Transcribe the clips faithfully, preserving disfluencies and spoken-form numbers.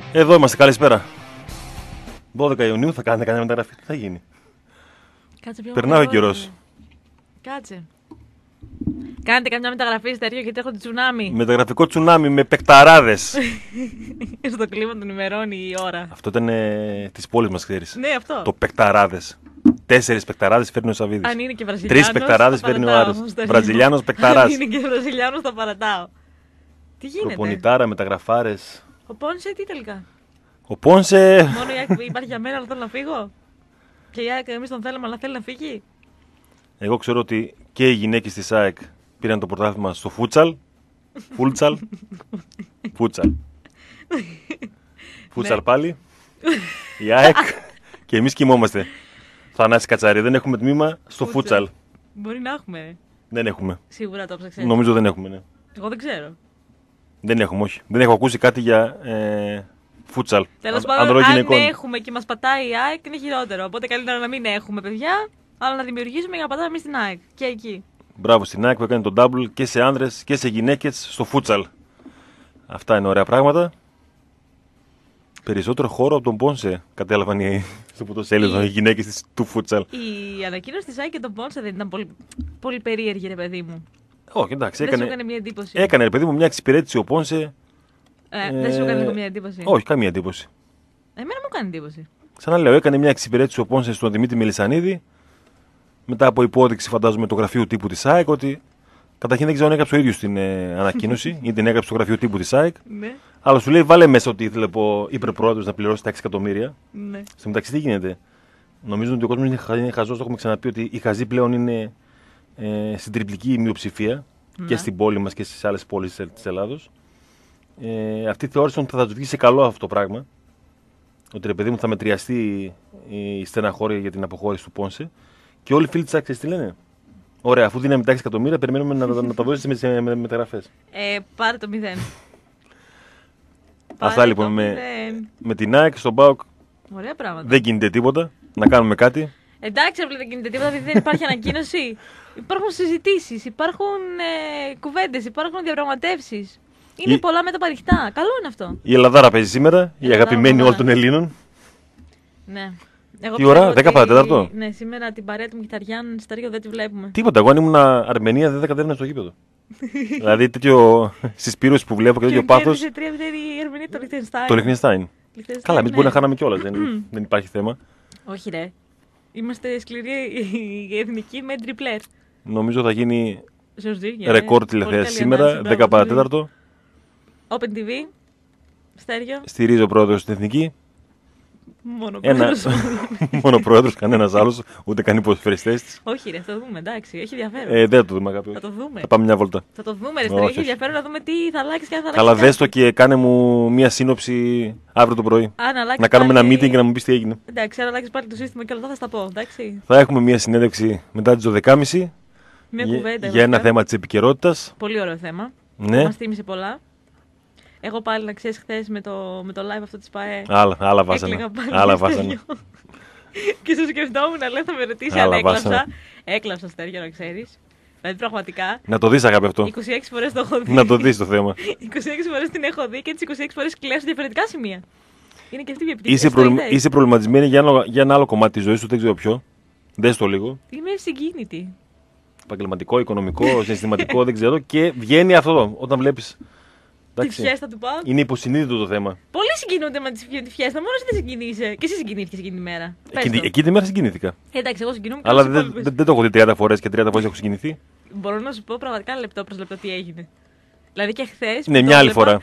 Εδώ είμαστε, καλησπέρα. δώδεκα Ιουνίου θα κάνετε κανένα μεταγραφή. Τι θα γίνει? Κάτσε πιο Περνάει ο μακριά, καιρός. Κάτσε. Κάντε καμιά μεταγραφή Στέργιο γιατί έχω τη τσουνάμι. Μεταγραφικό τσουνάμι με παικταράδες. Στο κλίμα τον ημερώνει η ώρα. Αυτό ήταν ε, της πόλης μας, ξέρεις. Ναι, αυτό. Το παικταράδες. Τέσσερις παικταράδες φέρνει ο Σαββίδης. Αν είναι και Βραζιλιάνος. Τρεις παικταράδες θα φέρνει ο παρατάω, Άρης. Στέργιο. Βραζιλιάνος παικταράς. Αν είναι και Βραζιλιάνος θα παρατάω. Τι γίνεται? Προπονητάρα, μεταγραφάρες. Ο Πόνσε τι τελικά? Ο Πόνσε. Μόνο η ΑΕΚ υπάρχει για μένα, αλλά θέλω να φύγω. Και η ΑΕΚ εμείς τον θέλαμε, αλλά θέλει να φύγει. Εγώ ξέρω ότι και οι γυναίκες της ΑΕΚ πήραν το πρωτάθλημα στο φούτσαλ. Φούλτσαλ. Φούτσαλ. Φούτσαλ πάλι. Η ΑΕΚ. Και εμείς κοιμόμαστε. Θανάση Κατσαρή. Δεν έχουμε τμήμα στο φούτσαλ. Μπορεί να έχουμε. ρε. Δεν έχουμε. Σίγουρα το ψάξε. Νομίζω δεν έχουμε. Ναι. Εγώ δεν ξέρω. Δεν έχουμε, όχι. Δεν έχω ακούσει κάτι για ε, φούτσαλ. Τέλος Αν- πάντων, ανδρών αν γυναικών. έχουμε και μας πατάει η ΑΕΚ είναι χειρότερο. Οπότε καλύτερα να μην έχουμε παιδιά, αλλά να δημιουργήσουμε για να πατάμε εμείς την ΑΕΚ. Και εκεί. Μπράβο στην ΑΕΚ που έκανε τον double και σε άνδρες και σε γυναίκες στο φούτσαλ. Αυτά είναι ωραία πράγματα. Περισσότερο χώρο από τον Πόνσε κατέλαβαν οι, στο πρωτοσέλιδο οι γυναίκες της- του φούτσαλ. Η ανακοίνωση της ΑΕΚ και τον Πόνσε δεν ήταν πολύ, πολύ περίεργη, ρε παιδί μου. Όχι, εντάξει, Δεν σου έκανε, έκανε μια εντύπωση. έκανε ρε παιδί μου μια εξυπηρέτηση ο Πόνσε. Ε, δεν σου έκανε λίγο μια εντύπωση. Όχι, καμία εντύπωση. Εμένα μου έκανε εντύπωση. Ξαναλέω, έκανε μια εξυπηρέτηση ο Πόνσε στον Δημήτρη Μελισσανίδη. Μετά από υπόδειξη, φαντάζομαι, του γραφείου τύπου της ΑΕΚ ότι. Καταρχήν δεν ξέρω αν έγραψε ο ίδιος την ε, ανακοίνωση ή την έγραψε στο γραφείο τύπου της ΑΕΚ. Ναι, Αλλά σου λέει, βάλε μέσα ότι ήθελε ο υπερπρόεδρος να πληρώσει τα έξι εκατομμύρια. ναι. Στο μεταξύ, τι γίνεται? Νομίζω ότι ο κόσμος είναι, χα- είναι χαζός. Το έχουμε ξαναπεί ότι οι χαζοί πλέον είναι ε, στην τριπλική μειοψηφία Ναι. και στην πόλη μας και στις άλλες πόλεις της Ελλάδος. Ε, αυτοί θεώρησαν ότι θα τους βγει σε καλό αυτό το πράγμα. Ότι ρε παιδί μου θα μετριαστεί η στεναχώρια για την αποχώρηση του Πόνσε. Και όλοι οι φίλοι της ΑΕΚ τι λένε. Ωραία, αφού δίναμε τα έξι εκατομμύρια, περιμένουμε να, να τα δώσεις με, με, με μεταγραφές. Ε, πάρε το μηδέν. Αυτά Πάρε λοιπόν το με, μηδέν. με την ΑΕΚ στον ΠΑΟΚ Ωραία πράγματα. δεν γίνεται τίποτα. Να κάνουμε κάτι. Εντάξει, απλά δεν γίνεται τίποτα, δηλαδή δεν υπάρχει ανακοίνωση. Υπάρχουν συζητήσεις, υπάρχουν ε, κουβέντες, υπάρχουν διαπραγματεύσεις. Είναι Η- πολλά μέτωπα ανοιχτά. Καλό είναι αυτό. Η Ελλαδάρα παίζει σήμερα, η Ελλαδάρα, αγαπημένη όλων των Ελλαδάρα. Ελλήνων. Ναι. Εγώ Τι ώρα, πιστεύω δέκα παρά τέταρτο? Ναι, σήμερα την παρέα του Μιχταριάν Στέργιο δεν τη βλέπουμε. Τίποτα. Εγώ αν ήμουν Αρμενία δεν θα κατέβαινα στο γήπεδο. Δηλαδή τέτοιο συσπήρωση που βλέπω και τέτοιο πάθο. κέρδισε τρία μηδέν η Ερμηνεία του Λιχτενστάιν. Το Λιχνεστάιν. Λιχτενστάιν, Καλά, εμεί ναι. μπορεί να χάναμε κιόλα. Δεν, δεν υπάρχει θέμα. Όχι, ρε. Είμαστε σκληροί η εθνική με τριπλέρ. Νομίζω θα γίνει Ζορζί, για ρεκόρ ναι. τηλεθέαση Πολύ σήμερα, καλή ανάλυση, δέκα παρά μπράβο, τέταρτο. Open τι βι. Στέργιο. Στηρίζει ο πρόεδρο στην εθνική. Μόνο Ένα. πρόεδρος. Μόνο πρόεδρο, κανένα άλλο, ούτε καν οι ποδοσφαιριστέ τη. Όχι, ρε, θα το δούμε, εντάξει. Έχει ενδιαφέρον. Ε, δεν θα το δούμε, αγάπη. Θα το δούμε. Θα πάμε μια βόλτα. Θα το δούμε, ρε. Όχι, Στέργιο. όχι. Έχει ενδιαφέρον να δούμε τι θα αλλάξει και αν θα αλλάξει. Καλά, κάτι. δες το και κάνε μου μια σύνοψη αύριο το πρωί. Αν αλλάξει Να κάνουμε πάλι- ένα meeting και να μου πει τι έγινε. Εντάξει, αν αλλάξει πάλι το σύστημα και όλα αυτά θα στα πω. Εντάξει. Θα έχουμε μια συνέντευξη μετά τις δώδεκα και μισή Μια για, κουβέντα. για ένα βασικά. θέμα της επικαιρότητας. Πολύ ωραίο θέμα. Ναι, Μας θύμισε πολλά. Εγώ πάλι να ξέρει χθε με το, με το live αυτό τη ΠΑΕ. άλλα, άλλα βάσανα. Έκλαιγα πάλι Άλλα με βάσανα. Στέργιο. Και σου σκεφτόμουν, λέω θα με ρωτήσει Άλλα αν έκλαψα. βάσανα. Έκλαψα, Στέργιο, να ξέρει. Δηλαδή πραγματικά. Να το δεις αγάπη αυτό. είκοσι έξι φορές το έχω δει. Να το δεις το θέμα. είκοσι έξι φορές την έχω δει και τις είκοσι έξι φορές κλαίω σε διαφορετικά σημεία. Είναι και αυτή η επιτυχία. Είσαι, προβλημα... Είσαι προβληματισμένη για ένα, για ένα άλλο κομμάτι της ζωής σου, δεν ξέρω ποιο. Δες το λίγο. Είμαι συγκίνητη. Επαγγελματικό, οικονομικό, συναισθηματικό, δεν ξέρω. Και βγαίνει αυτό εδώ, όταν βλέπεις. Τη φιέστα του πάω. Είναι υποσυνείδητο το θέμα. Πολλοί συγκινούνται με τη φι- τη φιέστα, μόνο εσύ δεν συγκινείσαι. Και εσύ συγκινήθηκες εκείνη τη μέρα. Πες Εκείνη, το. εκείνη τη μέρα συγκινήθηκα. Εντάξει, εγώ συγκινούμαι και Αλλά όλους τους δεν, υπόλοιπους. δεν, δεν το έχω δει τριάντα φορές και τριάντα φορές έχω συγκινηθεί. Μπορώ να σου πω πραγματικά λεπτό προς λεπτό τι έγινε. Δηλαδή και χθε. Ναι, μια άλλη φορά.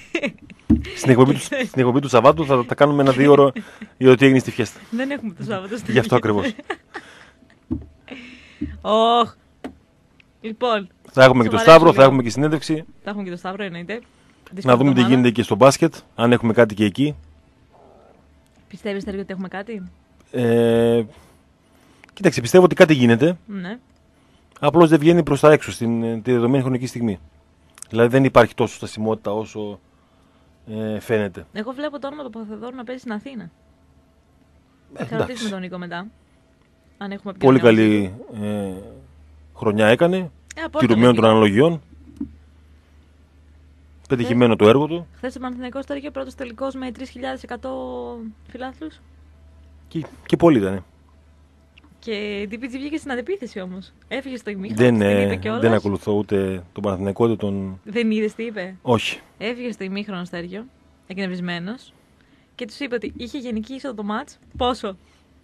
Στην εκπομπή, του, στην εκπομπή του Σαββάτου θα τα κάνουμε ένα δύο ώρο για το τι έγινε στη φιέστα. Δεν έχουμε το Σάββατο στην Γι' αυτό ακριβώς. Ωχ. Λοιπόν, Θα έχουμε και το Σοβαρέψου Σταύρο, θα λίγο. έχουμε και συνέντευξη. θα έχουμε και το Σταύρο, εννοείται. Να δούμε τι γίνεται και στο μπάσκετ, αν έχουμε κάτι και εκεί. Πιστεύεις, Στέργιο, ότι έχουμε κάτι? Ε, κοίταξε, πιστεύω ότι κάτι γίνεται. Ναι. Απλώς δεν βγαίνει προς τα έξω στην ε, τη δεδομένη χρονική στιγμή. Δηλαδή δεν υπάρχει τόσο στασιμότητα όσο ε, φαίνεται. Εγώ βλέπω το όνομα του Παθεδόρου να παίζει στην Αθήνα. Ε, Θα ρωτήσουμε τον Νίκο μετά. Αν έχουμε Πολύ επικοινωνία. καλή ε, χρονιά έκανε. Ε, από Τηρουμένων το των αναλογιών. Πετυχημένο το έργο του. Χθες ο Παναθηναϊκός τώρα είχε πρώτος τελικός με τρεις χιλιάδες εκατό φιλάθλους. Και, και πολύ ήταν. Και η ντι πι τζι βγήκε στην αντεπίθεση όμως. Έφυγε στο ημίχρονο. Δεν, την είπε ε, κιόλας. δεν ακολουθώ ούτε τον Παναθηναϊκό ούτε τον. Δεν είδες τι είπε. Όχι. Έφυγε στο ημίχρονο Στέργιο, εκνευρισμένος. Και τους είπε ότι είχε γενική είσοδο το μάτς. Πόσο.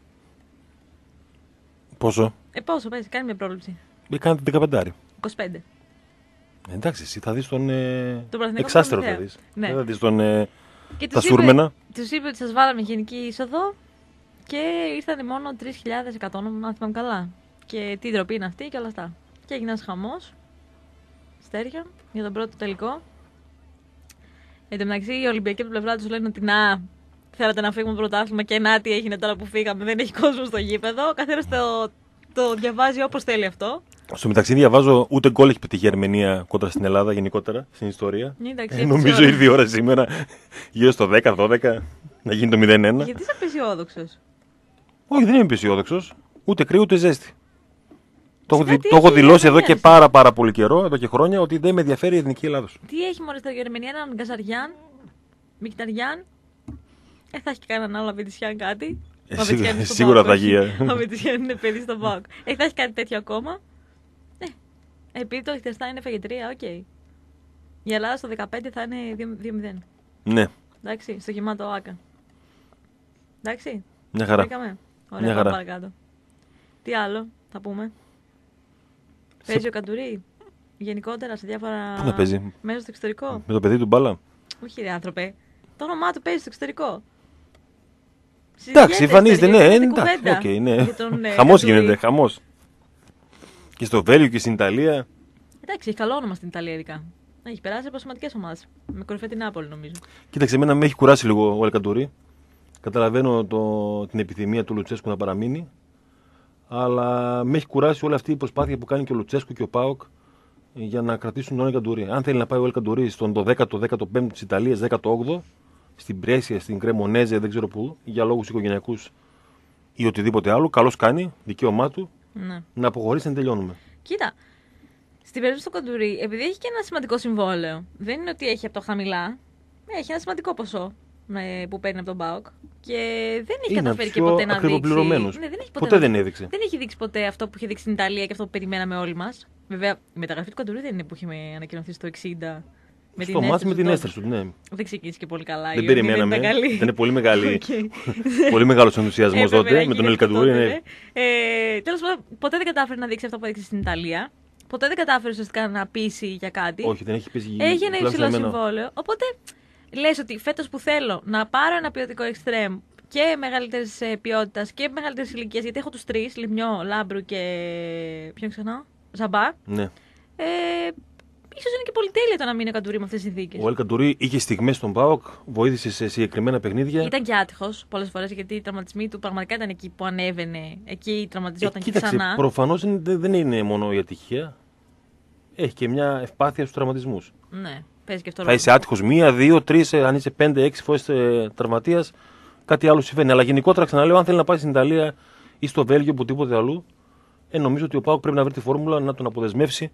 Πόσο. Ε, πόσο, πες, κάνει μια πρόβλεψη. Έκανε δεκαπέντε. είκοσι πέντε. Εντάξει, εσύ θα δεις τον. Ε, Τον εξάστερο θα Προμηθέα. δεις. Ναι. Δεν θα δεις τον. Ε, Και τα τους είπε, σούρμενα. τους είπε ότι σας βάλαμε γενική είσοδο και ήρθανε μόνο τρεις χιλιάδες εκατό, αν θυμάμαι καλά. Και τι ντροπή είναι αυτή και όλα αυτά. Και έγινε ένας χαμός, Στέργιο, για τον πρώτο τελικό. Εν τω μεταξύ, οι Ολυμπιακοί από την πλευρά τους λένε ότι να, θέλατε να φύγουμε πρωτάθλημα και να τι έγινε τώρα που φύγαμε, δεν έχει κόσμο στο γήπεδο. Ο καθένας το, το διαβάζει όπως θέλει αυτό. Στο μεταξύ, διαβάζω ούτε γκολ έχει πετύχει η Αρμενία κόντρα στην Ελλάδα γενικότερα στην ιστορία. Εντάξει, Ε, νομίζω ήρθε η ώρα σήμερα γύρω στο δέκα δώδεκα να γίνει το μηδέν ένα. Γιατί είσαι απεσιόδοξος. Όχι, δεν είμαι αισιόδοξο. Ούτε κρύο ούτε ζέστη. Το, έχω, Σιγά, δι- τι το έχω έχει η δηλώσει εδώ Αρμενία, και εσύ? πάρα, πάρα πολύ καιρό, εδώ και χρόνια, ότι δεν με ενδιαφέρει η εθνική Ελλάδος. Τι έχει μόλις στο Γερμανία, έναν Γκαζαριάν, Μικταριάν. Ε, θα έχει και κανέναν άλλο Αβιτισιάν κάτι. Ε, Ο Αβιτισιάν είναι στο σίγουρα ΠΑΟΚ, θα γίνει, όχι. ε. Ο Αβιτισιάν είναι παιδί στο ΠΑΟΚ. Ε, θα έχει κάτι τέτοιο ακόμα. Ε, επειδή το Λιχτενστάιν είναι φαγητρία, οκ. Η Ελλάδα στο δεκαπέντε θα είναι δύο μηδέν. Ναι, Εντάξει, στο γεμάτο Άκα. Εντάξει. μια χαρά. Βρήκαμε. Ωραία, Μια πάμε χαρά. παρακάτω. Τι άλλο θα πούμε. Παίζει ο Καντουρί. Γενικότερα σε διάφορα. Πού να παίζει? Μέσα στο εξωτερικό. Με το παιδί του μπάλα. Όχι, ρε άνθρωπε. Το όνομά του παίζει στο εξωτερικό. Εντάξει, Συζητιέται, εμφανίζεται, ναι, γίνεται εντάξει, κουβέντα οκ, ναι. για τον, ε, Χαμός Καντουρί. γίνεται, χαμός. Και στο Βέλγιο και στην Ιταλία. Εντάξει, έχει καλό όνομα στην Ιταλία ειδικά. Έχει περάσει από σημαντικές ομάδες. Με κορυφαία την Νάπολη, νομίζω. Κοίταξε, εμένα με έχει κουράσει λίγο ο Ελκαντουρί. Καταλαβαίνω το, την επιθυμία του Λουτσέσκου να παραμείνει. Αλλά με έχει κουράσει όλη αυτή η προσπάθεια που κάνει και ο Λουτσέσκου και ο Πάοκ για να κρατήσουν τον Ελκαντουρί. Αν θέλει να πάει ο Ελκαντουρί στον το δέκατο δέκατο πέμπτο της Ιταλίας, δέκατο όγδοο, στην Πρέσια, στην Κρεμονέζε, δεν ξέρω πού, για λόγους οικογενειακούς ή οτιδήποτε άλλο, καλώς κάνει, δικαίωμά του, Ναι. να αποχωρήσει να τελειώνουμε. Κοίτα, στην περίπτωση του Καντουρί, επειδή έχει και ένα σημαντικό συμβόλαιο, δεν είναι ότι έχει από το χαμηλά, έχει ένα σημαντικό ποσό ε, που παίρνει από τον ΠΑΟΚ και δεν έχει Είναι καταφέρει και πιο ποτέ να δείξει. ακριβοπληρωμένος. Ναι, δεν έχει Ποτέ να- δεν έδειξε. Δεν έχει δείξει ποτέ αυτό που είχε δείξει στην Ιταλία και αυτό που περιμέναμε όλοι μας. Βέβαια, η μεταγραφή του Καντουρί δεν είναι που είχε ανακοινωθεί στο εξήντα. Με Στο την μάτς με έστρεψη την του έστρεψη του, ναι. τότε. Δεν ξεκίνησε και πολύ καλά. Δεν η ορμή περιμέναμε. Δεν ήταν καλή. Ήταν πολύ, μεγάλη, Οκ. πολύ μεγάλος ενθουσιασμός Έπρεπε τότε να με τον γίνει Ελκαντουρί. αυτό Ναι. τότε. Ε, τέλος πάντων, ποτέ δεν κατάφερε να δείξει αυτό που έδειξε στην Ιταλία. Ποτέ δεν κατάφερε ουσιαστικά να πείσει για κάτι. Όχι, δεν έχει πείσει. Έχει ένα τουλάχιστον υψηλό εμένα. συμβόλαιο. Οπότε λες ότι φέτος που θέλω να πάρω ένα ποιοτικό εξτρέμ και μεγαλύτερη ποιότητα και μεγαλύτερη ηλικία, γιατί έχω τους τρεις, Λιμιό, Λάμπρου και. Ποιον ξανά, Ζαμπά. Ναι. Ε, ίσως είναι και πολυτέλεια το να μείνει ο Καντουρί με αυτές τις συνθήκες. Ο Ελκαντουρί είχε στιγμές στον ΠΑΟΚ, βοήθησε σε συγκεκριμένα παιχνίδια. Ήταν και άτυχος πολλές φορές γιατί οι τραυματισμοί του πραγματικά ήταν εκεί που ανέβαινε. Εκεί τραυματιζόταν Ε, και κοίταξε, ξανά. προφανώς δεν δεν είναι μόνο η ατυχία. Έχει και μια ευπάθεια στους τραυματισμούς. Ναι, παίζει και αυτό Θα ρόλο. είσαι άτυχος μία, δύο, τρεις, ε, αν είσαι πέντε, έξι φορές ε, τραυματίας, κάτι άλλο συμβαίνει. Αλλά γενικότερα ξαναλέω, αν θέλει να πάει στην Ιταλία ή στο Βέλγιο, οπουδήποτε αλλού, ε, νομίζω ότι ο ΠΑΟΚ πρέπει να βρει τη φόρμουλα να τον αποδεσμεύσει,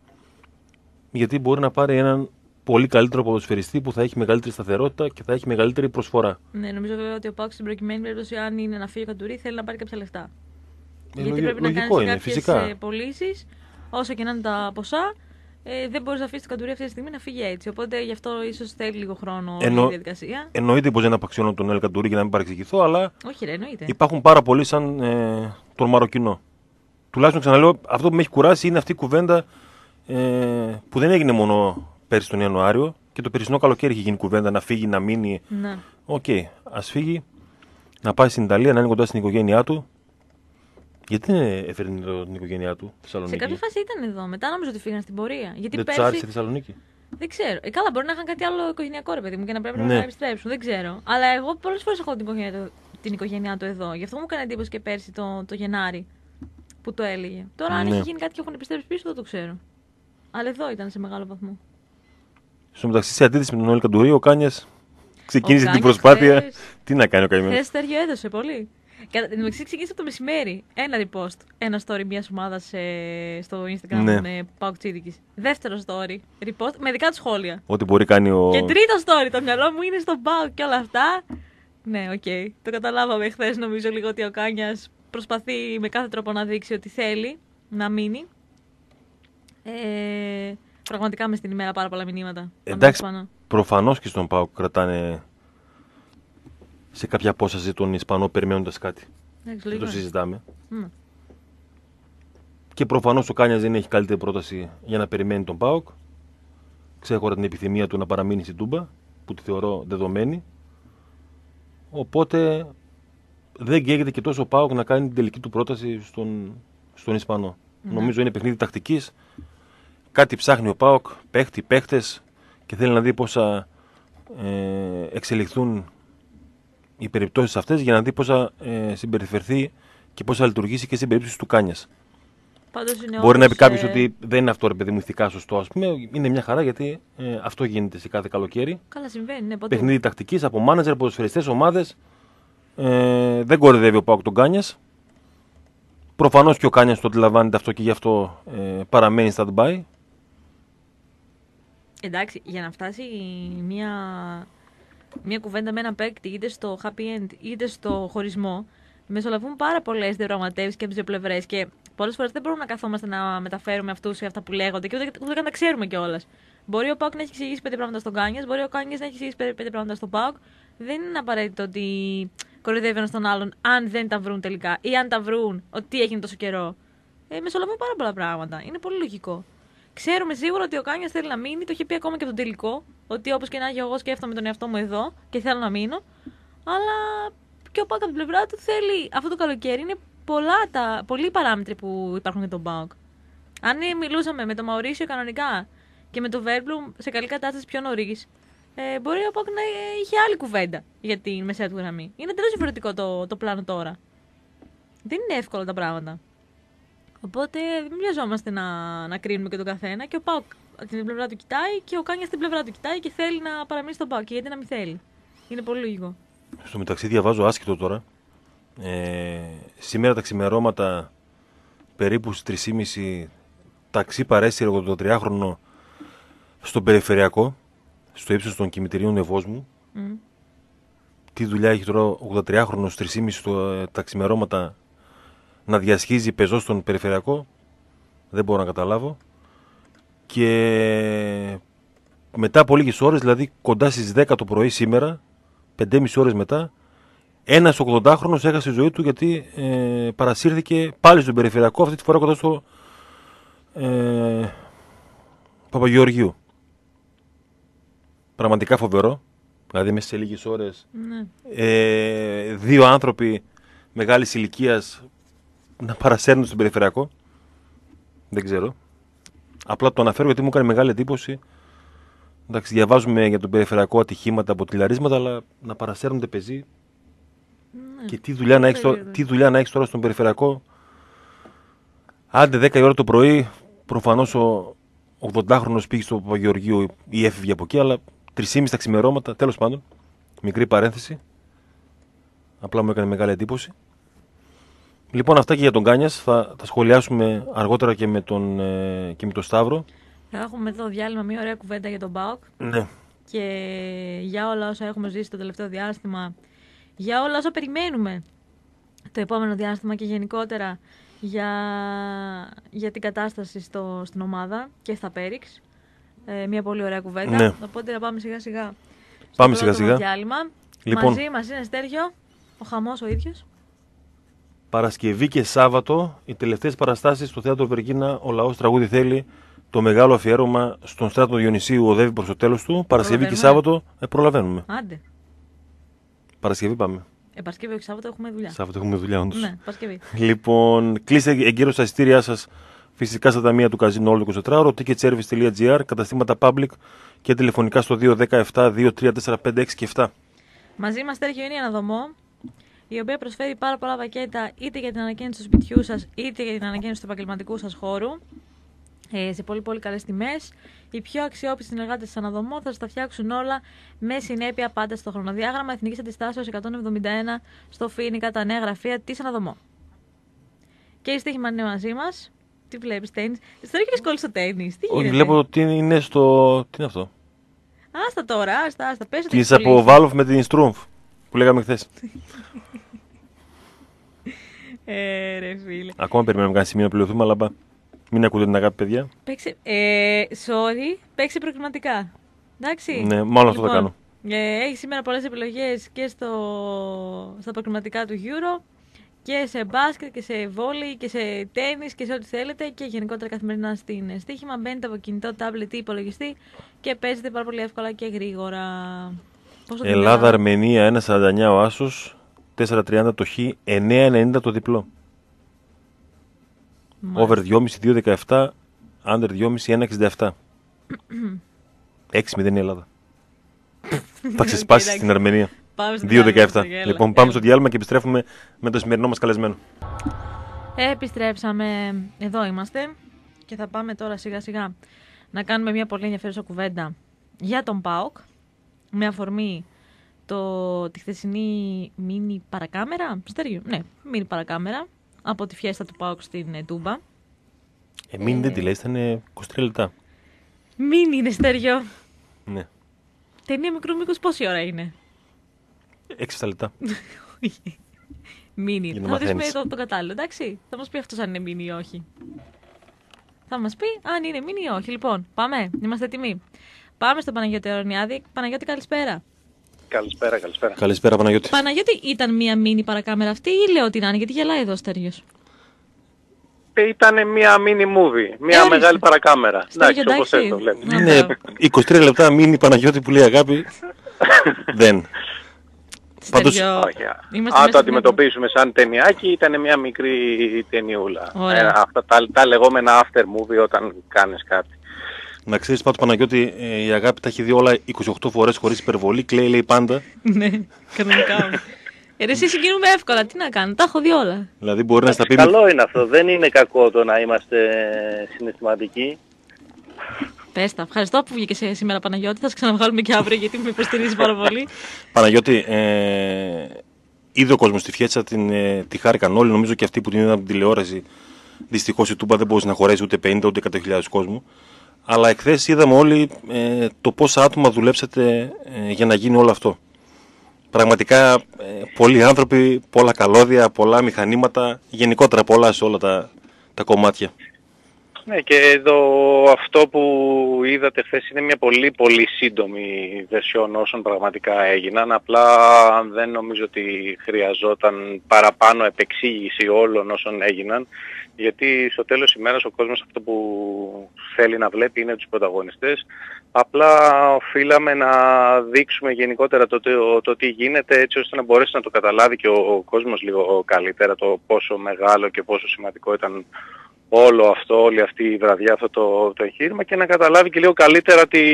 γιατί μπορεί να πάρει έναν πολύ καλύτερο ποδοσφαιριστή που θα έχει μεγαλύτερη σταθερότητα και θα έχει μεγαλύτερη προσφορά. Ναι, νομίζω βέβαια ότι ο Πάουκ στην προκειμένη περίπτωση, αν είναι να φύγει ο Καντουρί, θέλει να πάρει κάποια λεφτά. Ε, Γιατί λογι- πρέπει να λογικό κάνει είναι, κάποιες φυσικά. πωλήσει, όσο και να είναι τα ποσά. Ε, δεν μπορεί να αφήσει τον Καντουρί αυτή τη στιγμή να φύγει έτσι. Οπότε γι' αυτό ίσω θέλει λίγο χρόνο Εννο- η διαδικασία. Εννοείται πως δεν απαξιώνω τον Ελκαντουρί για να μην παρεξηγηθώ, αλλά Όχι, ρε, εννοείται. υπάρχουν πάρα πολλοί σαν ε, τον Μαροκινό. Τουλάχιστον ξαναλέω, αυτό που με έχει κουράσει είναι αυτή η κουβέντα ε, που δεν έγινε μόνο πέρσι τον Ιανουάριο και το περσινό καλοκαίρι είχε γίνει κουβέντα να φύγει, να μείνει. Ναι. Οκ, ας φύγει, να πάει στην Ιταλία, να είναι κοντά στην οικογένειά του. Γιατί δεν έφερε εδώ την οικογένειά του στη Σε Θεσσαλονίκη? κάποια φάση ήταν εδώ. Μετά νομίζω ότι φύγαν στην πορεία. Γιατί Δεν τους πέρσι. άρεσε η Θεσσαλονίκη. Δεν ξέρω. Ε, καλά, μπορεί να είχαν κάτι άλλο οικογενειακό, ρε παιδί μου, και να πρέπει Ναι. να επιστρέψουν. Δεν ξέρω. Αλλά εγώ πολλέ φορέ έχω την οικογένειά, του- την οικογένειά του εδώ. Γι' αυτό μου έκανε εντύπωση και πέρσι το, το Γενάρη που το έλεγε. Τώρα, αν Ναι. έχει γίνει κάτι και έχουν επιστρέψει πίσω, δεν το ξέρω. Αλλά εδώ ήταν σε μεγάλο βαθμό. Στο μεταξύ, σε αντίθεση με τον Νόελ Καντουρί, ο Κάνιας ξεκίνησε Ο την Κάνιας προσπάθεια. χθες- Τι να κάνει ο καημένος? Χθε Στέργιο έδωσε πολύ. Κατά την εξή ξεκίνησε από το μεσημέρι. Ένα repost. Ένα story μια ομάδα στο Instagram Ναι. με Πάοκ Τσίδικης. Δεύτερο story. Repost με δικά του σχόλια. Ό,τι μπορεί κάνει ο. Και τρίτο story. Το μυαλό μου είναι στον Πάοκ και όλα αυτά. Ναι, οκ. Okay. Το καταλάβαμε χθε, νομίζω λίγο ότι ο Κάνιας προσπαθεί με κάθε τρόπο να δείξει ότι θέλει να μείνει. Ε, πραγματικά με στην ημέρα πάρα πολλά μηνύματα. Εντάξει, προφανώς και στον ΠΑΟΚ κρατάνε σε κάποια απόσταση τον Ισπανό περιμένοντας κάτι. Εντάξει, δεν το συζητάμε. Mm. Και προφανώς ο Κάνιας δεν έχει καλύτερη πρόταση για να περιμένει τον ΠΑΟΚ. Ξέχωρα την επιθυμία του να παραμείνει στην Τούμπα, που τη θεωρώ δεδομένη. Οπότε δεν καίγεται και τόσο ο ΠΑΟΚ να κάνει την τελική του πρόταση στον, στον Ισπανό. Mm. Νομίζω είναι παιχνίδι τακτικής. Κάτι ψάχνει ο ΠΑΟΚ, παίχτη, παίχτες και θέλει να δει πώς θα ε, εξελιχθούν οι περιπτώσεις αυτές για να δει πώς θα ε, συμπεριφερθεί και πώς θα λειτουργήσει και στην περίπτωση του Κάνιας. Μπορεί να πει κάποιο ε... ότι δεν είναι αυτό ρε παιδί μου ηθικά σωστό, ας πούμε. Είναι μια χαρά γιατί ε, αυτό γίνεται σε κάθε καλοκαίρι. Καλά, συμβαίνει, ναι, παιχνίδι τακτικής από μάνατζερ, ποδοσφαιριστές, ομάδες. Ε, δεν κορυδεύει ο ΠΑΟΚ τον Κάνιας. Προφανώς και ο Κάνιας το αντιλαμβάνεται αυτό και γι' αυτό ε, παραμένει stand-by. Εντάξει, για να φτάσει μια, μια κουβέντα με ένα παίκτη είτε στο happy end είτε στο χωρισμό, μεσολαβούν πάρα πολλές διαπραγματεύσεις και από τις δύο πλευρές. Και πολλές φορές δεν μπορούμε να καθόμαστε να μεταφέρουμε αυτούς ή αυτά που λέγονται και ούτε, ούτε καν τα ξέρουμε κιόλας. Μπορεί ο ΠΑΟΚ να έχει εξηγήσει πέντε πράγματα στον Κάνιας, μπορεί ο Κάνιας να έχει εξηγήσει πέντε πράγματα στον ΠΑΟΚ. Δεν είναι απαραίτητο ότι κοροϊδεύει ένα τον άλλον, αν δεν τα βρουν τελικά ή αν τα βρουν, ότι τι έγινε τόσο καιρό. Ε, μεσολαβούν πάρα πολλά πράγματα. Είναι πολύ λογικό. Ξέρουμε σίγουρα ότι ο Κάνιας θέλει να μείνει, το έχει πει ακόμα και από τον τελικό. Ότι όπως και να έχει, εγώ σκέφτομαι τον εαυτό μου εδώ και θέλω να μείνω. Αλλά και ο ΠΑΟΚ από την πλευρά του θέλει αυτό το καλοκαίρι. Είναι πολλά τα, πολλοί παράμετροι που υπάρχουν για τον ΠΑΟΚ. Αν μιλούσαμε με τον Μαουρίσιο κανονικά και με τον Βέρμπλουμ σε καλή κατάσταση πιο νωρίς, ε, μπορεί ο ΠΑΟΚ να είχε άλλη κουβέντα για τη μεσαία του γραμμή. Είναι εντελώς διαφορετικό το, το πλάνο τώρα. Δεν είναι εύκολα τα πράγματα. Οπότε δεν βιαζόμαστε να, να κρίνουμε και τον καθένα. Και ο ΠΑΟΚ την πλευρά του κοιτάει και ο Κάνιας την πλευρά του κοιτάει και θέλει να παραμείνει στον ΠΑΟΚ. Και γιατί να μην θέλει. Είναι πολύ λογικό. Στο μεταξύ διαβάζω άσχετο τώρα. Ε, σήμερα τα ξημερώματα περίπου στις τρεις και μισή ταξί παρέσυρε ογδοντατριάχρονο στον περιφερειακό, στο ύψος των κημητηρίων Ευόσμου. Mm. Τι δουλειά έχει τώρα ογδοντατριάχρονο στις τρεις και μισή το, τα ξημερώματα να διασχίζει πεζό στον περιφερειακό, δεν μπορώ να καταλάβω. Και μετά από λίγες ώρες, δηλαδή κοντά στις δέκα το πρωί σήμερα, πέντε και μισή ώρες μετά, ένας ογδοντάχρονος έχασε τη ζωή του γιατί ε, παρασύρθηκε πάλι στον περιφερειακό, αυτή τη φορά κοντά στο ε, Παπαγεωργίου. Πραγματικά φοβερό. Δηλαδή μέσα σε λίγες ώρες ναι. ε, δύο άνθρωποι μεγάλης ηλικίας να παρασέρνουν στον περιφερειακό. Δεν ξέρω. Απλά το αναφέρω γιατί μου έκανε μεγάλη εντύπωση. Εντάξει, διαβάζουμε για τον περιφερειακό ατυχήματα από τηλεαρίσματα, αλλά να παρασέρνονται πεζοί. Ναι. Και τι δουλειά, να έχεις τώρα, τι δουλειά να έχεις τώρα στον περιφερειακό. Άντε δέκα η ώρα το πρωί, προφανώς ο ογδοντάχρονος πήγε στο Παπαγεωργίου ή έφευγε από εκεί, αλλά τρεις και μισή τα ξημερώματα, τέλος πάντων. Μικρή παρένθεση. Απλά μου έκανε μεγάλη εντύπωση. Λοιπόν, αυτά και για τον Κάνιας. Θα τα σχολιάσουμε αργότερα και με τον, ε, και με τον Σταύρο. Θα έχουμε εδώ διάλειμμα μια ωραία κουβέντα για τον ΠΑΟΚ. Ναι. Και για όλα όσα έχουμε ζήσει το τελευταίο διάστημα, για όλα όσα περιμένουμε το επόμενο διάστημα και γενικότερα για, για την κατάσταση στο, στην ομάδα και στα Πέριξ. Ε, μια πολύ ωραία κουβέντα. Ναι. Οπότε να πάμε σιγά σιγά. Πάμε σιγά σιγά. Διάλειμμα. Λοιπόν, μαζί μας είναι Στέργιο, ο χαμός ο ίδιος. Παρασκευή και Σάββατο, οι τελευταίες παραστάσεις στο Θέατρο Βεργίνα, ο λαός τραγούδι θέλει, το μεγάλο αφιέρωμα στον Στράτο Διονυσίου οδεύει προς το τέλος του. Παρασκευή και Σάββατο ε, προλαβαίνουμε. Άντε. Παρασκευή πάμε. Ε, Παρασκευή και Σάββατο έχουμε δουλειά. Σάββατο έχουμε δουλειά, όντως. Ναι, Παρασκευή. Λοιπόν, κλείστε εγκαίρως τα εισιτήριά σας φυσικά στα ταμεία του Καζίνο όλο το εικοσιτετράωρο, ticketservice τελεία gr, καταστήματα public και τηλεφωνικά στο δύο ένα επτά δύο τρία τέσσερα πέντε έξι και επτά. Μαζί μας Στέργιο είναι η Αναδομό, η οποία προσφέρει πάρα πολλά πακέτα είτε για την ανακαίνιση του σπιτιού σας είτε για την ανακαίνιση του επαγγελματικού σας χώρου. ε, σε πολύ πολύ καλές τιμές. Οι πιο αξιόπιστοι συνεργάτες της Αναδομό θα σας τα φτιάξουν όλα με συνέπεια πάντα στο χρονοδιάγραμμα Εθνικής Αντιστάσεως εκατόν εβδομήντα ένα στο Φοίνικα, τα νέα γραφεία της Αναδομό. Και η στοίχημα είναι μαζί μας. Τι βλέπεις, τέννις? Ιστορία έχεις κόλλει στο τέννις. Τι γίνεται? Όχι, βλέπω ότι είναι στο. Τι είναι αυτό? Άστα τώρα, άστα, άστα. Πες ότι Τη έχεις από κολλήσει. Valve με την Strumpf που λέγαμε χθες. Ε, ρε φίλε. Ακόμα περιμένουμε κανένα σημείο να πληρωθούμε, αλλά μπα. Μην ακούτε την αγάπη, παιδιά. Παίξε, ε, sorry, παίξε προκριματικά. Εντάξει. Ναι, μάλλον αυτό θα κάνω. Ε, έχει σήμερα πολλές επιλογές και στο, στα προκριματικά του Euro και σε μπάσκετ και σε βόλεϊ και σε τέννις και σε ό,τι θέλετε και γενικότερα καθημερινά στην στοίχημα. Μπαίνετε από κινητό, τάμπλετ ή υπολογιστή και παίζετε πάρα πολύ εύκολα και γρήγορα. Πόσο Ελλάδα, Αρμενία ένα σαράντα εννιά ο άσος, τέσσερα τριάντα το χ, εννέα ενενήντα το διπλό. Over δυόμισι, δύο δεκαεπτά, under δυόμισι, ένα εξήντα επτά. έξι μηδέν η Ελλάδα. Θα ξεσπάσει στην Αρμενία. δύο δεκαεπτά. Λοιπόν, πάμε στο διάλειμμα και επιστρέφουμε με το σημερινό μας καλεσμένο. Επιστρέψαμε. Εδώ είμαστε. Και θα πάμε τώρα σιγά σιγά να κάνουμε μια πολύ ενδιαφέρουσα κουβέντα για τον ΠΑΟΚ. Με αφορμή το, τη χθεσινή μίνι παρακάμερα. Στέργιο, ναι, μίνι παρακάμερα. Από τη φιέστα του ΠΑΟΚ στην ε, Τούμπα. Ε, μίνι ε, δεν τη λέει, ήταν είκοσι τρία λεπτά. Μίνι είναι, Στέργιο. Ναι. Ταινία μικρού μήκους πόση ώρα είναι? έξι λεπτά. Μίνι. Θα ρωτήσουμε το, το κατάλληλο, εντάξει. Θα μας πει αυτός αν είναι μίνι ή όχι. Θα μας πει αν είναι μίνι ή όχι. Λοιπόν, πάμε. Είμαστε έτοιμοι. Πάμε στον Παναγιώτη Ορνιάδη. Παναγιώτη, καλησπέρα. Καλησπέρα, καλησπέρα. Καλησπέρα, Παναγιώτη. Παναγιώτη, ήταν μία μίνι παρακάμερα αυτή ή λέω ότι να είναι, γιατί γελάει εδώ ο Στέργιος? Ήταν μία mini movie, μία ε, μεγάλη παρακάμερα. Εντάξει, όπως θέλει το βλέπω. Είναι είκοσι τρία λεπτά μίνι, Παναγιώτη, που λέει αγάπη. Δεν. Πάντως, αν το αντιμετωπίσουμε σαν ταινιάκι, ήταν μια μικρή ταινιούλα. Ε, αυτά τα, τα λεγόμενα after movie όταν κάνεις κάτι. Να ξέρεις πάντως, Παναγιώτη, η αγάπη τα έχει δει όλα είκοσι οκτώ φορές χωρίς υπερβολή. Κλαίει, λέει πάντα. Ναι, κανονικά. Ε, εσύ συγκινούμε εύκολα, τι να κάνω, τα έχω δει όλα. Δηλαδή μπορεί να στα πει. Καλό είναι αυτό, δεν είναι κακό το να είμαστε συναισθηματικοί. Πες τα, ευχαριστώ που βγήκε σήμερα, Παναγιώτη. Θα σε ξαναβγάλουμε και αύριο γιατί με υποστηρίζει πάρα πολύ. Παναγιώτη, ε, είδε ο κόσμος τη φιέτσα, την, ε, τη χάρηκαν όλοι. Νομίζω και αυτοί που την είδαν από την τηλεόραση. Δυστυχώς η Τούμπα δεν μπορούσε να χωρέσει ούτε πενήντα ούτε εκατό χιλιάδες κόσμου. Αλλά εχθές είδαμε όλοι ε, το πόσα άτομα δουλέψατε ε, για να γίνει όλο αυτό. Πραγματικά ε, πολλοί άνθρωποι, πολλά καλώδια, πολλά μηχανήματα, γενικότερα πολλά σε όλα τα, τα κομμάτια. Ναι, και εδώ αυτό που είδατε χθες είναι μια πολύ πολύ σύντομη βερσιόν όσων πραγματικά έγιναν. Απλά δεν νομίζω ότι χρειαζόταν παραπάνω επεξήγηση όλων όσων έγιναν. Γιατί στο τέλος της ημέρας ο κόσμος αυτό που θέλει να βλέπει είναι τους πρωταγωνιστές. Απλά οφείλαμε να δείξουμε γενικότερα το, το, το τι γίνεται, έτσι ώστε να μπορέσει να το καταλάβει και ο, ο κόσμος λίγο καλύτερα το πόσο μεγάλο και πόσο σημαντικό ήταν όλο αυτό, όλη αυτή η βραδιά, αυτό το, το εγχείρημα, και να καταλάβει και λίγο καλύτερα τη,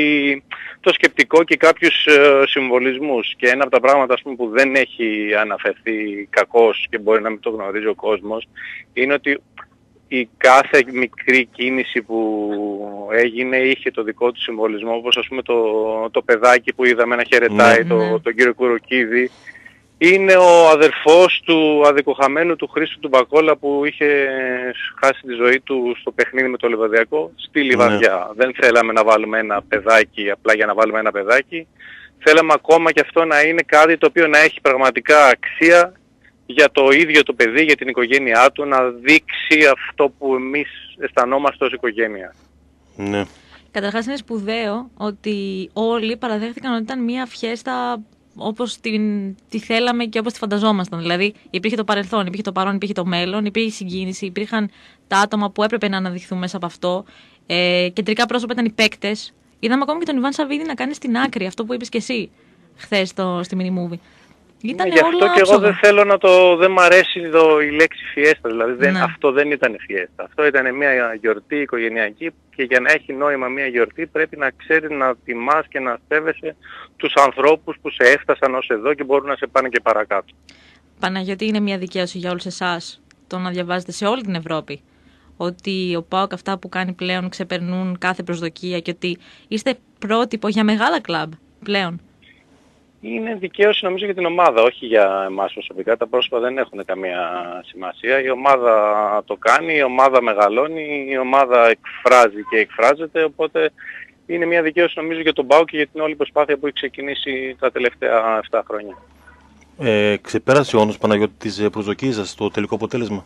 το σκεπτικό και κάποιους ε, συμβολισμούς. Και ένα από τα πράγματα, ας πούμε, που δεν έχει αναφερθεί κακώς και μπορεί να μην το γνωρίζει ο κόσμος, είναι ότι η κάθε μικρή κίνηση που έγινε είχε το δικό του συμβολισμό, όπως ας πούμε το, το παιδάκι που είδαμε να χαιρετάει, mm-hmm. το, τον κύριο Κουροκίδη. Είναι ο αδερφός του αδικοχαμένου του Χρήστου του Μπακόλα που είχε χάσει τη ζωή του στο παιχνίδι με το Λιβαδιακό στη Λιβαδιά. Mm-hmm. Δεν θέλαμε να βάλουμε ένα παιδάκι απλά για να βάλουμε ένα παιδάκι. Θέλαμε ακόμα και αυτό να είναι κάτι το οποίο να έχει πραγματικά αξία για το ίδιο το παιδί, για την οικογένειά του, να δείξει αυτό που εμείς αισθανόμαστε ως οικογένεια. Ναι. Καταρχάς είναι σπουδαίο ότι όλοι παραδέχτηκαν ότι ήταν μια φιέστα όπως την, τη θέλαμε και όπως τη φανταζόμασταν. Δηλαδή υπήρχε το παρελθόν, υπήρχε το παρόν, υπήρχε το μέλλον, υπήρχε συγκίνηση, υπήρχαν τα άτομα που έπρεπε να αναδειχθούν μέσα από αυτό. Ε, κεντρικά πρόσωπα ήταν οι παίκτες. Είδαμε ακόμη και τον Ιβάν Σαββίδη να κάνει στην άκρη αυτό που είπες και εσύ χθες στο, στη mini movie. Ναι, γι' αυτό και εγώ δεν θέλω να το... δεν μ' αρέσει εδώ η λέξη φιέστα, δηλαδή δεν, ναι. Αυτό δεν ήταν φιέστα. Αυτό ήταν μια γιορτή οικογενειακή και για να έχει νόημα μια γιορτή πρέπει να ξέρεις να τιμάς και να σέβεσαι τους ανθρώπους που σε έφτασαν ως εδώ και μπορούν να σε πάνε και παρακάτω. Παναγιώτη, είναι μια δικαίωση για όλους εσάς το να διαβάζετε σε όλη την Ευρώπη ότι ο ΠΑΟΚ αυτά που κάνει πλέον ξεπερνούν κάθε προσδοκία και ότι είστε πρότυπο για μεγάλα κλαμπ πλέον? Είναι δικαίωση νομίζω για την ομάδα, όχι για εμάς προσωπικά. Τα πρόσωπα δεν έχουν καμία σημασία. Η ομάδα το κάνει, η ομάδα μεγαλώνει, η ομάδα εκφράζει και εκφράζεται, οπότε είναι μια δικαίωση νομίζω για τον ΠΑΟΚ και για την όλη προσπάθεια που έχει ξεκινήσει τα τελευταία επτά χρόνια. Ε, ξεπέρασε όντως, Παναγιώτη, τις προσδοκίες σας το τελικό αποτέλεσμα?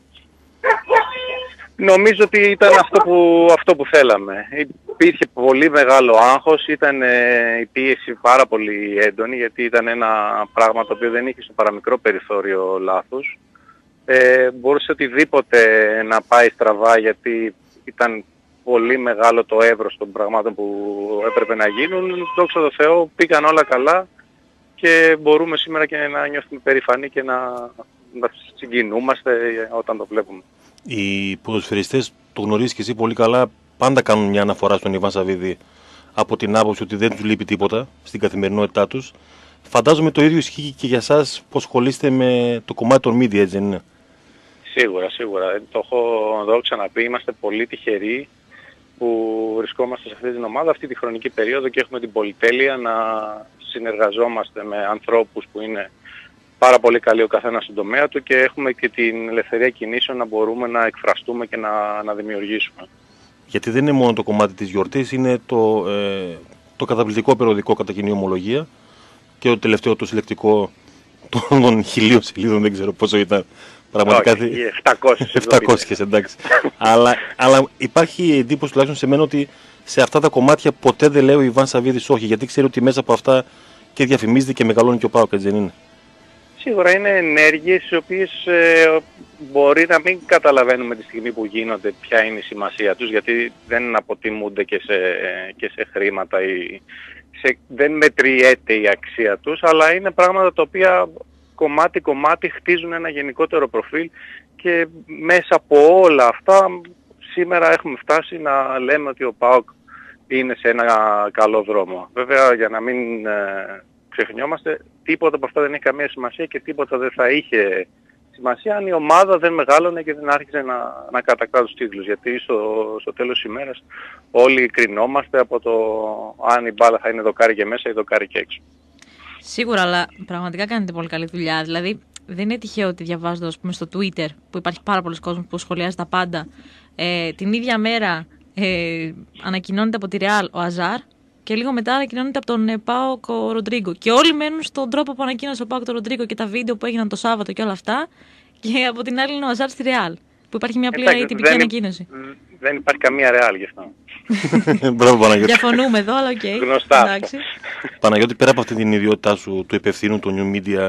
Νομίζω ότι ήταν αυτό που, αυτό που θέλαμε. Υπήρχε πολύ μεγάλο άγχος, ήταν ε, η πίεση πάρα πολύ έντονη, γιατί ήταν ένα πράγμα το οποίο δεν είχε στο παραμικρό περιθώριο λάθους. Ε, μπορούσε οτιδήποτε να πάει στραβά, γιατί ήταν πολύ μεγάλο το εύρος των πραγμάτων που έπρεπε να γίνουν. Δόξα τω Θεώ, πήγαν όλα καλά και μπορούμε σήμερα και να νιώθουμε περηφανοί και να, να συγκινούμαστε όταν το βλέπουμε. Οι ποδοσφαιριστές, το γνωρίζεις και εσύ πολύ καλά, πάντα κάνουν μια αναφορά στον Ιβάν Σαββίδη από την άποψη ότι δεν τους λείπει τίποτα στην καθημερινότητά τους. Φαντάζομαι το ίδιο ισχύει και για εσάς που ασχολείστε με το κομμάτι των media, έτσι δεν είναι? Σίγουρα, σίγουρα. Το έχω εδώ ξαναπεί, είμαστε πολύ τυχεροί που βρισκόμαστε σε αυτή την ομάδα αυτή τη χρονική περίοδο και έχουμε την πολυτέλεια να συνεργαζόμαστε με ανθρώπους που είναι πάρα πολύ καλοί ο καθένας στον τομέα του και έχουμε και την ελευθερία κινήσεων να μπορούμε να εκφραστούμε και να, να δημιουργήσουμε. Γιατί δεν είναι μόνο το κομμάτι της γιορτής, είναι το, ε, το καταπληκτικό περιοδικό κατά κοινή ομολογία και το τελευταίο το συλλεκτικό των χιλίων σελίδων, δεν ξέρω πόσο ήταν. Πραγματικά όχι, επτακόσιες εντάξει. αλλά, αλλά υπάρχει εντύπωση τουλάχιστον σε μένα ότι σε αυτά τα κομμάτια ποτέ δεν λέει ο Ιβάν Σαββίδης όχι, γιατί ξέρει ότι μέσα από αυτά και διαφημίζεται και μεγαλώνει και ο ΠΑΟΚ, έτσι δεν είναι? Σίγουρα είναι ενέργειες οι οποίες ε, μπορεί να μην καταλαβαίνουμε τη στιγμή που γίνονται ποια είναι η σημασία τους, γιατί δεν αποτιμούνται και σε, και σε χρήματα ή σε, δεν μετριέται η αξία τους, αλλά είναι πράγματα τα οποία κομμάτι-κομμάτι χτίζουν ένα γενικότερο προφίλ και μέσα από όλα αυτά σήμερα έχουμε φτάσει να λέμε ότι ο ΠΑΟΚ είναι σε ένα καλό δρόμο. Βέβαια, για να μην ε, ξεχνιόμαστε, τίποτα από αυτά δεν έχει καμία σημασία και τίποτα δεν θα είχε σημασία αν η ομάδα δεν μεγάλωνε και δεν άρχισε να, να κατακτά τους τίτλους. Γιατί στο, στο τέλος της ημέρας όλοι κρινόμαστε από το αν η μπάλα θα είναι δοκάρι και μέσα ή δοκάρι και έξω. Σίγουρα, αλλά πραγματικά κάνετε πολύ καλή δουλειά. Δηλαδή, δεν είναι τυχαίο ότι διαβάζοντα, ας πούμε, στο Twitter, που υπάρχει πάρα πολλοί κόσμος που σχολιάζει τα πάντα, ε, την ίδια μέρα ε, ανακοινώνεται από τη Real ο Αζάρ και λίγο μετά ανακοινώνεται από τον ε, ΠΑΟΚ ο Ροντρίγκο. Και όλοι μένουν στον τρόπο που ανακοίνωσε ο ΠΑΟΚ τον Ροντρίγκο και τα βίντεο που έγιναν το Σάββατο και όλα αυτά. Και από την άλλη είναι ο Αζάρ στη Real, που υπάρχει μια απλή τυπική ανακοίνωση. Δεν υπάρχει καμία Real γι' αυτό. Μπράβο, Παναγιώτη. Διαφωνούμε εδώ, αλλά οκ. Okay. Γνωστά. Παναγιώτη, πέρα από αυτή την ιδιότητά σου του υπευθύνου του New Media,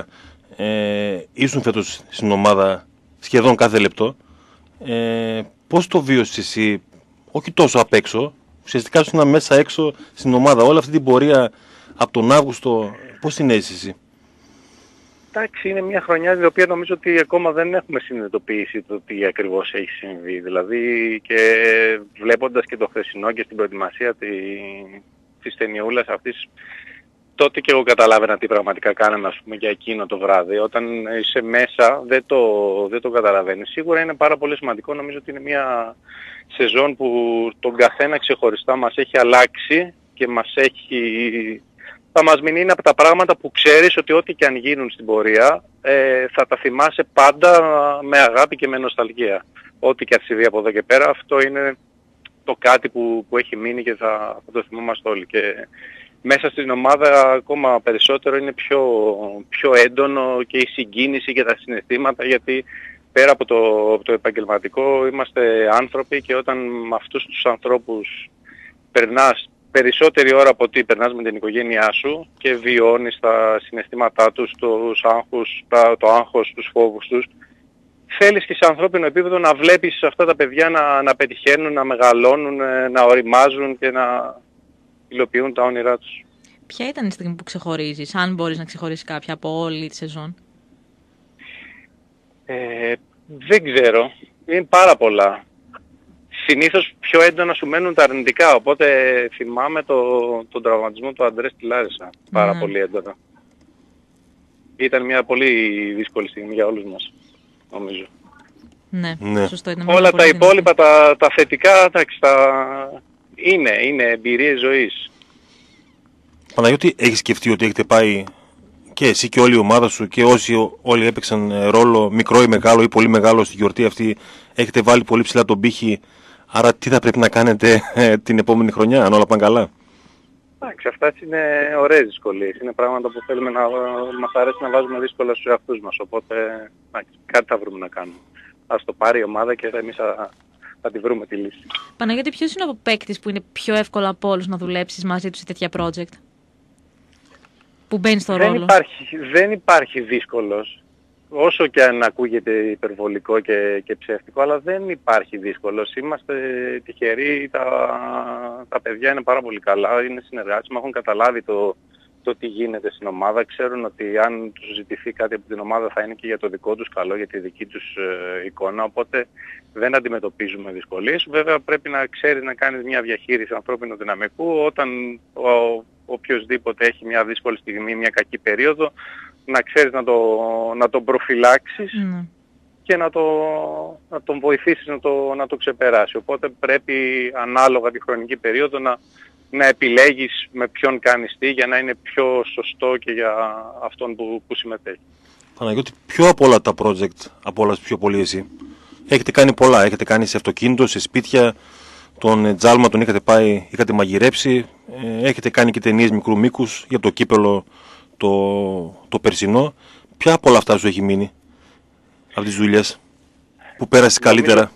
ε, ήσουν φέτος στην ομάδα σχεδόν κάθε λεπτό. Ε, πώς το βίωσες εσύ, όχι τόσο απ' έξω, ουσιαστικά ήσουν μέσα έξω στην ομάδα, όλη αυτή την πορεία από τον Αύγουστο, πώς την έζησες εσύ? Εντάξει, είναι μια χρονιά την οποία νομίζω ότι ακόμα δεν έχουμε συνειδητοποιήσει το τι ακριβώς έχει συμβεί. Δηλαδή και βλέποντας και το χθεσινό και στην προετοιμασία τη, της ταινιούλας αυτής, τότε και εγώ καταλάβαινα τι πραγματικά κάναμε, ας πούμε, για εκείνο το βράδυ. Όταν είσαι μέσα δεν το, δεν το καταλαβαίνεις. Σίγουρα είναι πάρα πολύ σημαντικό. Νομίζω ότι είναι μια σεζόν που τον καθένα ξεχωριστά μας έχει αλλάξει και μας έχει... θα μας μείνει, είναι από τα πράγματα που ξέρεις ότι ό,τι και αν γίνουν στην πορεία ε, θα τα θυμάσαι πάντα με αγάπη και με νοσταλγία. Ό,τι και αν συμβεί από εδώ και πέρα, αυτό είναι το κάτι που, που έχει μείνει και θα, θα το θυμόμαστε όλοι. Και μέσα στην ομάδα ακόμα περισσότερο είναι πιο, πιο έντονο και η συγκίνηση και τα συναισθήματα, γιατί πέρα από το, από το επαγγελματικό είμαστε άνθρωποι και όταν με αυτούς τους ανθρώπους περνάς περισσότερη ώρα από ότι περνάς με την οικογένειά σου και βιώνεις τα συναισθήματά τους, τους άγχους, τα, το άγχος, τους φόβους τους, θέλεις και σε ανθρώπινο επίπεδο να βλέπεις αυτά τα παιδιά να, να πετυχαίνουν, να μεγαλώνουν, να οριμάζουν και να υλοποιούν τα όνειρά τους. Ποια ήταν η στιγμή που ξεχωρίζεις, αν μπορείς να ξεχωρίσεις κάποια από όλη τη σεζόν? Ε, δεν ξέρω. Είναι πάρα πολλά. Συνήθως πιο έντονα σου μένουν τα αρνητικά, οπότε θυμάμαι το, τον τραυματισμό του Αντρέ στη Λάρισα πάρα mm. πολύ έντονα. Ήταν μια πολύ δύσκολη στιγμή για όλους μας, νομίζω. Ναι, Ναι. σωστό είναι. Όλα τα υπόλοιπα, τα, τα θετικά, εντάξει, τα... είναι, είναι εμπειρίες ζωής. Παναγιώτη, έχεις σκεφτεί ότι έχετε πάει και εσύ και όλη η ομάδα σου και όσοι όλοι έπαιξαν ρόλο, μικρό ή μεγάλο ή πολύ μεγάλο στη γιορτή αυτή, έχετε βάλει πολύ ψηλά τον πύχη, άρα τι θα πρέπει να κάνετε την επόμενη χρονιά, αν όλα πάνε καλά? Εντάξει, αυτά είναι ωραίες δυσκολίες. Είναι πράγματα που θέλουμε να μας αρέσει να βάζουμε δύσκολα στους εαυτούς μας. Οπότε εντάξει, κάτι θα βρούμε να κάνουμε. Ας το πάρει η ομάδα και εμείς θα, θα τη βρούμε τη λύση. Παναγιώτη, ποιος είναι ο παίκτης που είναι πιο εύκολο από όλους να δουλέψεις μαζί του σε τέτοια project? Που μπαίνει στο δεν ρόλο. Υπάρχει, δεν υπάρχει δύσκολος. Όσο και αν ακούγεται υπερβολικό και, και ψεύτικο, αλλά δεν υπάρχει δύσκολος. Είμαστε τυχεροί, τα, τα παιδιά είναι πάρα πολύ καλά, είναι συνεργάτες, μου έχουν καταλάβει το, το τι γίνεται στην ομάδα, ξέρουν ότι αν τους ζητηθεί κάτι από την ομάδα θα είναι και για το δικό τους καλό, για τη δική τους ε, εικόνα, οπότε δεν αντιμετωπίζουμε δυσκολίες. Βέβαια πρέπει να ξέρεις να κάνεις μια διαχείριση ανθρώπινου δυναμικού, όταν ο, ο, οποιοσδήποτε έχει μια δύσκολη στιγμή, μια κακή περίοδο, να ξέρεις να, το, να τον προφυλάξεις mm. και να, το, να τον βοηθήσεις να το, να το ξεπεράσει. Οπότε πρέπει ανάλογα τη χρονική περίοδο να, να επιλέγεις με ποιον κάνεις τι για να είναι πιο σωστό και για αυτόν που, που συμμετέχει. Παναγιώτη, ποιο από όλα τα project, από όλα πιο πολύ εσύ, έχετε κάνει πολλά, έχετε κάνει σε αυτοκίνητο, σε σπίτια, τον Τζάλμα τον είχατε πάει, είχατε μαγειρέψει, έχετε κάνει και ταινίες μικρού μήκους για το κύπελο το, το περσινό. Ποια από όλα αυτά σου έχει μείνει από τις δουλειές που πέρασες καλύτερα?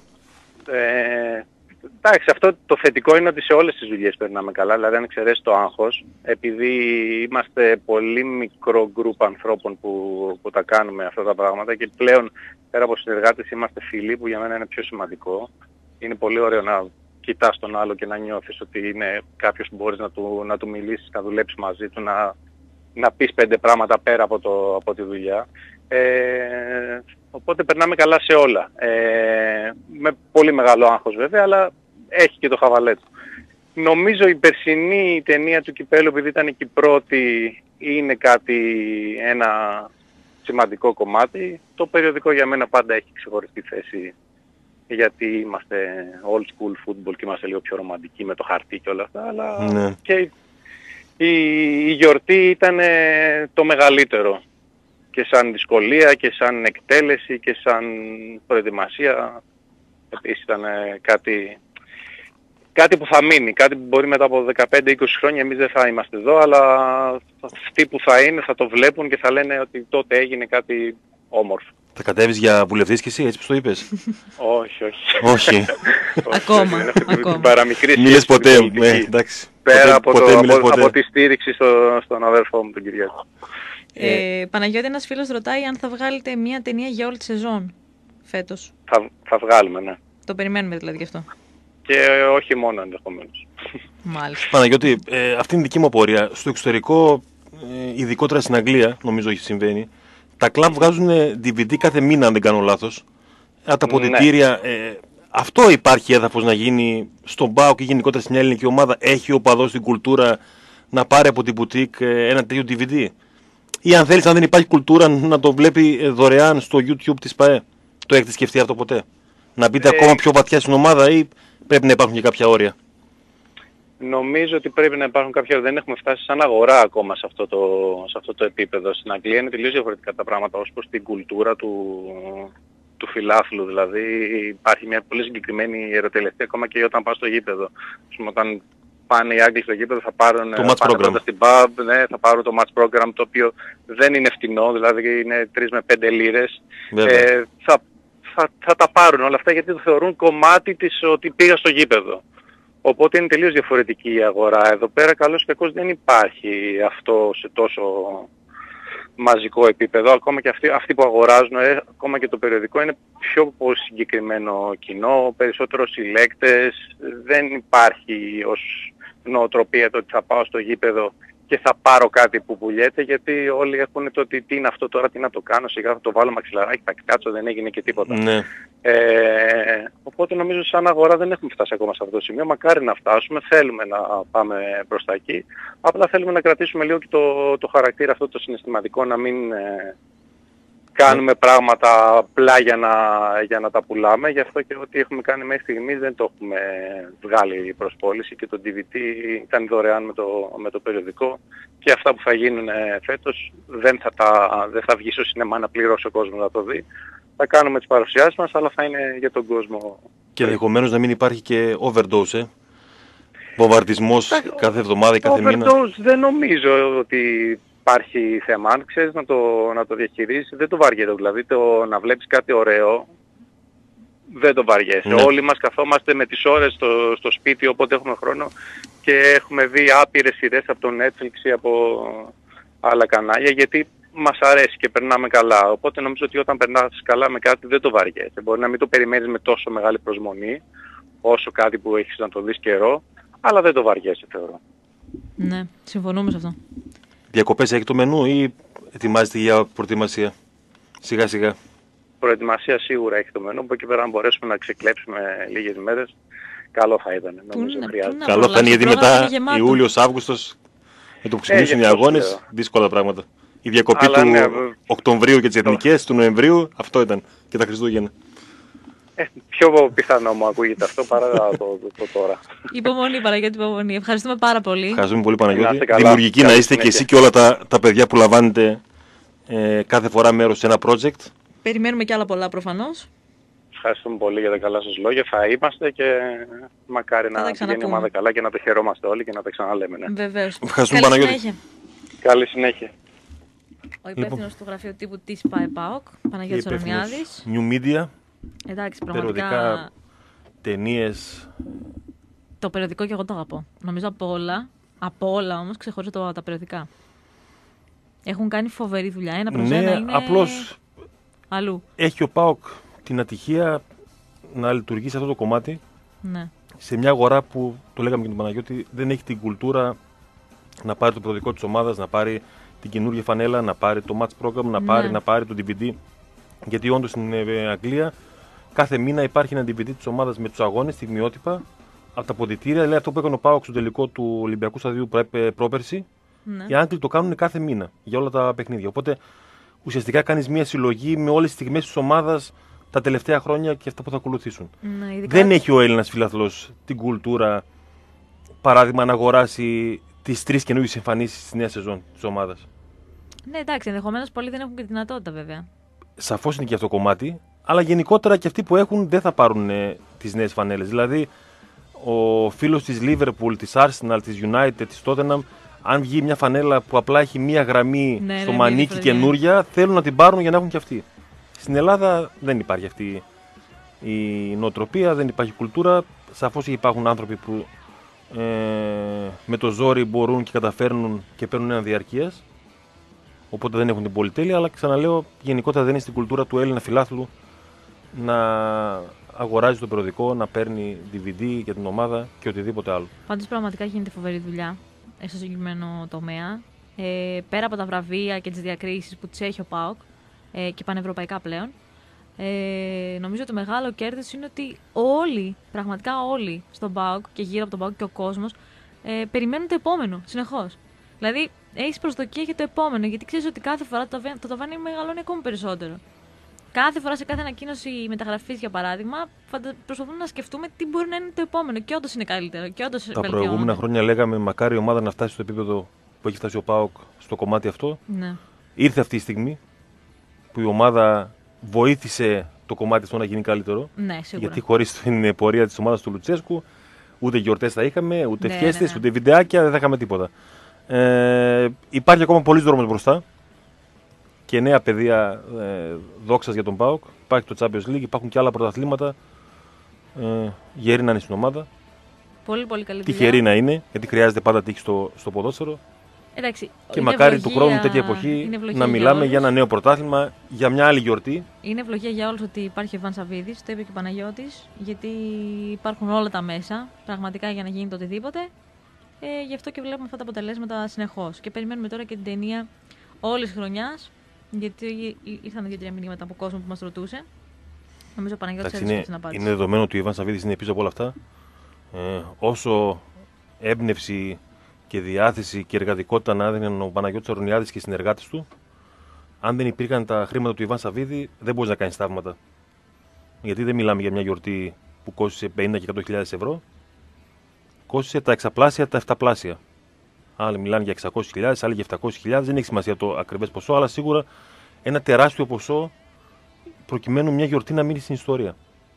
Ε, εντάξει, αυτό το θετικό είναι ότι σε όλες τις δουλειές περνάμε καλά, δηλαδή αν εξαιρέσεις το άγχος, επειδή είμαστε πολύ μικρό γκρουπ ανθρώπων που, που τα κάνουμε αυτά τα πράγματα και πλέον πέρα από συνεργάτες είμαστε φίλοι, που για μένα είναι πιο σημαντικό. Είναι πολύ ωραίο να κοιτάς τον άλλο και να νιώθεις ότι είναι κάποιος που μπορείς να του, να του μιλήσεις, να δουλέψεις μαζί του, να, να πεις πέντε πράγματα πέρα από, το, από τη δουλειά. Ε, οπότε περνάμε καλά σε όλα. Ε, με πολύ μεγάλο άγχος βέβαια, αλλά έχει και το χαβαλέ του. Νομίζω η περσινή ταινία του κυπέλου, επειδή ήταν και η πρώτη, είναι κάτι, ένα σημαντικό κομμάτι. Το περιοδικό για μένα πάντα έχει ξεχωριστή θέση, γιατί είμαστε old school football και είμαστε λίγο πιο ρομαντικοί με το χαρτί και όλα αυτά, αλλά ναι. και η, η, η γιορτή ήταν το μεγαλύτερο και σαν δυσκολία και σαν εκτέλεση και σαν προετοιμασία. Επίσης ήταν κάτι, κάτι που θα μείνει, κάτι που μπορεί μετά από δεκαπέντε είκοσι χρόνια εμείς δεν θα είμαστε εδώ, αλλά αυτοί που θα είναι θα το βλέπουν και θα λένε ότι τότε έγινε κάτι όμορφο. Θα κατέβεις για βουλευτής και εσύ, έτσι πως το είπες? Όχι, όχι. Όχι. Ακόμα. Ακόμα. Μη λες ποτέ, εντάξει. Πέρα από, ποτέ, το, από, από τη στήριξη στο, στον αδέρφο μου τον Κυριάκο. Ε, Παναγιώτη, ένας φίλος ρωτάει αν θα βγάλετε μια ταινία για όλη τη σεζόν φέτος. Θα, θα βγάλουμε, ναι. Το περιμένουμε δηλαδή γι' αυτό. Και όχι μόνο ενδεχομένως. Μάλιστα. Παναγιώτη, ε, αυτή είναι η δική μου απορία. Στο εξωτερικό, ε, ειδικότερα στην Αγγλία, νομίζω έχει συμβαίνει, τα κλαμπ βγάζουν ντι βι ντι κάθε μήνα, αν δεν κάνω λάθος. Τα αποδυτήρια. Ναι. Ε, αυτό υπάρχει έδαφος να γίνει στον ΠΑΟΚ και γενικότερα στην ελληνική ομάδα? Έχει ο παδός την κουλτούρα να πάρει από την μπουτίκ ένα τέτοιο ντι βι ντι? Ή αν θέλεις, αν δεν υπάρχει κουλτούρα, να το βλέπει δωρεάν στο YouTube της ΠΑΕ? Το έχετε σκεφτεί αυτό ποτέ? Να μπείτε ε... ακόμα πιο βαθιά στην ομάδα ή πρέπει να υπάρχουν και κάποια όρια? Νομίζω ότι πρέπει να υπάρχουν κάποια όρια. Δεν έχουμε φτάσει σαν αγορά ακόμα σε αυτό το, σε αυτό το επίπεδο. Στην Αγγλία είναι τελείως διαφορετικά τα πράγματα ως προς την κουλτούρα του, του φιλάθλου. Δηλαδή υπάρχει μια πολύ συγκεκριμένη ερωτελεστία ακόμα και όταν πας στο γήπεδο. Όταν πάνε οι Άγγλοι στο γήπεδο θα πάρουν το match program. Στην pub, ναι, θα πάρουν το match program, το οποίο δεν είναι φτηνό, δηλαδή είναι τρεις με πέντε λίρες. Ε, θα, θα, θα τα πάρουν όλα αυτά γιατί το θεωρούν κομμάτι της ότι πήγα στο γήπεδο. Οπότε είναι τελείως διαφορετική η αγορά. Εδώ πέρα καλώς και κακώς δεν υπάρχει αυτό σε τόσο μαζικό επίπεδο. Ακόμα και αυτοί, αυτοί που αγοράζουν, ε, ακόμα και το περιοδικό είναι πιο συγκεκριμένο κοινό, περισσότερο συλλέκτες. Δεν υπάρχει ως νοοτροπία το ότι θα πάω στο γήπεδο και θα πάρω κάτι που πουλιέται, γιατί όλοι έχουν το ότι τι είναι αυτό τώρα, τι να το κάνω, σιγά θα το βάλω μαξιλαράκι, θα κάτσω, δεν έγινε και τίποτα. Ναι. Ε, οπότε νομίζω σαν αγορά δεν έχουμε φτάσει ακόμα σε αυτό το σημείο, μακάρι να φτάσουμε, θέλουμε να πάμε προς τα εκεί, απλά θέλουμε να κρατήσουμε λίγο και το, το χαρακτήρα αυτό το συναισθηματικό, να μην ε, κάνουμε πράγματα απλά για να, για να τα πουλάμε. Γι' αυτό και ό,τι έχουμε κάνει μέχρι στιγμής δεν το έχουμε βγάλει προς πώληση και το ντι βι ντι ήταν δωρεάν με το, με το περιοδικό. Και αυτά που θα γίνουν φέτος δεν θα, τα, δεν θα βγει στο σινεμά να πληρώσει ο κόσμος να το δει. Θα κάνουμε τις παρουσιάσεις μας, αλλά θα είναι για τον κόσμο. Και ενδεχομένως να μην υπάρχει και overdose, ε. Βομβαρδισμός κάθε εβδομάδα ή κάθε μήνα. Overdose δεν νομίζω ότι υπάρχει θέμα. Αν ξέρεις να το, να το διαχειρίσεις, δεν το βαριέται. Δηλαδή το να βλέπεις κάτι ωραίο, δεν το βαριέσαι. Ναι. Όλοι μας καθόμαστε με τις ώρες στο, στο σπίτι όποτε έχουμε χρόνο και έχουμε δει άπειρες σειρές από το Netflix ή από άλλα κανάλια, γιατί μας αρέσει και περνάμε καλά. Οπότε νομίζω ότι όταν περνάς καλά με κάτι δεν το βαριέσαι. Μπορεί να μην το περιμένεις με τόσο μεγάλη προσμονή όσο κάτι που έχεις να το δεις καιρό, αλλά δεν το βαριέσαι, θεωρώ. Ναι, συμφωνούμε σε αυτό. Διακοπές έχει το μενού ή ετοιμάζεται για προετοιμασία σιγά σιγά? Προετοιμασία σίγουρα έχει το μενού, από εκεί πέρα αν μπορέσουμε να ξεκλέψουμε λίγες μέρες, καλό θα ήταν. Νομίζω είναι, χρειάζεται. Καλό θα είναι, γιατί μετά Ιούλιος, Αύγουστος, με το που ξεκινήσουν Ε, οι γι' αυτό αγώνες, λέω. δύσκολα πράγματα. Η διακοπή Αλλά του ναι, Οκτωβρίου και τις Εθνικές, του Νοεμβρίου, αυτό ήταν. Και τα Χριστούγεννα. Ε, πιο πιθανό μου ακούγεται αυτό παρά το, το, το τώρα. Υπομονή, Παναγιώτη, υπομονή. Ευχαριστούμε πάρα πολύ. Ευχαριστούμε πολύ, Να Παναγιώτη. είστε καλά. Δημιουργική Καλή να είστε και συνέχεια. εσύ και όλα τα, τα παιδιά που λαμβάνετε ε, κάθε φορά μέρος σε ένα project. Περιμένουμε κι άλλα πολλά προφανώς. Ευχαριστούμε πολύ για τα καλά σας λόγια. Θα είμαστε και μακάρι να τα πηγαίνει η ξαναπούμε. ομάδα καλά και να το χαιρόμαστε όλοι και να τα ξαναλέμε. Ναι. Βεβαίως. Ευχαριστούμε, Καλή Παναγιώτη. συνέχεια. Καλή συνέχεια. Ο υπεύθυνος του γραφείου τύπου της ΠΑΕΠΑΟΚ, Παναγιώτης Ορωνιάδης. New Media, Εντάξει, περιοδικά, πραγματικά ταινίες. το περιοδικό και εγώ το αγαπώ. Νομίζω από όλα, από όλα όμως ξεχωρίζω το, τα περιοδικά. Έχουν κάνει φοβερή δουλειά. Ένα προς ένα Ναι, είναι απλώς αλλού. έχει ο ΠΑΟΚ την ατυχία να λειτουργεί σε αυτό το κομμάτι, Ναι. σε μια αγορά που, το λέγαμε και τον Παναγιώτη, δεν έχει την κουλτούρα να πάρει το περιοδικό της ομάδας, να πάρει την καινούργια φανέλα, να πάρει το match program, να πάρει, Ναι. να πάρει το ντι βι ντι. Γιατί όντως στην ε, Αγγλία κάθε μήνα υπάρχει ένα ντι βι ντι της ομάδας με τους αγώνες, στιγμιότυπα, από τα ποδητήρια. Δηλαδή αυτό που έκανε ο ΠΑΟΚ στο τελικό του Ολυμπιακού Σταδίου πρέ- πρόπερση, Ναι. οι Άγγλοι το κάνουν κάθε μήνα για όλα τα παιχνίδια. Οπότε ουσιαστικά κάνεις μια συλλογή με όλες τις στιγμές της ομάδας τα τελευταία χρόνια και αυτά που θα ακολουθήσουν. Ναι, ειδικά... Δεν έχει ο Έλληνας φιλαθλός την κουλτούρα, παράδειγμα, να αγοράσει τις τρεις καινούργιες εμφανίσεις της νέας σεζόν της ομάδας. Ναι, εντάξει, ενδεχομένως πολλοί δεν έχουν και τη δυνατότητα βέβαια. Σαφώς είναι και αυτό το κομμάτι, αλλά γενικότερα και αυτοί που έχουν δεν θα πάρουν ε, τις νέες φανέλες. Δηλαδή, ο φίλος της Liverpool, της Arsenal, της United, της Tottenham, αν βγει μια φανέλα που απλά έχει μια γραμμή Ναι, στο ναι, μανίκι διαφορετικά. καινούρια, θέλουν να την πάρουν για να έχουν και αυτοί. Στην Ελλάδα δεν υπάρχει αυτή η νοοτροπία, δεν υπάρχει κουλτούρα. Σαφώς υπάρχουν άνθρωποι που ε, με το ζόρι μπορούν και καταφέρνουν και παίρνουν ένα διαρκείας. Οπότε δεν έχουν την πολυτέλεια, αλλά ξαναλέω, γενικότερα δεν είναι στην κουλτούρα του Έλληνα φιλάθλου να αγοράζει το περιοδικό, να παίρνει ντι βι ντι για την ομάδα και οτιδήποτε άλλο. Πάντως πραγματικά γίνεται φοβερή δουλειά στο συγκεκριμένο τομέα. Ε, πέρα από τα βραβεία και τις διακρίσεις που τις έχει ο ΠΑΟΚ ε, και πανευρωπαϊκά πλέον, ε, νομίζω το μεγάλο κέρδος είναι ότι όλοι, πραγματικά όλοι στον ΠΑΟΚ και γύρω από τον ΠΑΟΚ και ο κόσμος ε, περιμένουν το επόμενο συνεχώς. Δηλαδή έχεις προσδοκία για το επόμενο, γιατί ξέρεις ότι κάθε φορά το, ταβάνι- το ταβάνι μεγαλώνει ακόμη περισσότερο. Κάθε φορά σε κάθε ανακοίνωση μεταγραφής, για παράδειγμα, φαντα- προσπαθούμε να σκεφτούμε τι μπορεί να είναι το επόμενο. Και όντως είναι καλύτερο. Και όντως Τα βελτιώνεται. προηγούμενα χρόνια λέγαμε μακάρι η ομάδα να φτάσει στο επίπεδο που έχει φτάσει ο ΠΑΟΚ στο κομμάτι αυτό. Ναι. Ήρθε αυτή η στιγμή που η ομάδα βοήθησε το κομμάτι αυτό να γίνει καλύτερο. Ναι, σίγουρα. Γιατί χωρίς την πορεία της ομάδας του Λουτσέσκου, ούτε γιορτές θα είχαμε, ούτε Ναι, φιέστες, ναι, ναι. ούτε βιντεάκια, δεν θα είχαμε τίποτα. Ε, υπάρχει ακόμα πολλής δρόμος μπροστά και νέα πεδία ε, δόξας για τον ΠΑΟΚ. Υπάρχει το Champions League, υπάρχουν και άλλα πρωταθλήματα. Ε, γερή να είναι στην ομάδα. Πολύ, πολύ καλή δουλειά. Τυχερή να είναι, γιατί χρειάζεται πάντα τύχη στο, στο ποδόσφαιρο. Εντάξει, Και είναι μακάρι ευλογία- του χρόνου, τέτοια εποχή, είναι ευλογία να μιλάμε όλους. για ένα νέο πρωτάθλημα, για μια άλλη γιορτή. Είναι ευλογία για όλους ότι υπάρχει ο Ιβάν Σαββίδης, το είπε και ο Παναγιώτης, γιατί υπάρχουν όλα τα μέσα πραγματικά για να γίνει το οτιδήποτε. Ε, γι' αυτό και βλέπουμε αυτά τα αποτελέσματα συνεχώς. Και περιμένουμε τώρα και την ταινία όλης της χρονιάς, γιατί ήρθαν δύο-τρία μηνύματα από κόσμο που μας ρωτούσε. Νομίζω ο Παναγιώτης Εντάξει, έδωσε είναι, την απάντηση. είναι δεδομένο ότι ο Ιβάν Σαββίδης είναι πίσω από όλα αυτά. Ε, όσο έμπνευση και διάθεση και εργατικότητα να έδιναν ο Παναγιώτης Ορωνιάδης και οι συνεργάτες του, αν δεν υπήρχαν τα χρήματα του Ιβάν Σαββίδη, δεν μπορεί να κάνει θαύματα. Γιατί δεν μιλάμε για μια γιορτή που κόστησε πενήντα και εκατό χιλιάδες ευρώ. Κόστησε τα εξαπλάσια, τα εφταπλάσια. Άλλοι μιλάνε για εξακόσιες χιλιάδες, άλλοι για επτακόσιες χιλιάδες. Δεν έχει σημασία το ακριβές ποσό, αλλά σίγουρα ένα τεράστιο ποσό προκειμένου μια γιορτή να μείνει στην ιστορία.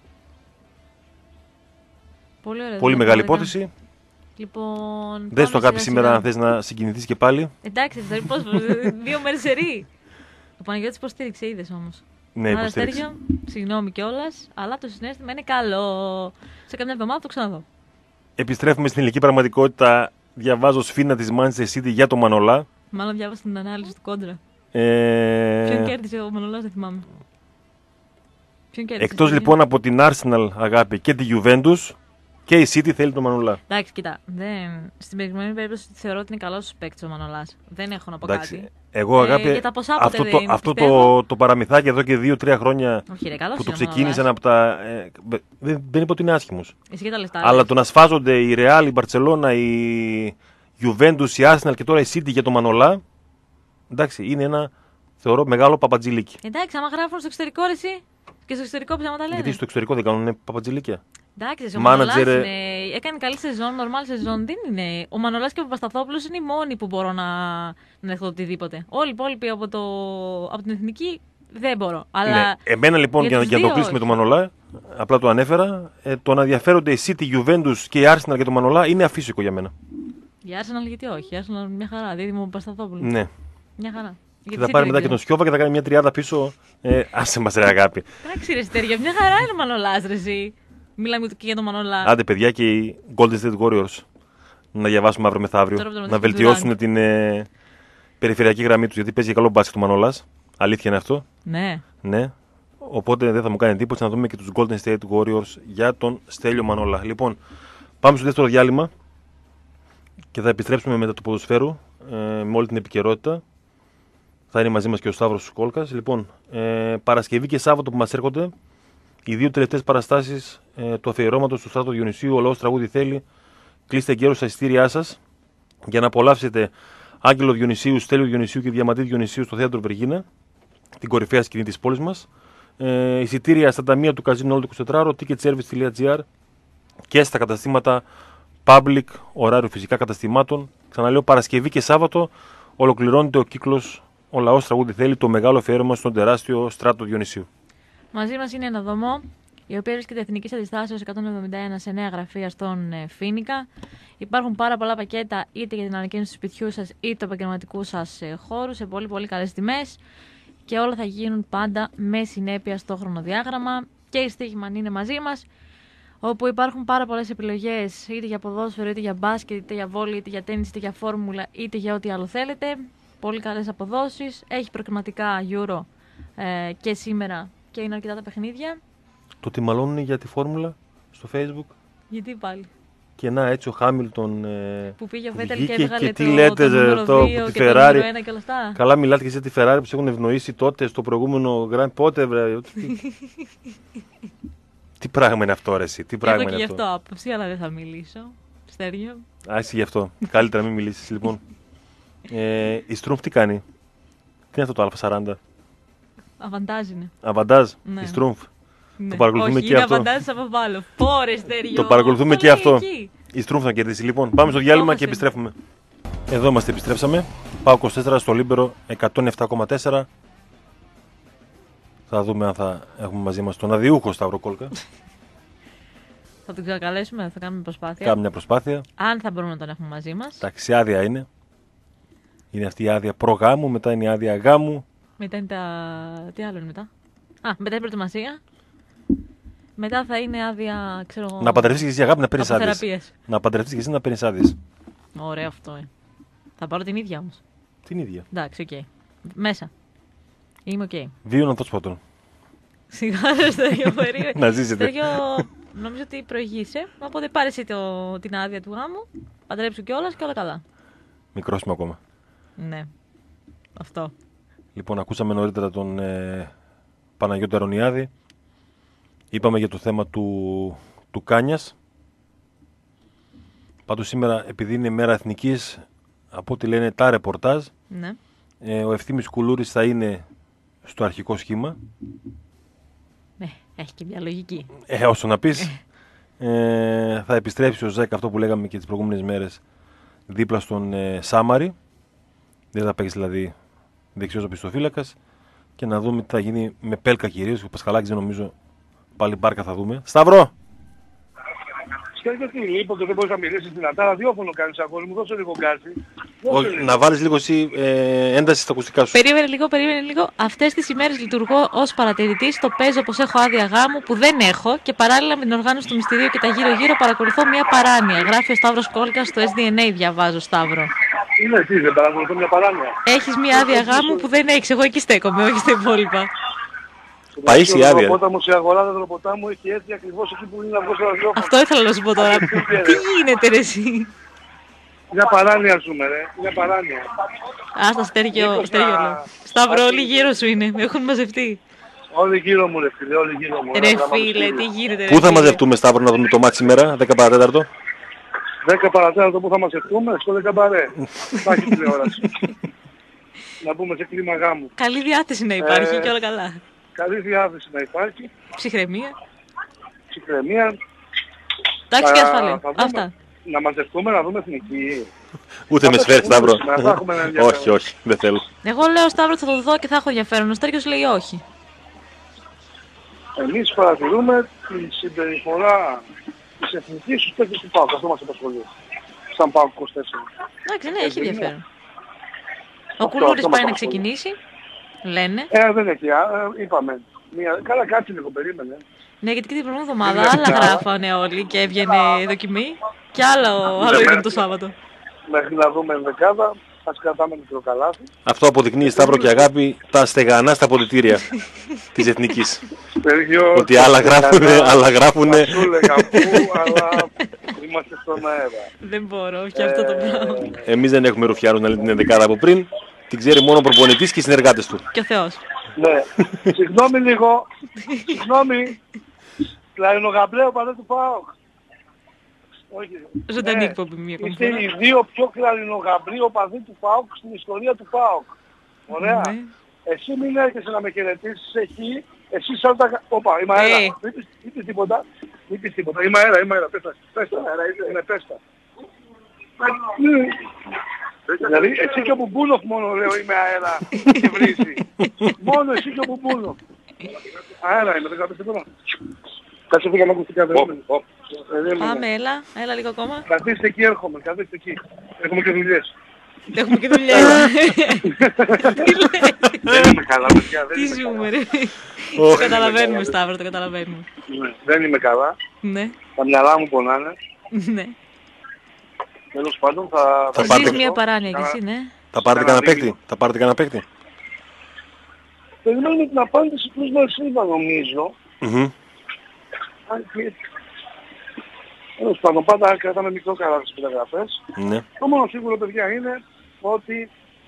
Πολύ, ωραία, Πολύ μεγάλη υπόθεση. Λοιπόν, δεν στο αγάπη σήμερα, αν θες να συγκινηθείς και πάλι. Εντάξει, θα πώς, δύο μέρες σερί. Ο Παναγιώτης υποστήριξε, είδες όμως. Ναι, Άρα, υποστήριξε. Στέργιο, συγγνώμη κιόλας, αλλά το συναίσθημα είναι καλό. Σε καμιά εβδομάδα το ξαναδώ. Επιστρέφουμε στην ηλική πραγματικότητα. Διαβάζω σφήνα της Manchester City για το Μανολά. Μάλλον διάβασα την ανάλυση του κόντρα. Ε... Ποιον κέρδισε ο Μανολάς, δεν θυμάμαι. Ποιον κέρδισε. Εκτός λοιπόν από την Arsenal, αγάπη, και τη Juventus, και η City θέλει τον Μανολά. Εντάξει, κοιτά. Δεν... Στην προηγούμενη περίπτωση θεωρώ ότι είναι καλός παίκτης ο Μανολάς. Δεν έχω να πω Εντάξει, κάτι. εγώ, αγάπη, ε, για τα ποσά αυτό, ποτέ το, δεν αυτό πιστεύω. το, το παραμυθάκι εδώ και δύο τρία χρόνια Όχι, ρε, καλός που το είναι ο ξεκίνησαν Μανολάς. από τα. Ε, δεν, δεν είπα ότι είναι άσχημος. Εσύ και τα λεφτά. Αλλά λες. το να σφάζονται η Real, η Barcelona, η Juventus, η Arsenal και τώρα η City για το Μανολά. Εντάξει, είναι ένα θεωρώ μεγάλο παπατζηλίκι. Εντάξει, άμα γράφουν στο εξωτερικό, ρε, εσύ. Και στο εξωτερικό ψέματα λένε. Γιατί στο εξωτερικό δεν κάνουν παπατζηλίκια. Εντάξει, ο Manager, Μανολάς ε, είναι... έκανε καλή σεζόν, νορμάλ σεζόν. Δεν είναι. Ο Μανολάς και ο Παπασταθόπουλος είναι οι μόνοι που μπορώ να, να δεχτώ οτιδήποτε. Όλοι οι υπόλοιποι από, το... από την εθνική δεν μπορώ. Αλλά... Ναι. Εμένα λοιπόν, για, για για, τους να το δύο, κλείσουμε όχι. το Μανολά, απλά το ανέφερα, ε, το να ενδιαφέρονται η City, η Juventus και η Arsenal για το Μανολά είναι αφύσικο για μένα. Η Arsenal γιατί όχι. Η Arsenal μια χαρά. Δίδυμο Παπασταθόπουλο. Ναι. Μια χαρά. Και Γιατί θα City πάρει δεν μετά και τον ξέρω. Σιώβα και θα κάνει μια τριάδα πίσω. Ε, άσε μας ρε αγάπη. Εντάξει, ρε Στέργια, μια χαρά είναι ο Μανολάς, ρε εσύ. Μιλάμε και για τον Μανολά. Άντε παιδιά, και οι Golden State Warriors να διαβάσουμε αύριο μεθαύριο. Τώρα από το Να μεταξύ του βελτιώσουν την ε, περιφερειακή γραμμή τους. Γιατί παίζει και καλό μπάσκετ ο Μανολάς. Αλήθεια είναι αυτό. Ναι. Ναι. Οπότε δεν θα μου κάνει εντύπωση να δούμε και τους Golden State Warriors για τον Στέλιο Μανόλα. Λοιπόν, πάμε στο δεύτερο διάλειμμα και θα επιστρέψουμε μετά του ποδοσφαίρου ε, με όλη την επικαιρότητα. Θα είναι μαζί μας και ο Σταύρος Κόλκας. Λοιπόν, ε, Παρασκευή και Σάββατο που μας έρχονται, οι δύο τελευταίες παραστάσεις ε, του αφιερώματος του Στράτου Διονυσίου, ο λαός τραγούδι θέλει. Κλείστε εγκαίρως στα εισιτήριά σας για να απολαύσετε Άγγελο Διονυσίου, Στέλιο Διονυσίου και Διαμαντή Διονυσίου στο Θέατρο Βεργίνα, την κορυφαία σκηνή της πόλης μας. Ε, εισιτήρια στα ταμεία του Καζίνο όλο το εικοσιτετράωρο, ticketservice τελεία gr και στα καταστήματα public, ωράριο φυσικά καταστημάτων. Ξαναλέω, Παρασκευή και Σάββατο ολοκληρώνεται ο κύκλος «Ο λαός τραγούδι θέλει», το μεγάλο αφιέρωμα στον τεράστιο Στράτο Διονυσίου. Μαζί μας είναι ένα δωμό, η οποία βρίσκεται εθνικής αντιστάσεως εκατόν εβδομήντα ένα σε νέα γραφεία στον ε, Φοίνικα. Υπάρχουν πάρα πολλά πακέτα είτε για την ανακαίνιση του σπιτιού σας είτε του επαγγελματικού σας ε, χώρου σε πολύ πολύ καλές τιμές. Και όλα θα γίνουν πάντα με συνέπεια στο χρονοδιάγραμμα και η Στίχημαν είναι μαζί μας, όπου υπάρχουν πάρα πολλές επιλογές είτε για ποδόσφαιρο, είτε για μπάσκετ, είτε για βόλεϊ, είτε για τέννις, είτε για φόρμουλα, είτε για ό,τι άλλο θέλετε. Πολύ καλές αποδόσεις, έχει προκριματικά Euro ε, και σήμερα και είναι αρκετά τα παιχνίδια. Το τι μαλώνουν για τη φόρμουλα στο Facebook. Γιατί πάλι. Και να, έτσι ο Χάμιλτον ε, Που πήγε ο που Βέτελ και βγήκε έβγαλε και τι το, λέτε, το νούμερο το, δύο τη και Ferrari. το νούμερο ένα και όλα αυτά. Καλά μιλάτε και για τη Ferrari που σε έχουν ευνοήσει τότε στο προηγούμενο Grand. Πότε βρε. τι, τι πράγμα είναι αυτό ρε εσύ, τι πράγμα Έχω και είναι γι' αυτό. αυτό άποψη, αλλά δεν θα μιλήσω. Στέργιο. Α, εσύ γι' αυτό. Καλύτερα μην μιλήσεις λοιπόν. Ε, η Στρούμφ τι κάνει. Τι είναι αυτό το Α σαράντα. Αβαντάζ είναι. Αβαντάζ, Ναι. η Στρούμφ. Ναι. Το παρακολουθούμε Όχι, και είναι αυτό. αβαντάζ από πάνω. Πόρε, Στέργιο. Το παρακολουθούμε Το και λέει αυτό. εκεί. Η Στρούμφ θα κερδίσει. Λοιπόν, πάμε στο διάλειμμα Όμως και είναι. επιστρέφουμε. Εδώ είμαστε, επιστρέψαμε. Πάω είκοσι τέσσερα στο Λίμπερο εκατόν επτά κόμμα τέσσερα. Θα δούμε αν θα έχουμε μαζί μας τον αδιούχο Σταύρο Κόλκα. Θα τον ξανακαλέσουμε, θα κάνουμε προσπάθεια. Κάνουμε μια προσπάθεια. Αν θα μπορούμε να τον έχουμε μαζί μας. Εντάξει, άδεια είναι. Είναι αυτή η άδεια προγάμου, μετά είναι η άδεια γάμου. Μετά είναι τα. Τι άλλο είναι μετά. Α, μετά η προετοιμασία. Μετά θα είναι άδεια, ξέρω. Να παντρευτείς και εσύ αγάπη να παίρνεις από άδειες. θεραπείες. Να παντρευτείς και εσύ να παίρνεις άδειες. Ωραίο αυτό, ε. Θα πάρω την ίδια όμως. Την ίδια. Εντάξει, οκ. Μέσα. Είμαι οκ. Βίων ανθόσπατων. Σιγά ρε Στέργιο, περίμενε. Να ζήσετε. Στέργιο, νομίζω ότι προηγείσαι. Οπότε πάρε εσύ το, την άδεια του γάμου. Παντρέψου κιόλας και όλα καλά. Μικρός είμαι ακόμα. Ναι. Αυτό. Λοιπόν, ακούσαμε νωρίτερα τον ε, Παναγιώτη Αρωνιάδη. Είπαμε για το θέμα του, του Κάνιας. Πάντως σήμερα, επειδή είναι μέρα εθνικής, από ό,τι λένε τα ρεπορτάζ, Ναι. Ε, ο Ευθύμης Κουλούρης θα είναι στο αρχικό σχήμα. Ναι, έχει και μια λογική. Ε, όσο να πεις. Ε, θα επιστρέψει ο Ζέκ, αυτό που λέγαμε και τις προηγούμενες μέρες, δίπλα στον ε, Σάμαρη. Δεν θα παίξει δηλαδή δεξιός οπισθοφύλακας. Και να δούμε τι θα γίνει με Πέλκα κυρίως. Ο Πασχαλάκης δεν νομίζω πάλι μπάρκα θα δούμε. Σταύρο! Γιατί λοιπόν και δεν μπορείς να μιλήσεις δυνατά, ραδιόφωνο κάνεις ακόμα, μου δώσε λίγο γκάζι. Να βάλεις λίγο εσύ ε, ένταση στα ακουστικά σου. Περίμενε λίγο, περίμενε λίγο. Αυτές τις ημέρες λειτουργώ ως παρατηρητής. Το παίζω πως έχω άδεια γάμου που δεν έχω και παράλληλα με την οργάνωση του μυστηρίου και τα γύρω-γύρω παρακολουθώ μια παράνοια. Γράφει ο Σταύρος Κόλκας στο ες ντι εν έι, διαβάζω, Σταύρο. Είναι τι, δεν παρακολουθώ μια παράνοια. Έχεις μια άδεια γάμου που δεν έχεις. Εγώ εκεί στέκομαι, όχι στα υπόλοιπα. Παΐσι η άδεια. Η αγορά δεδροποτάμου έχει έρθει ακριβώς εκεί που είναι να βγω στο ραδιόφωνο. Αυτό ήθελα να σου πω τώρα. Τι γίνεται ρε εσύ? Μια παράνοια ζούμε ρε, μια παράνοια. Άστα Στέργιο, Στέργιο λέω. Σταύρο, όλοι γύρω σου είναι, με έχουν μαζευτεί. Όλοι γύρω μου ρε φίλε, όλοι γύρω μου. Ρε φίλε, τι γίνεται ρε. Πού θα μαζευτούμε Σταύρο να δούμε το μάτι σήμερα, δέκα παρά τέταρτο? δέκα παρά τέταρτο που θα μαζευτούμε, στο δεκαμπαρέ. Θα έχει τηλεόραση. Να μπούμε σε κλίμα γάμου. Καλή διάθεση να υπάρχει Ε, και όλα καλά. Καλή διάθεση να υπάρχει, Ψυχραιμία. ψυχραιμία. Εντάξει και Θα- ασφαλή. θα δούμε. Αυτά. Να μαζευτούμε να δούμε εθνική. Ούτε με Θα σφαίρει πούμε Σταύρο. σήμερα, θα έχουμε ένα ενδιαφέρον. Όχι, όχι, δεν θέλω. Εγώ λέω Σταύρο θα το δω και θα έχω ενδιαφέρον. Ο Στέργιος λέει όχι. Εμείς παρατηρούμε τη συμπεριφορά της εθνικής στους παίκτες του ΠΑΟΚ. Αυτό μας απασχολεί. Σαν ΠΑΟΚ είκοσι τέσσερα. Εντάξει, ναι, έχει είναι. ενδιαφέρον. Ο Αυτό, Κουλούρης αυτό πάει μας να απασχολεί. ξεκινήσει. Λένε. Ε, δεν έχει. α, ε, είπαμε. Μια... Καλά κάτσε λίγο, περίμενε. Ναι, γιατί και την προηγούμενη εβδομάδα Είναι άλλα πια. γράφανε όλοι και έβγαινε δοκιμή. Και άλλο, άλλο Ναι, είδαμε ναι. το Σάββατο. Μέχρι να δούμε ενδεκάδα, ας κρατάμε μικρό καλάθι. Αυτό αποδεικνύει Σταύρο και αγάπη τα στεγανά στα αποδυτήρια της Εθνικής. Στέργιο, Ότι άλλα γράφουνε, άλλα γράφουνε. Θα σου έλεγα πού, αλλά είμαστε στον αέρα. Δεν μπορώ και αυτό το πράγμα. Εμείς δεν έχουμε ρουφιάνους να λέμε την ενδεκάδα από πριν. Την ξέρει μόνο ο προπονητής και οι συνεργάτες του. Και ο Θεός. Ναι. Συγγνώμη λίγο. Συγγνώμη. Κλαρινογαμπρέο παντέ του ΠΑΟΚ. Όχι. Ζωντανή Ναι. εκπομπή μία ακόμη Είστε φορά. οι δύο πιο κλαρινογαμπροί οπαδοί του ΠΑΟΚ στην ιστορία του ΠΑΟΚ. Ωραία. Ναι. Εσύ μην έρχεσαι να με χαιρετήσεις εκεί. Εσύ σαν τα... κα- Όπα, είμαι αέρα. Ε. Μην πεις- μην πεις τίποτα. Μην πεις τίποτα. Είμαι αέρα, είμαι αέρα. Πες τα. Πες τα αέρα. Είναι- Είναι πες τα. Δηλαδή εσύ και ο Μπουμπούλοφ μόνο λέω είμαι αέρα και βρίζει. Μόνο εσύ και ο Μπουμπούλοφ. Αέρα είμαι, δεν κρατάς τίποτα. Κάτσε φύγα να ακουστικά δεν είναι. Πάμε, έλα, έλα λίγο ακόμα. Καθίστε εκεί, έρχομαι, καθίστε εκεί. Έχουμε και δουλειές. Έχουμε και δουλειά. Τι λέει, Δεν είμαι καλά, παιδιά, δεν τι είμαι ζούμε καλά. ρε. Το καταλαβαίνουμε Σταύρο, το καταλαβαίνουμε. Ναι, δεν είμαι καλά. Ναι, Τα μυαλά μου πονάνε. ναι. Τέλος πάντων θα... Θα Ζεις πάρετε- μια παράνοια κι εσύ, ναι. Θα πάρετε κανένα παίκτη. Θα πάρετε κανένα παίκτη. Περιμένουμε την απάντηση του Μαρσίλβα νομίζω. Μμμ. Αν και... Τέλος πάντων, πάντα κρατάμε μικρό καλά στις περιγραφές. Ναι. Το μόνο σίγουρο, παιδιά, είναι ότι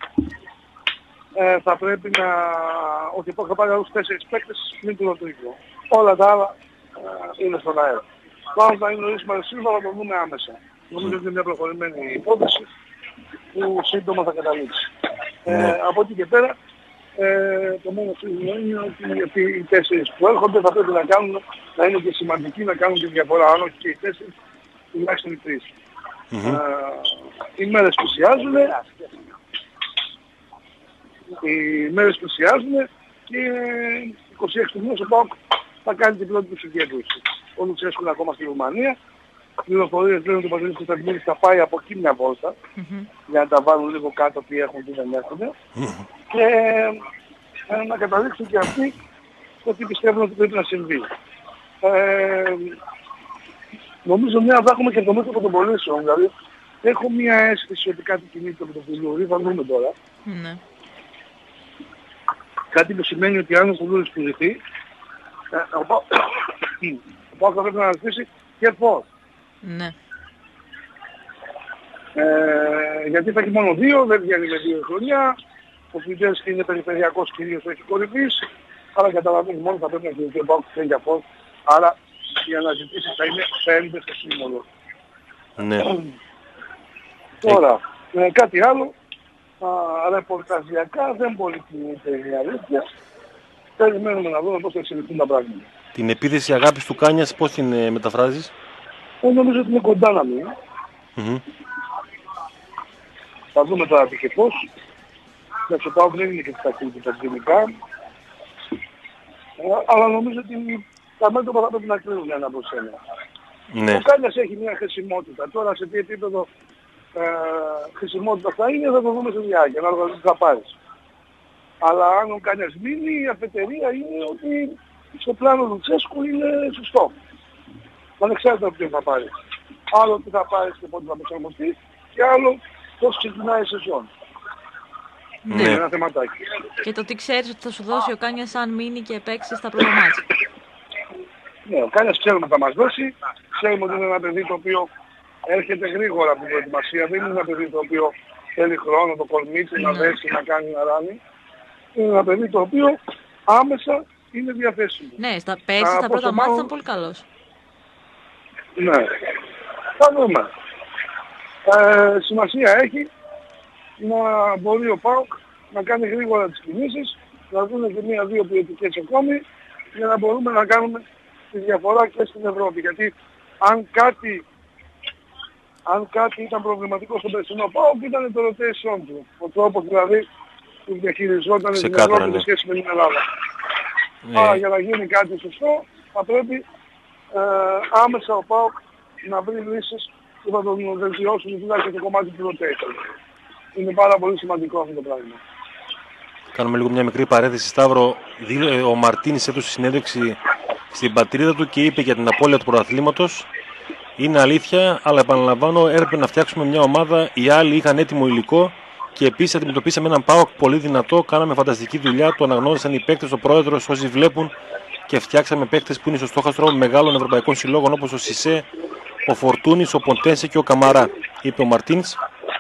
ε, θα πρέπει να... ότι θα πάρει άλλους τέσσερις παίκτες πριν του Ροντρίγκο. Όλα τα άλλα ε, είναι στον αέρα. Τώρα θα είναι ο Ισμαήλ Σίλβα, θα το δούμε άμεσα. Νομίζω ότι είναι μια προχωρημένη υπόθεση που σύντομα θα καταλήξει. Ναι. Ε, από εκεί και πέρα, ε, το μόνο σίγουρο είναι ότι αυτοί οι τέσσερις που έρχονται θα πρέπει να κάνουν, να είναι και σημαντικοί, να κάνουν τη διαφορά. Αν όχι και οι τέσσερις, τουλάχιστον οι τρεις. Μμμ. Ε, οι μέρες πλησιάζουν, οι μέρες πλησιάζουν και είκοσι έξι του μήνες ο ΠΑΟΚ θα κάνει την πρώτη του συγκέντρωση. Ο Λουτσέσκου είναι ακόμα στη Ρουμανία. Οι πληροφορίες λένε ότι ο Παντελής Κωνσταντινίδης θα πάει από εκεί μια βόλτα για να τα βάλουν λίγο κάτω τι έχουν, τι δεν έχουν και ε, να καταλήξουν και αυτοί το τι πιστεύουν ότι πρέπει να συμβεί. Ε, νομίζω μια θα έχουμε και το μέτωπο των πωλήσεων, δηλαδή έχω μια αίσθηση ότι κάτι κινείται με το Κουλούρι, θα δούμε τώρα. Ναι. Κάτι που σημαίνει ότι αν ο Κουλούρις πουληθεί, ε, ο Πα- ο ΠΑΟΚ θα πρέπει να αναζητήσει και πώς. Ναι. Ε, γιατί θα έχει μόνο δύο, δεν βγαίνει με δύο χρονιά. Ο Φιντέρσκι είναι περιφερειακός κυρίως, έχει κορυφής. Άρα καταλαβαίνει μόνο θα πρέπει να κινηθεί ο ΠΑΟΚ και για πώς. Άρα οι αναζητήσεις θα είναι πέντε στο σύνολο. Ναι. Τώρα, ε, κάτι άλλο. ρεπορταζιακά δεν πολύ κινείται η αλήθεια. Περιμένουμε να δούμε πώς θα εξελιχθούν τα πράγματα. Την επίθεση αγάπης του Κάνιας πώς την ε, μεταφράζεις? Εγώ νομίζω ότι είναι κοντά να μείνει. Mm-hmm. Θα δούμε τώρα τι και πώς. Εντάξει, ο ΠΑΟΚ δεν είναι και στα ταχύτητα γενικά. Αλλά νομίζω ότι τα μέτωπα θα πρέπει να κρίνουν ένα προς ένα. Ναι. Ο Κάνιας έχει μια χρησιμότητα. Τώρα σε τι επίπεδο ε, χρησιμότητα θα είναι θα το δούμε στη διάρκεια, ανάλογα τι θα πάρεις. Αλλά αν ο Κάνιας μείνει, η αφετηρία είναι ότι στο πλάνο του Τσέσκου είναι σωστό. Ανεξάρτητα από ποιον θα πάρει. Άλλο τι θα πάρεις και πότε θα προσαρμοστεί και άλλο πώς ξεκινάει η σεζόν. Ναι. Είναι ένα θεματάκι. Και το τι ξέρεις ότι θα σου δώσει ο Κάνιας αν μείνει και παίξει στα πρώτα μάτια. Ναι, ο Κάνιας ξέρουμε θα μας δώσει. Ξέρουμε ότι είναι ένα παιδί το οποίο έρχεται γρήγορα από την προετοιμασία. Δεν είναι ένα παιδί το οποίο θέλει χρόνο, το κορμί του να δέσει, να κάνει να ράνει. Είναι ένα παιδί το οποίο άμεσα είναι διαθέσιμο. Ναι, στα πέρσι, στα πρώτα μάτια ήταν πολύ καλός. Ναι. Θα δούμε. Ε, σημασία έχει να μπορεί ο ΠΑΟΚ να κάνει γρήγορα τις κινήσεις, να δούμε και μία-δύο ποιοτικές ακόμη για να μπορούμε να κάνουμε τη διαφορά και στην Ευρώπη. Γιατί αν κάτι, αν κάτι ήταν προβληματικό στον περσινό ΠΑΟΚ ήταν το rotation του. Ο τρόπος δηλαδή που διαχειριζόταν την Ευρώπη σε σχέση με την Ελλάδα. Ναι. Άρα για να γίνει κάτι σωστό θα πρέπει ε, άμεσα ο ΠΑΟΚ να βρει λύσεις που θα τον βελτιώσουν τουλάχιστον το κομμάτι του rotation. Είναι πάρα πολύ σημαντικό αυτό το πράγμα. Κάνουμε λίγο μια μικρή παρένθεση. Σταύρο, ο Μαρτίνης έδωσε συνέντευξη στην πατρίδα του και είπε για την απώλεια του πρωταθλήματος. Είναι αλήθεια, αλλά επαναλαμβάνω, έπρεπε να φτιάξουμε μια ομάδα. Οι άλλοι είχαν έτοιμο υλικό και επίσης αντιμετωπίσαμε έναν ΠΑΟΚ πολύ δυνατό. Κάναμε φανταστική δουλειά, το αναγνώρισαν οι παίκτες, ο πρόεδρος, όσοι βλέπουν και φτιάξαμε παίκτες που είναι στο στόχαστρο μεγάλων ευρωπαϊκών συλλόγων όπως ο Σισέ, ο Φορτούνης, ο Ποντένσε και ο Καμαρά, είπε ο Μαρτίνης.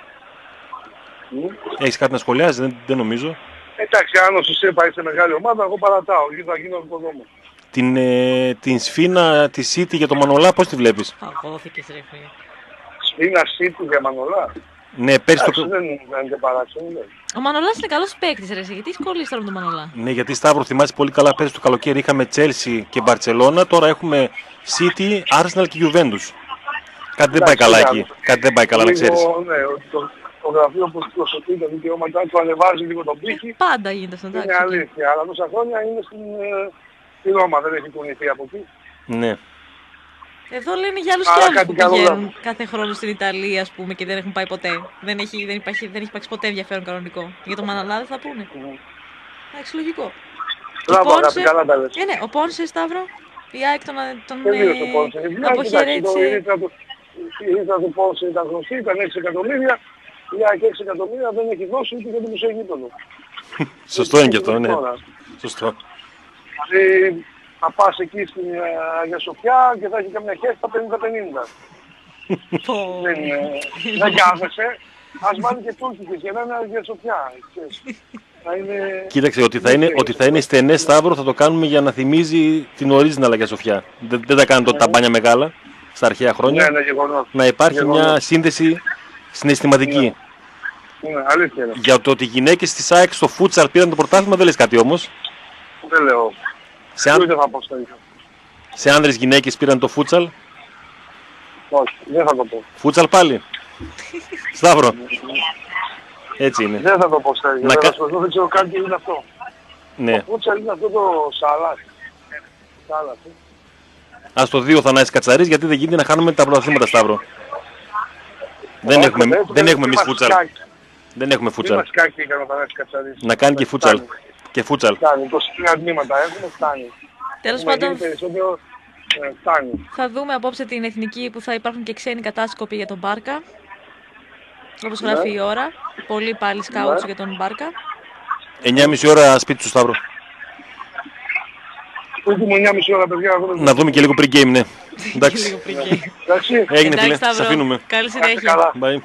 Mm. Έχεις κάτι να σχολιάσεις? Δεν, δεν νομίζω. Εντάξει, αν ο Σισέ πάει σε μεγάλη ομάδα, εγώ παρατάω ή θα γίνω οικοδόμος. Την, ε, την σφίνα τη City για το Μανολά, πώς τη βλέπεις? Αγώθηκες ρε φίλε. Σφίνα City για Μανολά. Ναι, πέρσι το... δεν μου φαίνεται παράξενο. Ο Μανολάς είναι καλός παίκτης ρε, γιατί σχολείς τώρα με τον Μανολά? Ναι, γιατί Σταύρο θυμάσαι πολύ καλά, πέρσι το καλοκαίρι είχαμε Chelsea και Barcelona, τώρα έχουμε City, Arsenal και Juventus. Κάτι δεν πάει καλά εκεί, κάτι δεν πάει καλά να ξέρεις. Ναι, το, το γραφείο που προσωπεί τα δικαιώματά του ανεβάζει λίγο τον πύχη. Πάντα γίνεται στον τάξη. Είναι αλήθεια, αλλά τόσα χρόνια είναι στην, στη Ρώμα, δεν έχει κουνηθεί από εκεί. Ναι. Εδώ λένε για άλλους και άλλους που πηγαίνουν κάθε χρόνο στην Ιταλία, ας πούμε, και δεν έχουν πάει ποτέ. Δεν έχει, δεν υπάρχει, δεν έχει υπάρξει ποτέ ενδιαφέρον κανονικό. Για τον Μανολά δεν θα πούνε. Εντάξει, λογικό. Μπράβο, αγάπη, καλά τα λες. Ε, ναι, ο Πόνσε, Σταύρο, η ΑΕΚ τον, τον ε, αποχαιρέτησε. Η ήττα του Πόνσε ήταν γνωστή, ήταν έξι εκατομμύρια. Η ΑΕΚ έξι εκατομμύρια δεν έχει δώσει ούτε για το μισό γήπεδο. Σωστό είναι και αυτό, ναι. Σωστό. Δηλαδή, θα πας εκεί στην Αγία Σοφιά και θα έχει καμιά χέρι στα πενήντα πενήντα. Δεν κάθεσαι. Ας βάλει και τουρκικές για να είναι Αγία Σοφιά. Είναι... Κοίταξε, ότι θα είναι, ότι θα είναι στενές, Σταύρο, θα το κάνουμε για να θυμίζει την original Αγία Σοφιά. Δεν, δεν τα κάνουν τότε τα μπάνια μεγάλα, στα αρχαία χρόνια. Ναι, ναι, γεγονός. Να υπάρχει γεγονός. Μια σύνδεση συναισθηματική. Ναι, ναι, αλήθεια είναι. Για το ότι οι γυναίκες της ΑΕΚ στο φούτσαλ πήραν το πρωτάθλημα δεν λες κάτι όμως? Δεν λέω. Σε, αν... δεν θα πω στο ίδιο. Σε άνδρες γυναίκες πήραν το φούτσαλ? Όχι, δεν θα το πω. Φούτσαλ πάλι? Σταύρο. Έτσι είναι. Δεν θα το πω στο ίδιο. Να... Δεν, θα... δεν ξέρω καν τι είναι αυτό. Ναι. Το φούτσαλ είναι αυτό το σαλάτ. Σαλάτ. Ας το δει ο Θανάσης Κατσαρής, γιατί δεν γίνεται να χάνουμε τα πρωταθλήματα, Σταύρο. Δεν έχουμε, δεν, δεν έχουμε εμείς φούτσαλ. Δεν έχουμε φούτσαλ. Να κάνει και φούτσαλ. Και φούτσαλ. Φτάνει, είκοσι τρία τμήματα έχουμε, φτάνει. Τέλος πάντων, θα δούμε απόψε την εθνική που θα υπάρχουν και ξένοι κατάσκοποι για τον Μπάρκα. Όπως γράφει η ώρα. Πολλοί πάλι σκάουτς για τον Μπάρκα. εννιά και μισή ώρα σπίτι του, Σταύρο. Να δούμε και λίγο pre-game, ναι. Εντάξει. Έγινε, φίλε. Σας αφήνουμε. Καλή συνέχεια. Bye.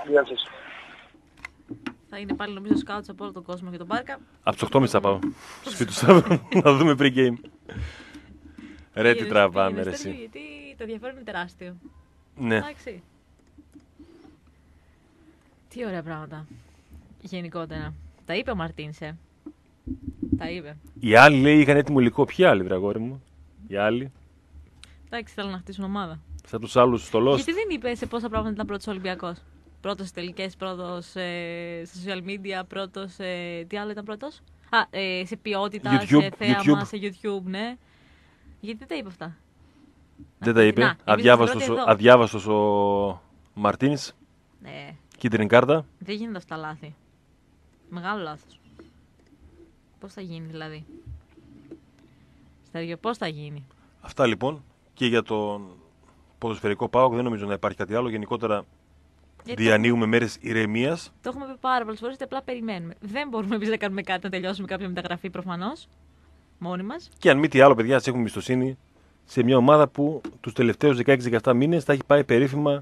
Θα είναι πάλι νομίζω σκάουτς από όλο τον κόσμο για τον Μπάρκα. Από τις οκτώ και μισή θα πάω. Σπίτι του, Σταύρο. Να δούμε pre-game. Ρε τι τραβάμε ρε εσύ. Γιατί το ενδιαφέρον είναι τεράστιο. Ναι. Εντάξει. Τι ωραία πράγματα. Γενικότερα. Τα είπε ο Μαρτίνσε. Τα είπε. Οι άλλοι λέει είχαν έτοιμο υλικό. Ποιοι άλλοι, βραγόρι μου. Οι άλλοι. Εντάξει, θέλουν να χτίσουν ομάδα. Σαν τους άλλους στο Lost. Γιατί δεν είπε σε πόσα πράγματα ήταν πρώτος Ολυμπιακός. Πρώτος στις τελικές, πρώτος ε, στα social media, πρώτος. Ε, τι άλλο ήταν πρώτος. Α, ε, σε ποιότητα, YouTube, σε θέαμα, YouTube. σε YouTube, ναι. Γιατί δεν τα είπε αυτά. Δεν τα είπε. Να, Αδιάβαστος, πρώτη ο, εδώ. αδιάβαστος ο Μαρτίνς. Ναι, Κίτρινη κάρτα. δεν γίνεται αυτά λάθη. Μεγάλο λάθος. Πώς θα γίνει δηλαδή. Στέργιο, πώς θα γίνει. Αυτά λοιπόν. Και για τον ποδοσφαιρικό ΠΑΟΚ δεν νομίζω να υπάρχει κάτι άλλο. Γενικότερα Γιατί διανύουμε μέρες ηρεμίας. Το έχουμε πει πάρα πολλές φορές, ότι απλά περιμένουμε. Δεν μπορούμε εμείς να κάνουμε κάτι, να τελειώσουμε κάποια μεταγραφή προφανώς. Μόνοι μας. Και αν μη τι άλλο, παιδιά, ας έχουμε εμπιστοσύνη σε μια ομάδα που τους τελευταίους δεκαέξι δεκαεπτά μήνες θα έχει πάει περίφημα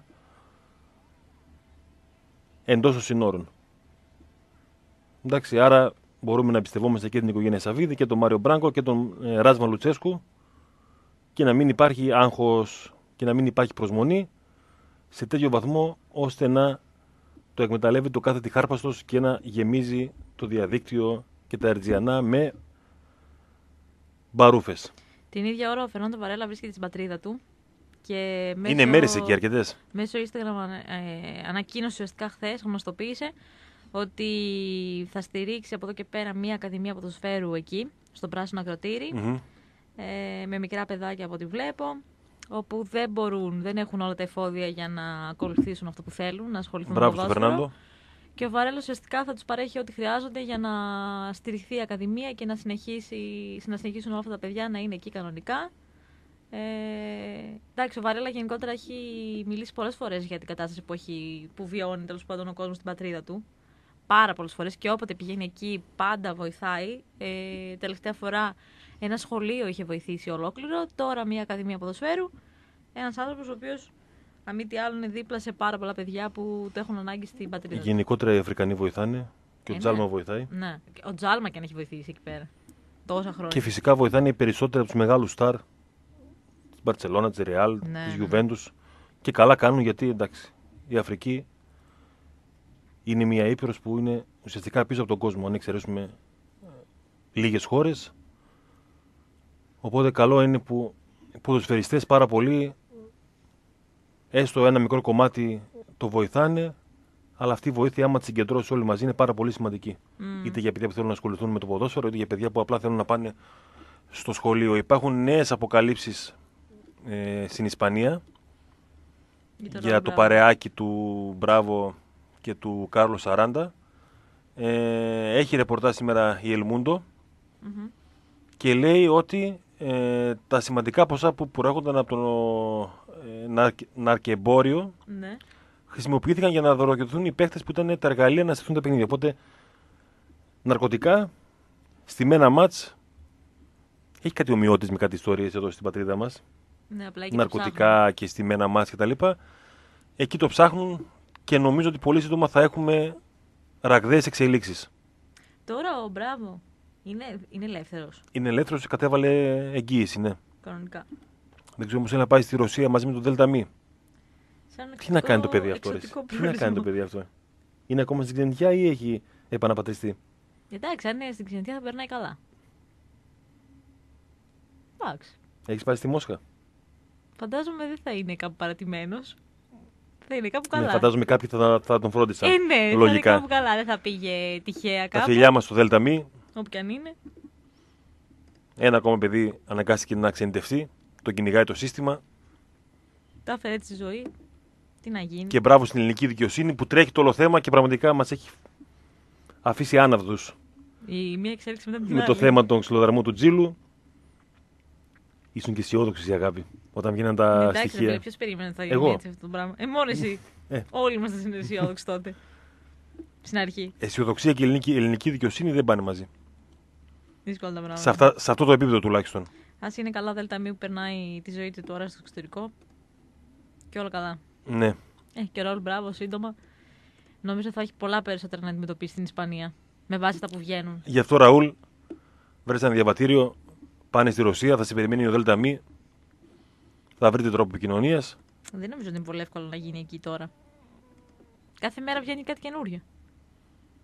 εντός των συνόρων. Εντάξει, άρα μπορούμε να εμπιστευόμαστε και την οικογένεια Σαββίδη και τον Μάριο Μπράγκο και τον ε, Ράσμα Λουτσέσκου και να μην υπάρχει άγχος και να μην υπάρχει προσμονή σε τέτοιο βαθμό ώστε να το εκμεταλλεύει το κάθε τυχάρπαστος και να γεμίζει το διαδίκτυο και τα ερτζιανά με μπαρούφες. Την ίδια ώρα ο Φερνάντο Βαρέλα βρίσκεται στην πατρίδα του. Και μέσω, Είναι μέρες εκεί αρκετές. Μέσω Instagram ε, ανακοίνωσε ουσιαστικά χθες, γνωστοποίησε ότι θα στηρίξει από εδώ και πέρα μια ακαδημία ποδοσφαίρου εκεί, στο Πράσινο Ακροτήρι, Mm-hmm. ε, με μικρά παιδάκια από ό,τι βλέπω, όπου δεν μπορούν, δεν έχουν όλα τα εφόδια για να ακολουθήσουν αυτό που θέλουν, να ασχοληθούν με το Μπράβο στον ποδόσφαιρο. Φερνάντο. Και ο Βαρέλος ουσιαστικά θα τους παρέχει ό,τι χρειάζονται για να στηριχθεί η Ακαδημία και να, συνεχίσει, να συνεχίσουν όλα αυτά τα παιδιά να είναι εκεί κανονικά. Ε, εντάξει, ο Βαρέλα γενικότερα έχει μιλήσει πολλές φορές για την κατάσταση που, έχει, που βιώνει τέλος πάντων ο κόσμος στην πατρίδα του. Πάρα πολλές φορές και όποτε πηγαίνει εκεί πάντα βοηθάει. Ε, τελευταία φορά ένα σχολείο είχε βοηθήσει ολόκληρο, τώρα μια Ακαδημία Ποδοσφαίρου. Ένας άνθρωπος ο οποίος, αν μη τι άλλο, είναι δίπλα σε πάρα πολλά παιδιά που το έχουν ανάγκη στην πατρίδα του. Γενικότερα οι Αφρικανοί βοηθάνε και ο Ε, Τζάλμα ναι. βοηθάει. Ναι, ο Τζάλμα και αν έχει βοηθήσει εκεί πέρα. Τόσα χρόνια. Και φυσικά βοηθάνε οι περισσότεροι από τους μεγάλους στάρ της Μπαρτσελώνα, της Ρεάλ, Ναι, της ναι. Γιουβέντους. Και καλά κάνουν γιατί εντάξει, η Αφρική είναι μια ήπειρος που είναι ουσιαστικά πίσω από τον κόσμο, αν εξαιρέσουμε λίγες χώρες. Οπότε καλό είναι που οι ποδοσφαιριστές πάρα πολύ, έστω ένα μικρό κομμάτι το βοηθάνε, αλλά αυτή η βοήθεια, άμα τη συγκεντρώσει όλοι μαζί, είναι πάρα πολύ σημαντική. Mm. Είτε για παιδιά που θέλουν να ασχοληθούν με το ποδόσφαιρο, είτε για παιδιά που απλά θέλουν να πάνε στο σχολείο. Υπάρχουν νέες αποκαλύψεις ε, στην Ισπανία Για, για το παρεάκι του Μπράβο και του Κάρλος Σαράντα. Ε, έχει ρεπορτάζ σήμερα η Ελμούντο Mm-hmm. και λέει ότι ε, τα σημαντικά ποσά που προέρχονταν από το ε, ναρκ, ναρκεμπόριο Ναι. χρησιμοποιήθηκαν για να δωροκριθούν οι παίχτες που ήταν τα εργαλεία να στηθούν τα παιχνίδια. Οπότε ναρκωτικά, στημένα μάτς, έχει κάτι ομοιότητες με κάτι ιστορίες εδώ στην πατρίδα μας. Ναι, απλά εκεί το Ναρκωτικά και στημένα μάτς κτλ. Εκεί το ψάχνουν και νομίζω ότι πολύ σύντομα θα έχουμε ραγδαίες εξελίξεις. Τώρα ο Μπράβο είναι, είναι ελεύθερος, Είναι ελεύθερος και κατέβαλε εγγύηση, ναι. κανονικά. Δεν ξέρω όμως θέλει να πάει στη Ρωσία μαζί με τον Δέλτα Μη. Σαν Τι να κάνει το παιδί αυτό, ρε. εξωτικό Τι να κάνει το προορισμό. παιδί αυτό. Είναι ακόμα στην ξενιτιά ή έχει επαναπατριστεί. Εντάξει, αν είναι στην ξενιτιά θα περνάει καλά. Εντάξει. Έχεις πάει στη Μόσχα. Φαντάζομαι δεν θα είναι κάπου παρατημένος. Θα είναι κάπου καλά. Ναι, φαντάζομαι κάποιοι θα, θα τον φρόντισαν. Ε, ναι, θα είναι λογικά. κάπου καλά. Δεν θα πήγε τυχαία Τα κάπου. φιλιά μας στο Δέλτα Μη. Όπου κι αν είναι. Ένα ακόμα παιδί αναγκάστηκε να ξενιτευτεί. Τον κυνηγάει το σύστημα. Τα έφερε έτσι στη ζωή. Τι να γίνει. Και μπράβο στην ελληνική δικαιοσύνη που τρέχει το όλο θέμα και πραγματικά μας έχει αφήσει άναυδους Η μία εξέλιξη μετά την με άλλη. το θέμα των ξυλοδαρμών του Τζίλου. Ήσουν και αισιόδοξοι, αγάπη, όταν βγαίναν τα Εντάξει, στοιχεία. ποιο περίμενε ότι θα Εγώ. γίνει έτσι αυτό το πράγμα. Ε, μόνο εσύ. Ε. Όλοι ήμασταν αισιόδοξοι τότε. Στην αρχή. Αισιοδοξία και ελληνική, ελληνική δικαιοσύνη δεν πάνε μαζί. Δύσκολα τα πράγματα. Σε, αυτά, σε αυτό το επίπεδο τουλάχιστον. Α είναι καλά Δέλτα Μη που περνάει τη ζωή του τώρα στο εξωτερικό. Και όλα καλά. Ναι. Ε, και ο Ραούλ Μπράβο σύντομα. Νομίζω θα έχει πολλά περισσότερα να αντιμετωπίσει στην Ισπανία. Με βάση τα που βγαίνουν. Γι' αυτό, Ραούλ, βρες ένα διαβατήριο, πάνε στη Ρωσία, θα σε περιμένει ο Δέλτα Μη, θα βρείτε τρόπο επικοινωνίας. Δεν νομίζω ότι είναι πολύ εύκολο να γίνει εκεί τώρα. Κάθε μέρα βγαίνει κάτι καινούριο.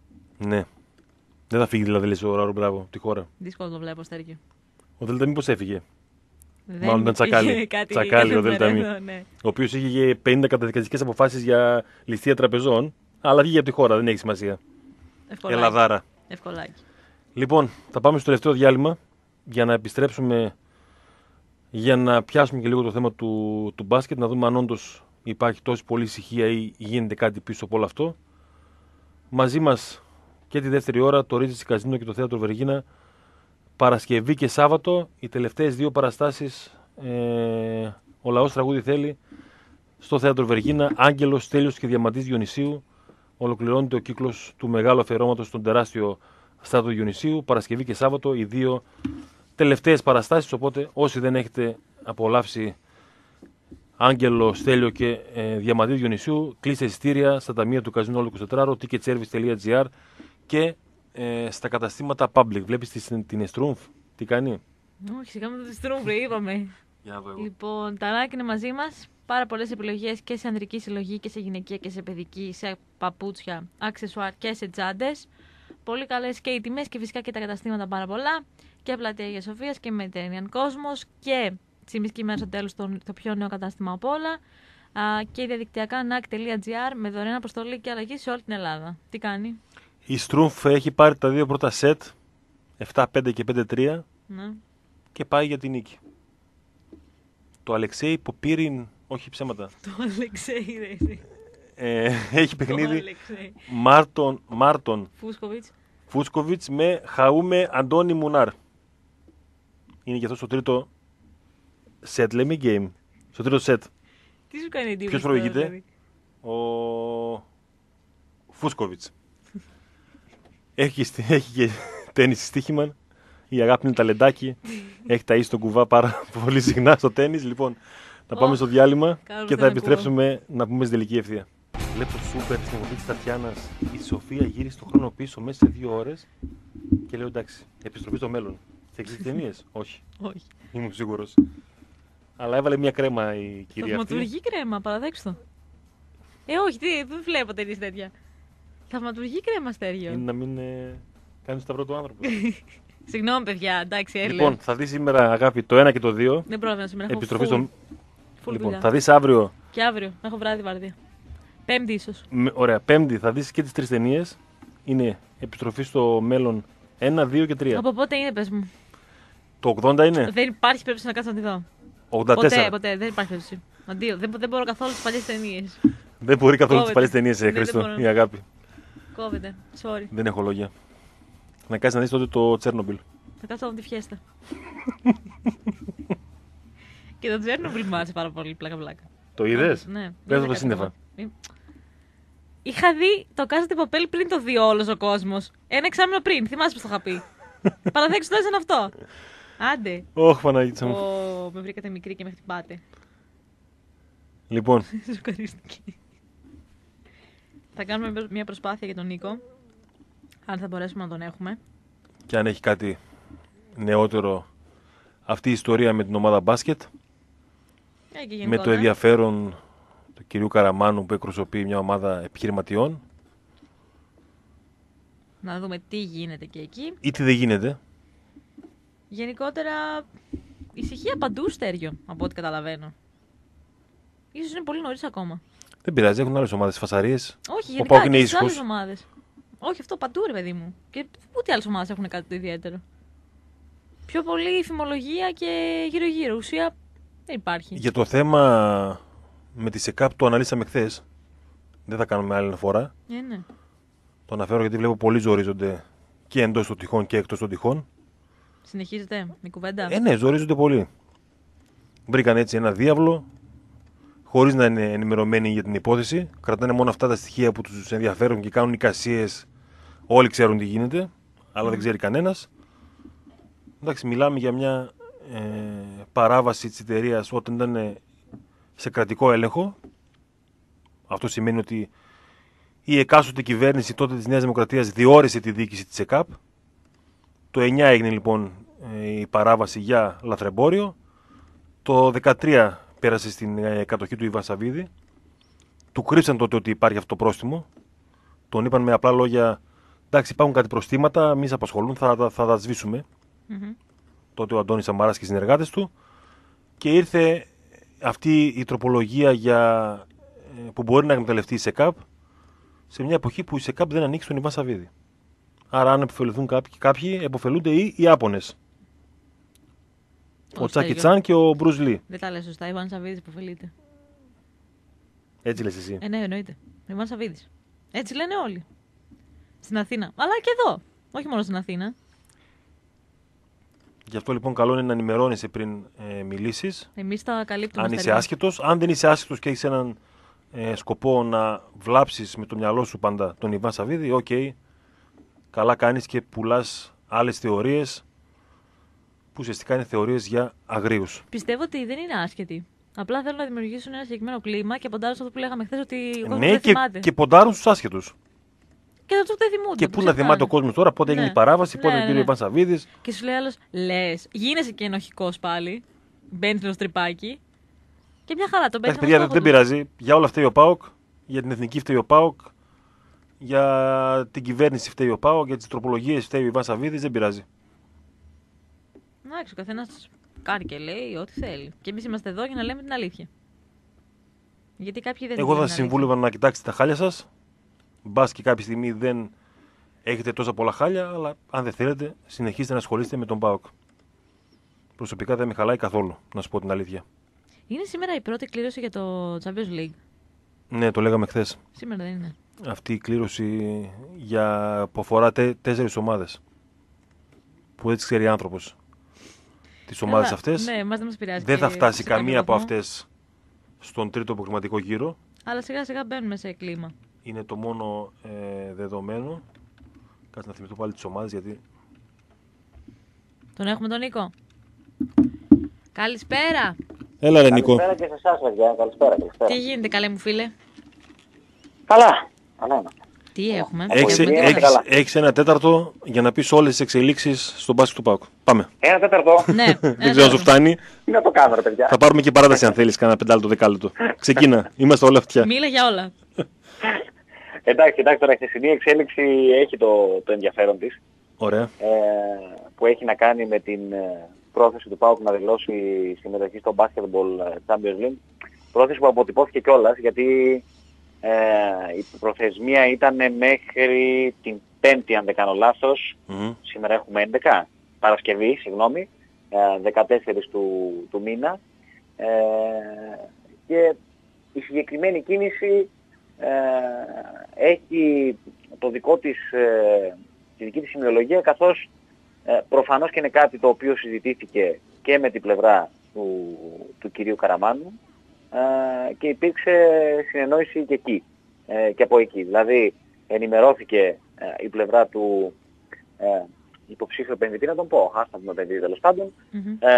Ναι. Δεν θα φύγει δηλαδή, λες, ο Ράρο Μπράβο από τη χώρα. Δύσκολο το βλέπω, Στέργιο. Ο Δέλτα μήπως έφυγε. Δεν Μάλλον ήταν τσακάλι. κάτι Τσακάλι ο Δέλτα Μη. Ναι. Ο οποίος είχε πενήντα καταδικαστικές αποφάσεις για ληστεία τραπεζών, αλλά βγήκε από τη χώρα, δεν έχει σημασία. Ευκολάκι. Ελλαδάρα. Ευκολάκι. Λοιπόν, θα πάμε στο τελευταίο διάλειμμα για να επιστρέψουμε, για να πιάσουμε και λίγο το θέμα του, του μπάσκετ, να δούμε αν όντως υπάρχει τόση πολλή ησυχία ή γίνεται κάτι πίσω από όλο αυτό. Μαζί μας και τη δεύτερη ώρα το Regency Casino και το Θέατρο Βεργίνα, Παρασκευή και Σάββατο, οι τελευταίες δύο παραστάσεις, ε, ο λαός τραγούδι θέλει, στο Θέατρο Βεργίνα, Άγγελος, Στέλιος και Διαμαντής Διονυσίου. Ολοκληρώνεται ο κύκλος του μεγάλου αφιερώματος στον τεράστιο στάδιο Διονυσίου, Παρασκευή και Σάββατο, οι δύο τελευταίες παραστάσεις, οπότε όσοι δεν έχετε απολαύσει Άγγελο, Στέλιο και ε, Διαμαντή Διονυσίου, κλείστε εισιτήρια στα ταμεία του Καζίνο Όλο είκοσι τέσσερα, ticketservice τελεία gr και ε, στα καταστήματα public. Βλέπεις την, την Εστρούμφ, τι κάνει? Όχι, σιγά με το Εστρούμφ, είπαμε. Λοιπόν, τα Nike είναι μαζί μας. Πάρα πολλές επιλογές και σε ανδρική συλλογή και σε γυναικεία και σε παιδική, σε παπούτσια, αξεσουάρ και σε τσάντες. Πολύ καλές και οι τιμές και φυσικά και τα καταστήματα πάρα πολλά. Και πλατεία Αγίας Σοφίας και Mediterranean Cosmos και τσιμισκή μέρα στο τέλος το, το πιο νέο κατάστημα από όλα. Α, και διαδικτυακά nike τελεία gr με δωρεάν αποστολή και αλλαγή σε όλη την Ελλάδα. Τι κάνει? Η Στρούμφ έχει πάρει τα δύο πρώτα σετ, επτά πέντε και πέντε τρία, ναι, και πάει για την νίκη. Το Αλεξέη Ποπίριν, όχι ψέματα. Το Αλεξέη, ρε. Ε, έχει παιχνίδι Μάρτον, Μάρτον Φούσκοβιτς. Φούσκοβιτς με Χαούμε Αντώνη Μουνάρ. Είναι και αυτό στο τρίτο σετ, λέμε game. Στο τρίτο σετ. Τι σου κάνει εντύπωση? Ποιος προηγείται? Δηλαδή? Ο Φούσκοβιτς. έχει, έχει και τένις στοίχημα. Η αγάπη είναι ταλεντάκι. Έχει ταΐσει τον κουβά πάρα πολύ συχνά στο τένις. Λοιπόν, θα πάμε oh, στο διάλειμμα και θα επιστρέψουμε να πούμε στην τελική ευθεία. Βλέπω σούπερ στην εκπομπή της Τατιάνας. Η Σοφία γύρισε το χρόνο πίσω μέσα σε δύο ώρες και λέω εντάξει, επιστροφή στο μέλλον. Θα εξηγήσει ταινίες? Όχι. Όχι. Ήμουν σίγουρος. Αλλά έβαλε μια κρέμα η κυρία. Θαυματουργή κρέμα, παραδέξτε το. Ε, όχι, τι, δεν βλέπω ταινίες τέτοια. Θαυματουργή κρέμα, Στέργιο. Είναι να μην ε, κάνει το σταυρό του άνθρωπου. Συγγνώμη, παιδιά, εντάξει, έλε. Λοιπόν, θα δει σήμερα, αγάπη, το ένα και το δύο. Δεν πρόβλημα σήμερα. Επιστροφή στο. Full Λοιπόν, δουλειά. θα δει αύριο. Και αύριο, έχω βράδυ βάρδια. Πέμπτη ίσως. Με, ωραία, Πέμπτη θα δει και τις τρεις ταινίες. Είναι επιστροφή στο μέλλον ένα, δύο και τρία. Από πότε είναι, πες μου? Το ογδόντα είναι. Δεν υπάρχει περίπτωση να κάτσω να τη δω. ογδόντα τέσσερα. Ποτέ, ποτέ, δεν υπάρχει περίπτωση. Αντίο, δεν, δεν μπορώ καθόλου τις παλιές ταινίες. Δεν μπορεί καθόλου τις παλιές ταινίες, ε, Χρήστο, η αγάπη. Κόβεται, sorry. Δεν έχω λόγια. Να κάτσεις να δεις τότε το Τσέρνομπιλ. Θα κάτσω να δω τη φιέστα. Και το Τσέρνομπιλ μου άρεσε πάρα πολύ, πλάκα-πλάκα. Το είδες? Ναι. Πες το τα σύννεφα. Είχα δει το Casa de Papel πριν το δει όλος ο κόσμος. Ένα εξάμηνο πριν, θυμάσαι πως το είχα πει. Παραδέξου το ήταν αυτό. Άντε. Ωχ, Παναγίτσα μου. Ω, με βρήκατε μικρή και με χτυπάτε. Λοιπόν. Σου ευχαριστήκε. Θα κάνουμε μια προσπάθεια για τον Νίκο. Αν θα μπορέσουμε να τον έχουμε. Και αν έχει κάτι νεότερο αυτή η ιστορία με την ομάδα μπάσκετ. Ε, με το ενδιαφέρον του κυρίου Καραμάνου που εκπροσωπεί μια ομάδα επιχειρηματιών. Να δούμε τι γίνεται και εκεί. Ή τι δεν γίνεται. Γενικότερα, ησυχία παντού, Στέργιο, από ό,τι καταλαβαίνω. Ίσως είναι πολύ νωρίς ακόμα. Δεν πειράζει, έχουν άλλες ομάδες φασαρίες. Όχι, γενικά και στις άλλες ομάδες. Όχι, αυτό παντού, ρε παιδί μου. Και ούτε άλλες ομάδες έχουν κάτι το ιδιαίτερο. Πιο πολύ φημολογία και γύρω-γύρω. Ουσία δεν υπάρχει. Για το θέμα με τη ΣΕΚΑΠ το αναλύσαμε χθες. Δεν θα κάνουμε άλλη φορά. Ε, ναι. Το αναφέρω γιατί βλέπω πολλοί ζορίζονται και εντός των τυχών και εκτός των τυχών. Συνεχίζεται η κουβέντα. Ε, ναι, ζορίζονται πολύ. Βρήκαν έτσι ένα διάβλο, χωρίς να είναι ενημερωμένοι για την υπόθεση. Κρατάνε μόνο αυτά τα στοιχεία που τους ενδιαφέρουν και κάνουν εικασίες. Όλοι ξέρουν τι γίνεται, αλλά mm. δεν ξέρει κανένας. Εντάξει, μιλάμε για μια ε, παράβαση της εταιρείας όταν ήταν σε κρατικό έλεγχο. Αυτό σημαίνει ότι η εκάστοτε κυβέρνηση τότε της Νέας Δημοκρατίας διόρισε τη διοίκηση της ΕΚΑΠ. Το εννιά έγινε λοιπόν η παράβαση για λαθρεμπόριο. Το δεκατρία πέρασε στην κατοχή του Ιβάν Σαββίδη. Του κρύψαν τότε ότι υπάρχει αυτό το πρόστιμο. Τον είπαν με απλά λόγια Εντάξει, υπάρχουν κάτι προστήματα, εμείς απασχολούν, θα, θα, θα τα σβήσουμε. Mm-hmm. Τότε ο Αντώνης Σαμαράς και οι συνεργάτες του. Και ήρθε αυτή η τροπολογία για, που μπορεί να εκμεταλλευτεί η ΣΕΚΑΠ σε μια εποχή που η ΣΕΚΑΠ δεν ανοίξει τον Ιβάν Σαββίδη. Άρα, αν επωφεληθούν κάποιοι, κάποιοι επωφελούνται οι Ιάπωνες. Ο Τσάκι Τσάν και ο Μπρουζ Λι. Δεν τα λες σωστά, Ιβάν Σαββίδης υποφελείται. Έτσι λες εσύ. Ε, ναι, εννοείται. Ιβάν Σαββίδης. Έτσι λένε όλοι. Στην Αθήνα. Αλλά και εδώ. Όχι μόνο στην Αθήνα. Γι' αυτό λοιπόν καλό είναι να ενημερώνεσαι πριν ε, μιλήσεις. Εμείς τα καλύπτουμε. Αν είσαι άσχετος. Αν δεν είσαι άσχετος και έχεις έναν ε, σκοπό να βλάψεις με το μυαλό σου πάντα τον Ιβάν Σαββίδη, οκ. Okay, καλά κάνεις και πουλάς άλλες θεωρίες που ουσιαστικά είναι θεωρίες για αγρίους. Πιστεύω ότι δεν είναι άσχετοι. Απλά θέλουν να δημιουργήσουν ένα συγκεκριμένο κλίμα και ποντάρουν στο αυτό που λέγαμε χθες ότι ο κόσμος ναι, δεν και, θυμάται. και ποντάρουν στους άσχετους. Και αυτούς δεν θυμούνται. Και πού να θυμάται ο κόσμος τώρα, πότε ναι. έγινε η παράβαση, πότε ναι, έγινε ο ναι. Ιβάν Σαββίδης. Και σου λέει άλλος, λες, γίνεσαι και ενοχικός πάλι. Μπαίνεις στο τρυπάκι. Και μια χαρά τον παίρνει. Εντάξει, παιδιά, δεν, δεν πειράζει. Για όλα φταίει ο ΠΑΟΚ. Για την εθνική φταίει ο ΠΑΟΚ. Για την κυβέρνηση φταίει ο ΠΑΟΚ. Για τις τροπολογίες φταίει ο Ιβάν Σαββίδης. Δεν πειράζει. Εντάξει, ο καθένας κάνει και λέει ό,τι θέλει. Και εμείς είμαστε εδώ για να λέμε την αλήθεια. Γιατί κάποιοι δεν. Εγώ θα σας συμβούλευα να κοιτάξετε τα χάλια σας. Μπας και κάποια στιγμή δεν έχετε τόσα πολλά χάλια, αλλά αν δεν θέλετε, συνεχίστε να ασχολείστε με τον ΠΑΟΚ. Προσωπικά δεν με χαλάει καθόλου, να σου πω την αλήθεια. Είναι σήμερα η πρώτη κλήρωση για το Champions League. Ναι, το λέγαμε χθες. Σήμερα δεν είναι. Αυτή η κλήρωση για... που αφορά τε... τέσσερις ομάδες. Που έτσι ξέρει άνθρωπος. Τις ομάδες αυτές. Ναι, μας δεν μας πειράζει. Δεν θα φτάσει καμία από αυτές στον τρίτο προγραμματικό γύρο. Αλλά σιγά σιγά μπαίνουμε σε κλίμα. Είναι το μόνο ε, δεδομένο. Κάτσε να θυμηθώ πάλι τις ομάδες γιατί... Τον έχουμε τον Νίκο. Καλησπέρα. Έλα ρε Νίκο. Καλησπέρα και σε εσάς παιδιά. Καλησπέρα, καλησπέρα. Τι γίνεται καλέ μου φίλε. Καλά. Καλά είμαστε. Τι έχουμε. Έχεις, Έχουμε έχεις, καλά. έχεις ένα τέταρτο για να πεις όλες τις εξελίξεις στον μπάσκετ του ΠΑΟΚ. Πάμε. Ένα τέταρτο. Ναι. Δεν ξέρω αν σου φτάνει. Τι να το κάνω ρε παιδιά. Θα πάρουμε και παράταση αν θέλεις, κανένα πεντάλεπτο, δεκάλεπτο. Ξεκίνα. Είμαστε όλα αυτιά. Μίλα για όλα. Εντάξει, εντάξει τώρα η χθεσινή εξέλιξη έχει το, το ενδιαφέρον της. Ωραία. Ε, που έχει να κάνει με την ε, πρόθεση του ΠΑΟΚ να δηλώσει συμμετοχή στο Basketball Champions League. Πρόθεση που αποτυπώθηκε κιόλας γιατί ε, η προθεσμία ήταν μέχρι την Πέμπτη αν δεν κάνω λάθος. Mm-hmm. Σήμερα έχουμε έντεκα. Παρασκευή, συγγνώμη. Ε, δεκατέσσερις του, του μήνα. Ε, και η συγκεκριμένη κίνηση ε, έχει το δικό της, ε, τη δική της σημειολογία καθώς ε, προφανώς και είναι κάτι το οποίο συζητήθηκε και με την πλευρά του, του κυρίου Καραμάνου ε, και υπήρξε συνεννόηση και εκεί ε, και από εκεί. Δηλαδή ενημερώθηκε ε, η πλευρά του ε, υποψήφιου επενδυτή, να τον πω, άστατο επενδυτή τέλος πάντων, Mm-hmm. ε,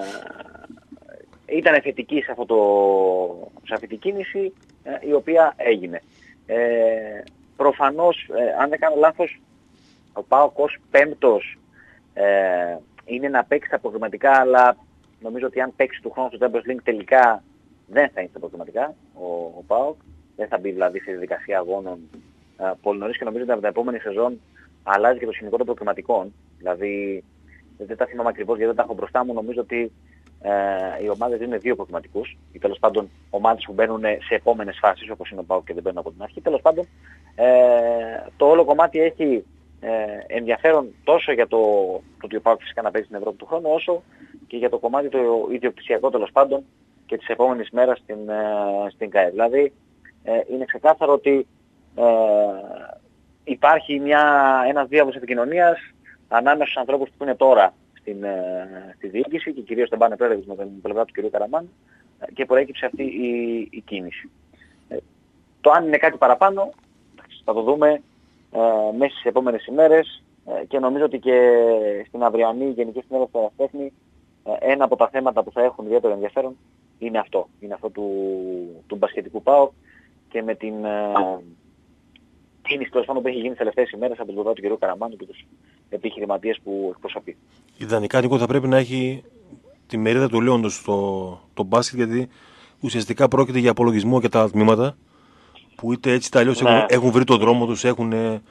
ήταν θετική σε, αυτό το, σε αυτή την κίνηση ε, η οποία έγινε. Ε, προφανώς, ε, αν δεν κάνω λάθος, ο ΠΑΟΚ ως πέμπτος ε, είναι να παίξει τα προγραμματικά, αλλά νομίζω ότι αν παίξει του χρόνου στο Champions League τελικά δεν θα είναι στα προγραμματικά ο, ο ΠΑΟΚ. Δεν θα μπει δηλαδή σε διαδικασία αγώνων ε, πολύ νωρίς και νομίζω ότι από την επόμενη σεζόν αλλάζει και το σκηνικό των προγραμματικών. Δηλαδή, δεν τα θυμάμαι ακριβώς γιατί δεν τα έχω μπροστά μου, νομίζω ότι ε, οι ομάδες δίνουν δύο προγραμματικούς ή τέλος πάντων ομάδες που μπαίνουν σε επόμενες φάσεις όπως είναι ο ΠΑΟΚ και δεν μπαίνουν από την αρχή. Τέλος πάντων, ε, το όλο κομμάτι έχει ε, ενδιαφέρον τόσο για το, το ότι ο ΠΑΟΚ φυσικά να παίζει στην Ευρώπη του χρόνου, όσο και για το κομμάτι το ιδιοκτησιακό τέλος πάντων και της επόμενης μέρας στην, ε, στην ΚΑΕ. Δηλαδή, ε, είναι ξεκάθαρο ότι ε, υπάρχει μια, ένας διάβολος επικοινωνίας ανάμεσα στους ανθρώπους που είναι τώρα στην, ε, στη διοίκηση και κυρίως δεν πάνε πέρα με την πλευρά του κ. Καραμάν ε, και προέκυψε αυτή η, η κίνηση. Ε, το αν είναι κάτι παραπάνω θα το δούμε ε, μέσα στις επόμενες ημέρες ε, και νομίζω ότι και στην αυριανή Γενική Συνέλευση του Ερασιτέχνη ε, ένα από τα θέματα που θα έχουν ιδιαίτερο ενδιαφέρον είναι αυτό. Είναι αυτό του, του μπασκετικού ΠΑΟΚ και με την ε, κίνηση τέλος πάντων που έχει γίνει τις τελευταίες ημέρες από την πλευρά του κ. Καραμάνου και τους επιχειρηματίες που εκπροσωπεί. Ιδανικά, Νίκο, θα πρέπει να έχει τη μερίδα του λέοντος στο το μπάσκετ, γιατί ουσιαστικά πρόκειται για απολογισμό και τα τμήματα που είτε έτσι είτε αλλιώς Ναι. έχουν, έχουν βρει τον δρόμο τους, έχουν ε,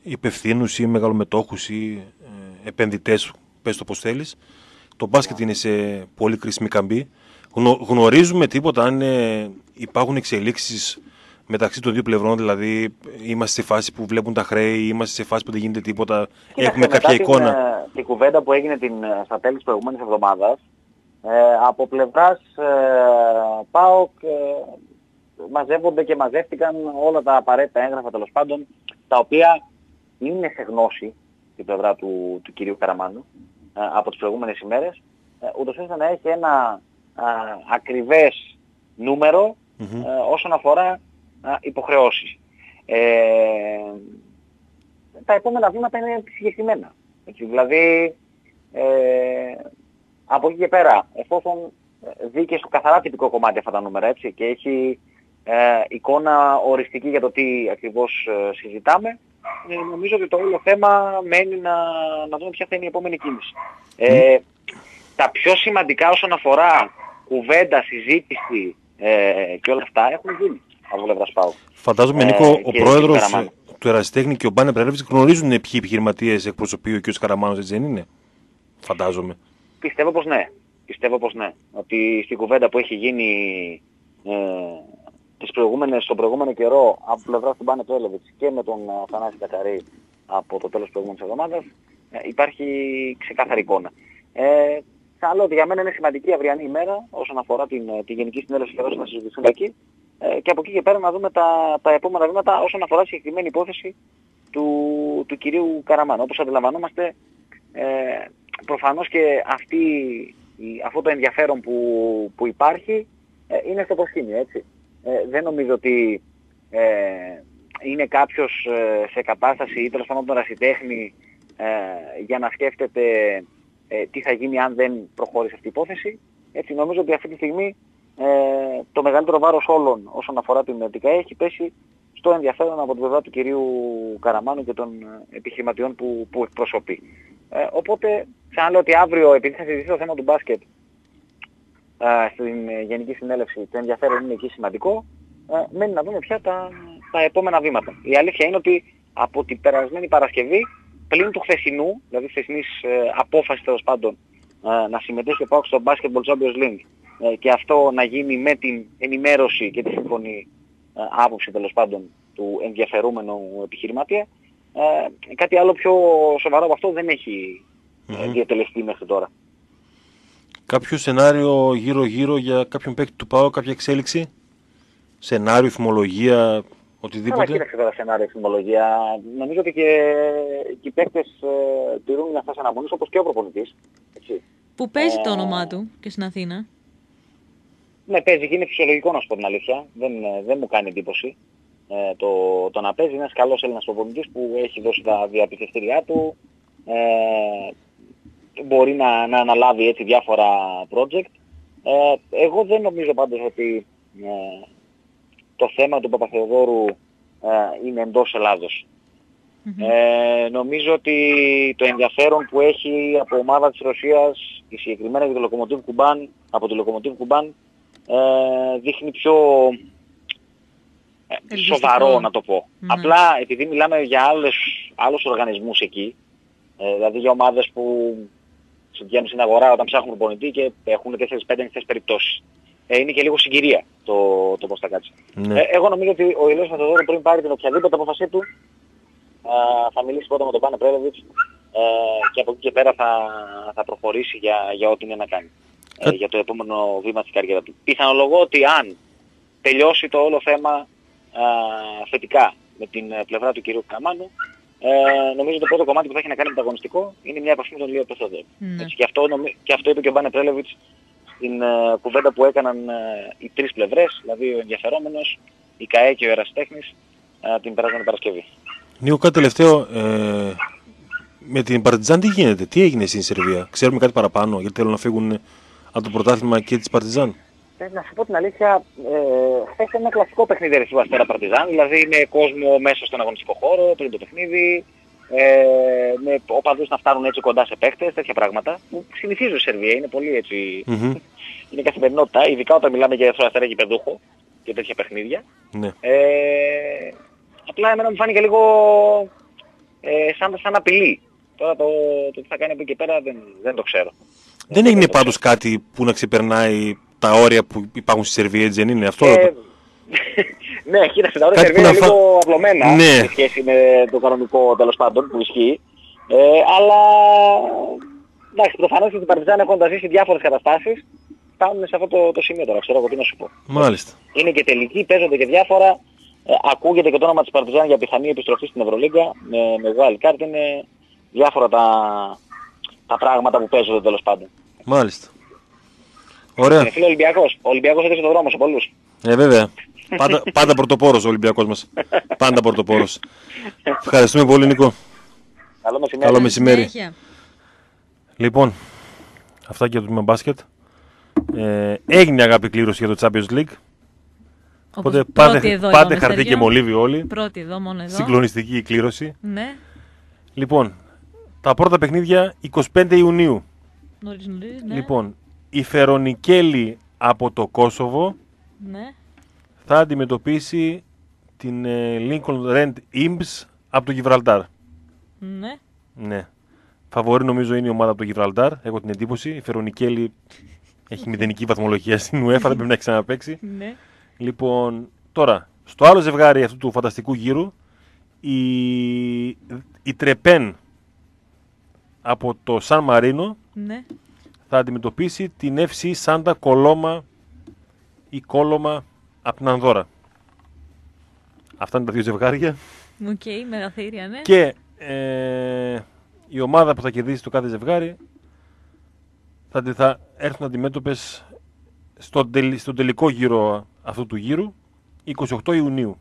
υπευθύνους ή μεγαλομετόχους ή ε, επενδυτές, πες το πώς θέλεις. Το μπάσκετ είναι σε πολύ κρίσιμη καμπή. Γνω, γνωρίζουμε τίποτα αν ε, υπάρχουν εξελίξεις μεταξύ των δύο πλευρών, δηλαδή είμαστε σε φάση που βλέπουν τα χρέη, είμαστε σε φάση που δεν γίνεται τίποτα, Κοίτα, έχουμε μετά κάποια την, εικόνα. Την, την κουβέντα που έγινε την, στα τέλη της προηγούμενης εβδομάδας, ε, από πλευράς ε, ΠΑΟΚ ε, μαζεύονται και μαζεύτηκαν όλα τα απαραίτητα έγγραφα τέλος πάντων, τα οποία είναι σε γνώση την πλευρά του, του κυρίου Καραμάνου ε, από τις προηγούμενες ημέρες, ε, ούτως ώστε να έχει ένα ε, ακριβές νούμερο Mm-hmm. ε, όσον αφορά ε, υποχρεώσεις. Ε, τα επόμενα βήματα είναι συγκεκριμένα. Έτσι, δηλαδή, ε, από εκεί και πέρα, εφόσον δει και στο καθαρά τυπικό κομμάτι αυτά τα νούμερα, έτσι, και έχει ε, εικόνα οριστική για το τι ακριβώς ε, συζητάμε, ε, νομίζω ότι το όλο θέμα μένει να, να δούμε ποια θα είναι η επόμενη κίνηση. Ε, mm. Τα πιο σημαντικά όσον αφορά κουβέντα, συζήτηση ε, και όλα αυτά έχουν γίνει από πλευράς ΠΑΟΚ. Φαντάζομαι, Νίκο, ε, ο πρόεδρος του Ερασιτέχνη και ο Μπάνε Πρέλεβιτς γνωρίζουν ποιοι επιχειρηματίες εκπροσωπεί ο κ. Καραμάνος, έτσι δεν είναι? Φαντάζομαι. Πιστεύω πως ναι. Πιστεύω πως ναι. Ότι στην κουβέντα που έχει γίνει ε, τις προηγούμενες, στον προηγούμενο καιρό από πλευράς του Μπάνε Πρέλεβιτς και με τον Θανάση Κατσαρή από το τέλος της προηγούμενης εβδομάδας ε, υπάρχει ξεκάθαρη εικόνα. Ε, Άλλο ότι για μένα είναι σημαντική αυριανή ημέρα όσον αφορά την, τη Γενική Συνέλευση και να συζητηθούν εκεί ε, και από εκεί και πέρα να δούμε τα, τα επόμενα βήματα όσον αφορά τη συγκεκριμένη υπόθεση του, του κυρίου Καραμάνου. Όπως αντιλαμβανόμαστε, ε, προφανώς και αυτή, αυτό το ενδιαφέρον που, που υπάρχει ε, είναι στο προσκήνιο, έτσι. Ε, δεν νομίζω ότι ε, είναι κάποιος ε, σε κατάσταση ή τέλος πάντων τον ερασιτέχνη ε, για να σκέφτεται Ε, τι θα γίνει αν δεν προχώρησε αυτή η υπόθεση. Έτσι, νομίζω ότι αυτή τη στιγμή ε, το μεγαλύτερο βάρος όλων όσον αφορά την ΕΤΚΑ έχει πέσει στο ενδιαφέρον από την πλευρά του κυρίου Καραμάνου και των επιχειρηματιών που, που εκπροσωπεί. Ε, οπότε, σαν λέω ότι αύριο, επειδή θα συζητήσει το θέμα του μπάσκετ ε, στην Γενική Συνέλευση, το ενδιαφέρον είναι εκεί σημαντικό, ε, μένει να δούμε πια τα, τα επόμενα βήματα. Η αλήθεια είναι ότι από την περασμένη Παρασκευή, πλην του χθεσινού, δηλαδή χθεσινής ε, απόφασης τέλος πάντων ε, να συμμετέχει ο ΠΑΟΚ στο Basketball Champions League ε, και αυτό να γίνει με την ενημέρωση και τη σύμφωνη ε, άποψη τέλος πάντων του ενδιαφερούμενου επιχειρηματία, ε, κάτι άλλο πιο σοβαρό από αυτό δεν έχει ε, mm-hmm. διατελεστεί μέχρι τώρα. Κάποιο σενάριο γύρω-γύρω για κάποιον παίκτη του ΠΑΟΚ, κάποια εξέλιξη, σενάριο, φημολογία, οτιδήποτε? Καλά, κοίταξε τώρα σενάριο, φημολογία. Νομίζω ότι και, και οι παίκτες ε, τηρούν μια φάση αναμονής όπως και ο προπονητής. Έτσι. Που παίζει ε, το όνομά του και στην Αθήνα. Ναι, παίζει και είναι φυσιολογικό να σου πω την αλήθεια. Δεν, δεν μου κάνει εντύπωση. Ε, το, το να παίζει είναι ένας καλός Έλληνας προπονητής που έχει δώσει τα διαπιστευτήριά του. Ε, μπορεί να, να αναλάβει έτσι διάφορα project. Ε, εγώ δεν νομίζω πάντως ότι ε, το θέμα του Παπαθεοδόρου ε, είναι εντός Ελλάδος. Mm-hmm. Ε, νομίζω ότι το ενδιαφέρον που έχει από ομάδα της Ρωσίας, η συγκεκριμένα για το Λοκομοτίβ Κουμπάν, από το Λοκομοτίβ Κουμπάν, ε, δείχνει πιο ε, σοβαρό να το πω. Mm-hmm. Απλά επειδή μιλάμε για άλλες, άλλους οργανισμούς εκεί, ε, δηλαδή για ομάδες που βγαίνουν στην αγορά όταν ψάχνουν προπονητή και έχουν τέσσερις πέντε ανοιχτές περιπτώσεις. Ε, είναι και λίγο συγκυρία το, το πώς θα κάτσει. Ναι. Ε, εγώ νομίζω ότι ο Ηλίας Παπαθεοδόρου πριν πάρει την οποιαδήποτε απόφασή του α, θα μιλήσει πρώτα με τον Πάνε Πρέλεβιτς ε, και από εκεί και πέρα θα, θα προχωρήσει για, για ό,τι είναι να κάνει. Ε, για το επόμενο βήμα της καριέρα του. Πιθανολογώ ότι αν τελειώσει το όλο θέμα α, θετικά με την πλευρά του κυρίου Καραμάνου, ε, νομίζω το πρώτο κομμάτι που θα έχει να κάνει με το αγωνιστικό είναι μια επαφή με τον Ηλία Παπαθεοδόρου. Mm. Και, αυτό, και αυτό είπε και ο Πάνε Πρέλεβιτς την uh, κουβέντα που έκαναν uh, οι τρεις πλευρές, δηλαδή ο ενδιαφερόμενος, η ΚΑΕ και ο Ερασιτέχνης, uh, την περασμένη Παρασκευή. Νίκο, κάτι τελευταίο, ε, με την Παρτιζάν τι γίνεται, τι έγινε στην Σερβία, ξέρουμε κάτι παραπάνω, γιατί θέλουν να φύγουν από το πρωτάθλημα και της Παρτιζάν? Ε, να σου πω την αλήθεια, ε, χθες ήταν ένα κλασικό παιχνίδι ρε Αστέρα Παρτιζάν, δηλαδή με κόσμο μέσα στον αγωνιστικό χώρο, πριν το παιχνίδι, ε, με οπαδούς να φτάνουν έτσι κοντά σε παίχτες, τέτοια πράγματα που συνηθίζουν στη Σερβία, είναι πολύ έτσι, mm-hmm. είναι καθημερινότητα, ειδικά όταν μιλάμε για Αστέρα γηπεδούχο και τέτοια παιχνίδια. Ναι. Ε, απλά εμένα μου φάνηκε λίγο ε, σαν, σαν απειλή. Τώρα το, το τι θα κάνει από εκεί και πέρα δεν, δεν το ξέρω. Δεν έγινε πάντως κάτι που να ξεπερνάει τα όρια που υπάρχουν στη Σερβία, έτσι δεν είναι αυτό? Ε, ναι, κοίταξε, τα όρια της Σερβία είναι φα... λίγο απλωμένα ναι. σε σχέση με το κανονικό τέλος πάντων που ισχύει. Ε, αλλά εντάξει, προφανώς και στην Παρτιζάν έχοντας ζήσει διάφορες καταστάσεις φτάνουν σε αυτό το, το σημείο τώρα, ξέρω εγώ τι να σου πω. Μάλιστα. Είναι και τελική, παίζονται και διάφορα. Ε, ακούγεται και το όνομα της Παρτιζάν για πιθανή επιστροφή στην Ευρωλίγκα με, με wild card. Είναι διάφορα τα, τα πράγματα που παίζονται τέλος πάντων. Μάλιστα. Ωραία. Είναι φίλο Ολυμπιακός. Ο Ολυμπιακός έδωσε τον δρόμο σε πολλούς. Ε, βέβαια. Πάντα, πάντα πρωτοπόρος ο Ολυμπιακός μας. Πάντα πρωτοπόρος. Ευχαριστούμε πολύ, Νικό. Καλό μεσημέρι. Καλό μεσημέρι. Συνέχεια. Λοιπόν, αυτά και για το τμήμα μπάσκετ. Ε, έγινε αγάπη κλήρωση για το Champions League. Οπότε πάτε, πάτε χαρτί και μολύβι όλοι. Πρώτη εδώ, μόνο εδώ. Συγκλονιστική η κλήρωση. Ναι. Λοιπόν, τα πρώτα παιχνίδια εικοστή πέμπτη Ιουνίου. Νωρίς, νωρίς, ναι. Λοιπόν, η Φερονικέλη από το Κόσοβο Ναι. θα αντιμετωπίσει την ε, Lincoln Rent Imps από το Γιβραλτάρ. Ναι. Ναι. Φαβορή νομίζω είναι η ομάδα από το Γιβραλτάρ. Έχω την εντύπωση. Η Φερονικέλη έχει μηδενική βαθμολογία στην UEFA, δεν πρέπει να έχει ξαναπαίξει. Ναι. Λοιπόν, τώρα, στο άλλο ζευγάρι αυτού του φανταστικού γύρου, η, η Τρεπέν από το Σαν Μαρίνο Ναι. θα αντιμετωπίσει την εφ σι Σάντα Κολόμα ή Κόλωμα από την Ανδώρα. Αυτά είναι τα δύο ζευγάρια. Οκ, okay, μεγαθύρια, ναι. Και ε, η ομάδα που θα κερδίσει το κάθε ζευγάρι θα, θα έρθουν αντιμέτωπες στον, τελ, στον τελικό γύρο αυτού του γύρου εικοστή ογδόη Ιουνίου.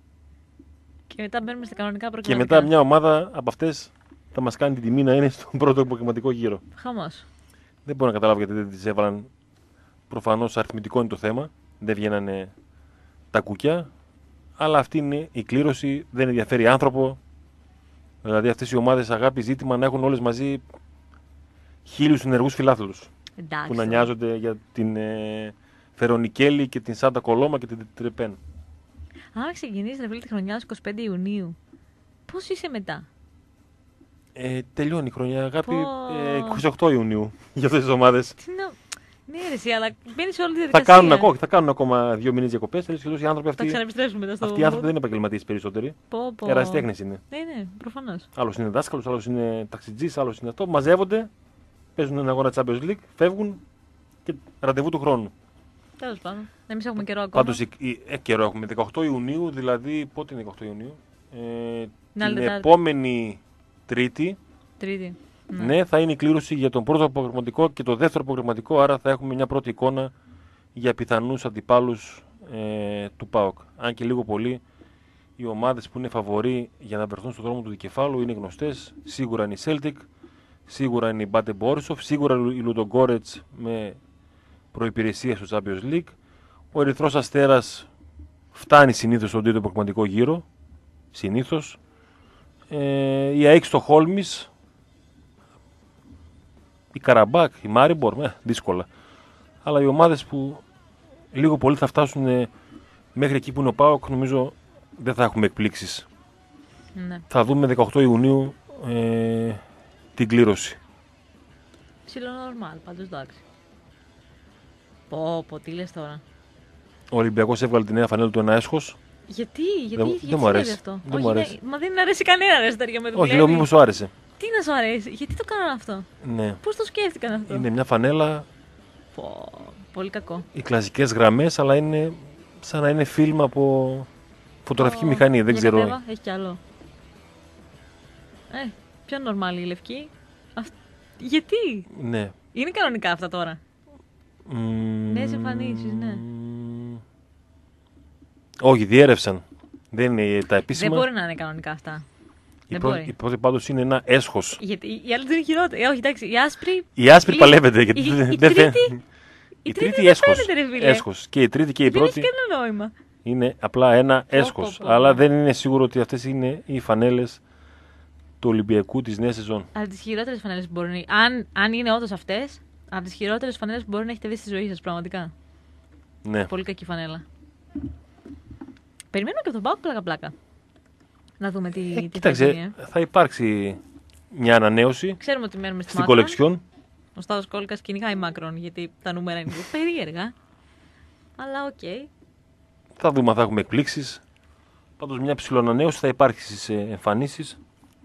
Και μετά μπαίνουμε στα κανονικά Και προκριματικά. μετά μια ομάδα από αυτές θα μας κάνει την τιμή να είναι στον πρώτο προκριματικό γύρο. Χαμός. Δεν μπορώ να καταλάβω γιατί δεν τις έβαλαν. Προφανώς αριθμητικό είναι το θέμα. Δεν βγαίνανε τα κουκιά. Αλλά αυτή είναι η κλήρωση. Δεν ενδιαφέρει άνθρωπο. Δηλαδή αυτές οι ομάδες αγάπη ζήτημα να έχουν όλες μαζί χίλιους ενεργούς φιλάθλους. Εντάξει. Που να νοιάζονται για την ε, Φερονικέλη και την Σάντα Κολόμα και την Τρεπέν. Αν ξεκινήσει να τη χρονιά εικοστή πέμπτη Ιουνίου, πώς είσαι μετά? Ε, τελειώνει η χρονιά αγάπη Πω. ε, εικοστή ογδόη Ιουνίου για αυτές τις ομάδες. Τι να... Ναι, ρε, εσύ, αλλά μπαίνεις σε όλη τη Θα διαδικασία. κάνουν, ακόμα, θα κάνουν ακόμα δύο μήνες διακοπές. Τελείως οι άνθρωποι Θα αυτοί. ξαναεπιστρέψουμε μετά στο. Αυτοί οι άνθρωποι δεν είναι επαγγελματίες περισσότεροι. Πω, πω. Ερασιτέχνες είναι. Ναι, ναι, προφανώς. Άλλος είναι δάσκαλος, άλλος είναι ταξιτζής, άλλος είναι αυτό. Μαζεύονται, παίζουν ένα αγώνα Champions League, φεύγουν και ραντεβού του χρόνου. Τέλος πάντων. Εμείς έχουμε καιρό ακόμα. Πάντως, ε, καιρό έχουμε. δεκαοκτώ Ιουνίου, δηλαδή. Πότε είναι δεκαοκτώ Ιουνίου? Ε, άλλη την Τετάρτη. επόμενη Τρίτη. Τρίτη. Ναι. ναι, θα είναι η κλήρωση για τον πρώτο προγραμματικό και το δεύτερο προγραμματικό. Άρα θα έχουμε μια πρώτη εικόνα για πιθανούς αντιπάλους ε, του ΠΑΟΚ. Αν και λίγο πολύ οι ομάδες που είναι φαβοροί για να βρεθούν στον δρόμο του δικεφάλου είναι γνωστές. Σίγουρα είναι η Celtic, σίγουρα είναι η Μπάντε Μπόρισοφ, σίγουρα η Λουντογκόρετς με προϋπηρεσία στο Champions League. Ο Ερυθρός Αστέρας φτάνει συνήθως στον τρίτο προγραμματικό γύρο. Συνήθως. Ε, η ΑΕΚ στο Χόλμις, η Καραμπάκ, η Μάριμπορ, ε, δύσκολα. Αλλά οι ομάδες που λίγο πολύ θα φτάσουν ε, μέχρι εκεί που είναι ο ΠΑΟΚ, νομίζω δεν θα έχουμε εκπλήξεις. Ναι. Θα δούμε δεκαοκτώ Ιουνίου ε, την κλήρωση. Ψιλονορμάλ, πάντως εντάξει. Πω, πω, τι λες τώρα. Ο Ολυμπιακός έβγαλε τη νέα φανέλα του ένα έσχος. Γιατί, γιατί, Δεν- γιατί δεν μου συμβαίνει αρέσει. αυτό. Δεν Όχι, μου ναι, αρέσει. μα δεν αρέσει κανένα ρε τέτοια με το Όχι, λέω μήπως σου άρεσε. Τι να σου αρέσει, γιατί το κάνανε αυτό. Ναι. Πώς το σκέφτηκαν αυτό. Είναι μια φανέλα, Πω, πολύ κακό. οι κλασικές γραμμές, αλλά είναι σαν να είναι φιλμ από φωτογραφική Πω, μηχανή. Δεν για ξέρω. κατέβα, έχει κι άλλο. Ε, πιο νορμάλη η λευκή. Αυ... Γιατί, Ναι. είναι κανονικά αυτά τώρα. Μμμ, Νέες εμφανίσεις, ναι. Όχι, διέρευσαν. Δεν είναι τα επίσημα. Δεν μπορεί να είναι κανονικά αυτά. Η Δεν πρώτη, μπορεί. η πρώτη πάντως είναι ένα έσχος. Γιατί η άλλη δεν είναι χειρότερη. Ε, όχι, εντάξει, η άσπρη. Η άσπρη η- παλεύεται. Γιατί η- δεν η δεν τρίτη- φαίνεται. η Η τρίτη τρίτη δεν έσχος. φαίνεται, ρε φίλε. Έσχος. Και η τρίτη και η Δεν πρώτη έχει κανένα νόημα. είναι απλά ένα έσχος. πω, πω. Αλλά δεν είναι σίγουρο ότι αυτές είναι οι φανέλες του Ολυμπιακού της νέας σεζόν. Από τι χειρότερε φανέλε που μπορεί να. Αν, αν είναι όντω αυτέ, από τι χειρότερε φανέλε που μπορεί να έχετε δει στη ζωή σα, πραγματικά. Ναι. Πολύ κακή φανέλα. Περιμένω και τον Πάοκ πλάκα-πλάκα. Να δούμε τι, Ε, τι κοίταξε, θα γίνει. ε. θα υπάρξει μια ανανέωση Ξέρουμε ότι μένουμε στη στην Μάκρον. κολεξιόν. Ο Σταύρος Κόλκας κυνηγάει Μάκρον γιατί τα νούμερα είναι λίγο περίεργα. Αλλά οκ. Okay. Θα δούμε αν θα έχουμε εκπλήξεις. Πάντως μια ψηλοανανέωση θα υπάρχει στις ε, εμφανίσεις.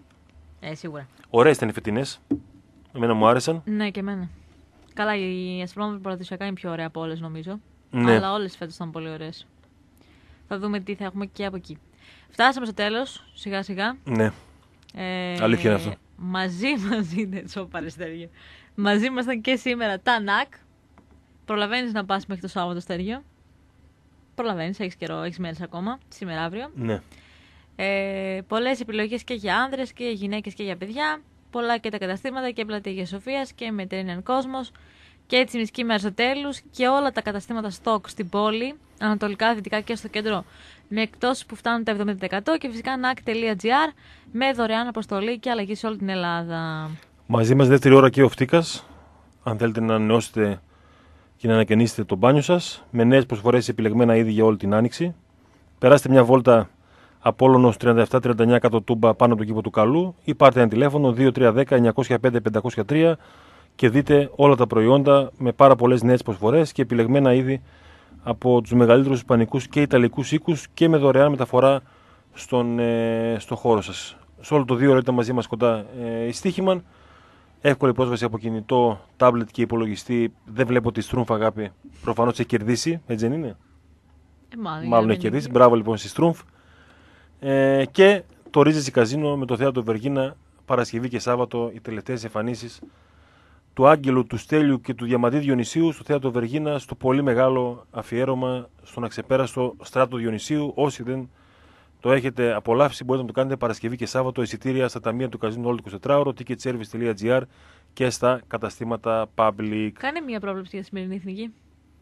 Ε, σίγουρα. Ωραίες ήταν οι φετινές. Εμένα μου άρεσαν. Ναι, και εμένα. Καλά, η Ασπρόμαυρη παραδοσιακά είναι πιο ωραία από όλες νομίζω. Ναι. Αλλά όλες φέτος ήταν πολύ ωραίες. Θα δούμε τι θα έχουμε και από εκεί. Φτάσαμε στο τέλος, σιγά σιγά. Ναι. Ε, Αλήθεια είναι αυτό. Μαζί μαζί, δεν τσόπαρες Στέργιο. Μαζί ήμασταν και σήμερα τα ΝΑΚ. Προλαβαίνεις να πας μέχρι το Σάββατο, Στέργιο. Προλαβαίνεις, έχεις καιρό, έχεις μέρες ακόμα, σήμερα αύριο. Ναι. Ε, πολλές επιλογές και για άνδρες και για γυναίκες και για παιδιά. Πολλά και τα καταστήματα και πλατεία Αγίας Σοφίας και Mediterranean Cosmos και έτσι Μισκή με Αριστοτέλους και όλα τα καταστήματα stock στην πόλη, ανατολικά, δυτικά και στο κέντρο, με εκτόσεις που φτάνουν τα εβδομήντα τοις εκατό και φυσικά νακ τελεία τζι άρ με δωρεάν αποστολή και αλλαγή σε όλη την Ελλάδα. Μαζί μας δεύτερη ώρα και ο Φτίκας. Αν θέλετε να ανανεώσετε και να ανακαινήσετε το μπάνιο σας με νέες προσφορές επιλεγμένα είδη για όλη την άνοιξη. Περάστε μια βόλτα Απόλλωνος τριάντα επτά τριάντα εννιά κάτω Τούμπα πάνω από το κήπο του Καλού ή πάρτε ένα τηλέφωνο δύο τρία ένα μηδέν εννιά μηδέν πέντε πέντε μηδέν τρία και δείτε όλα τα προϊόντα με πάρα πολλές νέες προσφορές και επιλεγμένα είδη από τους μεγαλύτερους ισπανικούς και ιταλικούς οίκους και με δωρεάν μεταφορά στον, ε, στο χώρο σας. Σε όλο το δύο ώρα ήταν μαζί μας κοντά ε, η Στίχημαν. Εύκολη πρόσβαση από κινητό, τάμπλετ και υπολογιστή. Δεν βλέπω τη Στρούμφ αγάπη. Προφανώς έχει κερδίσει, έτσι δεν είναι? Ε, μάλλον Μάλλον έχει κερδίσει. Μπράβο λοιπόν στη Στρούμφ. Ε, και το Ρίζεση Καζίνο με το θέατρο Βεργίνα Παρασκευή και Σάββατο, οι τελευταίες εμφανίσεις του Άγγελου, του Στέλιου και του Διαμαντή Διονυσίου στο θέατρο Βεργίνα, στο πολύ μεγάλο αφιέρωμα στον αξεπέραστο Στράτο Διονυσίου. Όσοι δεν το έχετε απολαύσει, μπορείτε να το κάνετε Παρασκευή και Σάββατο. Εισιτήρια στα ταμεία του Καζίνου όλο το εικοσιτετράωρο, ticketservice τελεία τζι άρ και στα καταστήματα Public. Κάνε μια πρόβλεψη για τη σημερινή εθνική.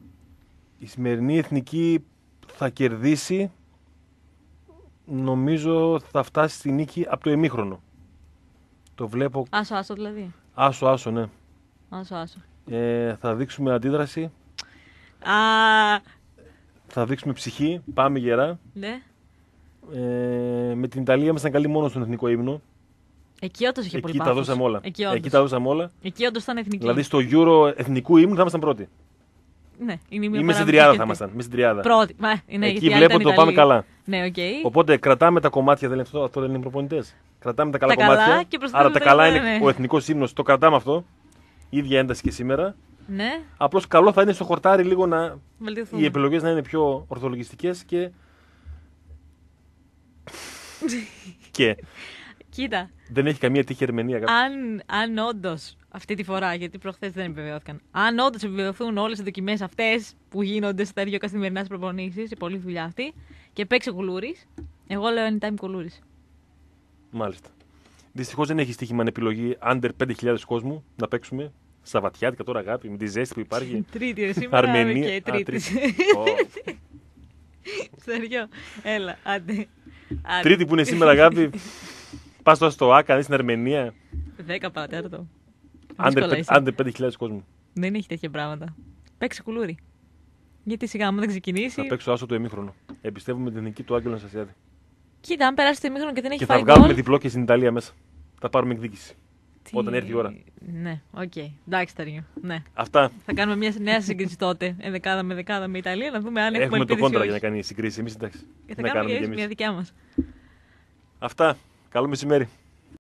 Η σημερινή εθνική θα κερδίσει. Νομίζω θα φτάσει στη νίκη από το ημίχρονο. Το βλέπω. Άσο, άσο δηλαδή. Άσο, άσο, ναι. Άσο, άσο. Ε, θα δείξουμε αντίδραση. Α, Θα δείξουμε ψυχή. Πάμε γερά. ναι. Ε, με την Ιταλία ήμασταν καλοί μόνο στον εθνικό ύμνο. Εκεί όντως είχε πολύ Εκεί τα πάθος. δώσαμε όλα. Εκεί όντως. Εκεί τα δώσαμε όλα. Εκεί όντως ήταν εθνική. Δηλαδή στο Euro εθνικού ύμνου θα ήμασταν πρώτοι. Ναι, είναι η μία Είμαι στην παράμετρος τριάδα και θα αυτή. ήμασταν. Είμαι στην τριάδα. Πρώτη. Μα, ναι, Εκεί γιατί η άλλη βλέπω ήταν το πάμε Ιταλία. καλά. Ναι, οκ. Οπότε κρατάμε τα κομμάτια, δεν είναι αυτό, αυτό δεν είναι προπονητές. Κρατάμε τα καλά Τα καλά κομμάτια. και προσθέτουμε Άρα τα τα καλά καλά, είναι ναι. ο εθνικός ύμνος. Το κρατάμε αυτό. Ίδια ένταση και σήμερα. Ναι, Απλώς καλό θα είναι στο χορτάρι λίγο να βελτιωθούμε. οι επιλογές να είναι πιο ορθολογιστικές και. και Κοίτα, δεν έχει καμία τύχη ερμηνεία. αν, αν όντω αυτή τη φορά, γιατί προχθές δεν επιβεβαιώθηκαν, αν όντω επιβεβαιωθούν όλες οι δοκιμές αυτές που γίνονται στα ίδια καθημερινά προπονήσεις, η πολλή δουλειά αυτή, και παίξει ο Κουλούρης, εγώ λέω anytime Κουλούρης. Μάλιστα. Δυστυχώς δεν έχει στοίχημα επιλογή under πέντε χιλιάδες κόσμου να παίξουμε. Σαββατιάτικα τώρα αγάπη, με τη ζέστη που υπάρχει. Τρίτη ρε σήμερα, Αρμενία. και Α, τρίτη. τρίτη. Ω. Σεριό, έλα, άντε. άντε. Τρίτη που είναι σήμερα αγάπη. Πας τώρα στο Άκα, στην Αρμενία. Δέκα παρατέταρτο. Under Δύσκολα πέ- είσαι. under πέντε χιλιάδες κόσμου. Δεν έχει τέτοια πράγματα. Παίξει Κουλούρη. Γιατί σιγά μου δεν ξεκινήσει. Θα παίξω άσο το εμίχρονο. Εμπιστεύομαι την εθνική του Άγγελου Αναστασιάδη. Κοίτα, αν περάσει το ημίχρονο και δεν έχει Και φάει θα βγάλουμε γκολ. διπλό και στην Ιταλία μέσα. Θα πάρουμε εκδίκηση. Τι- Όταν έρθει η ώρα. Ναι, οκ. Εντάξει, Ταριό. Ναι. Αυτά. Θα κάνουμε μια νέα σύγκριση τότε. Ενδεκάδα με δεκάδα με Ιταλία να δούμε αν έχουμε Έχουμε το ελπίδες ή κόντρα όχι. για να κάνει συγκρίση. Εμείς εντάξει. Και θα Να κάνουμε κάνουμε και κι εμείς μια εμείς. δικιά μας. Αυτά. Καλό μεσημέρι.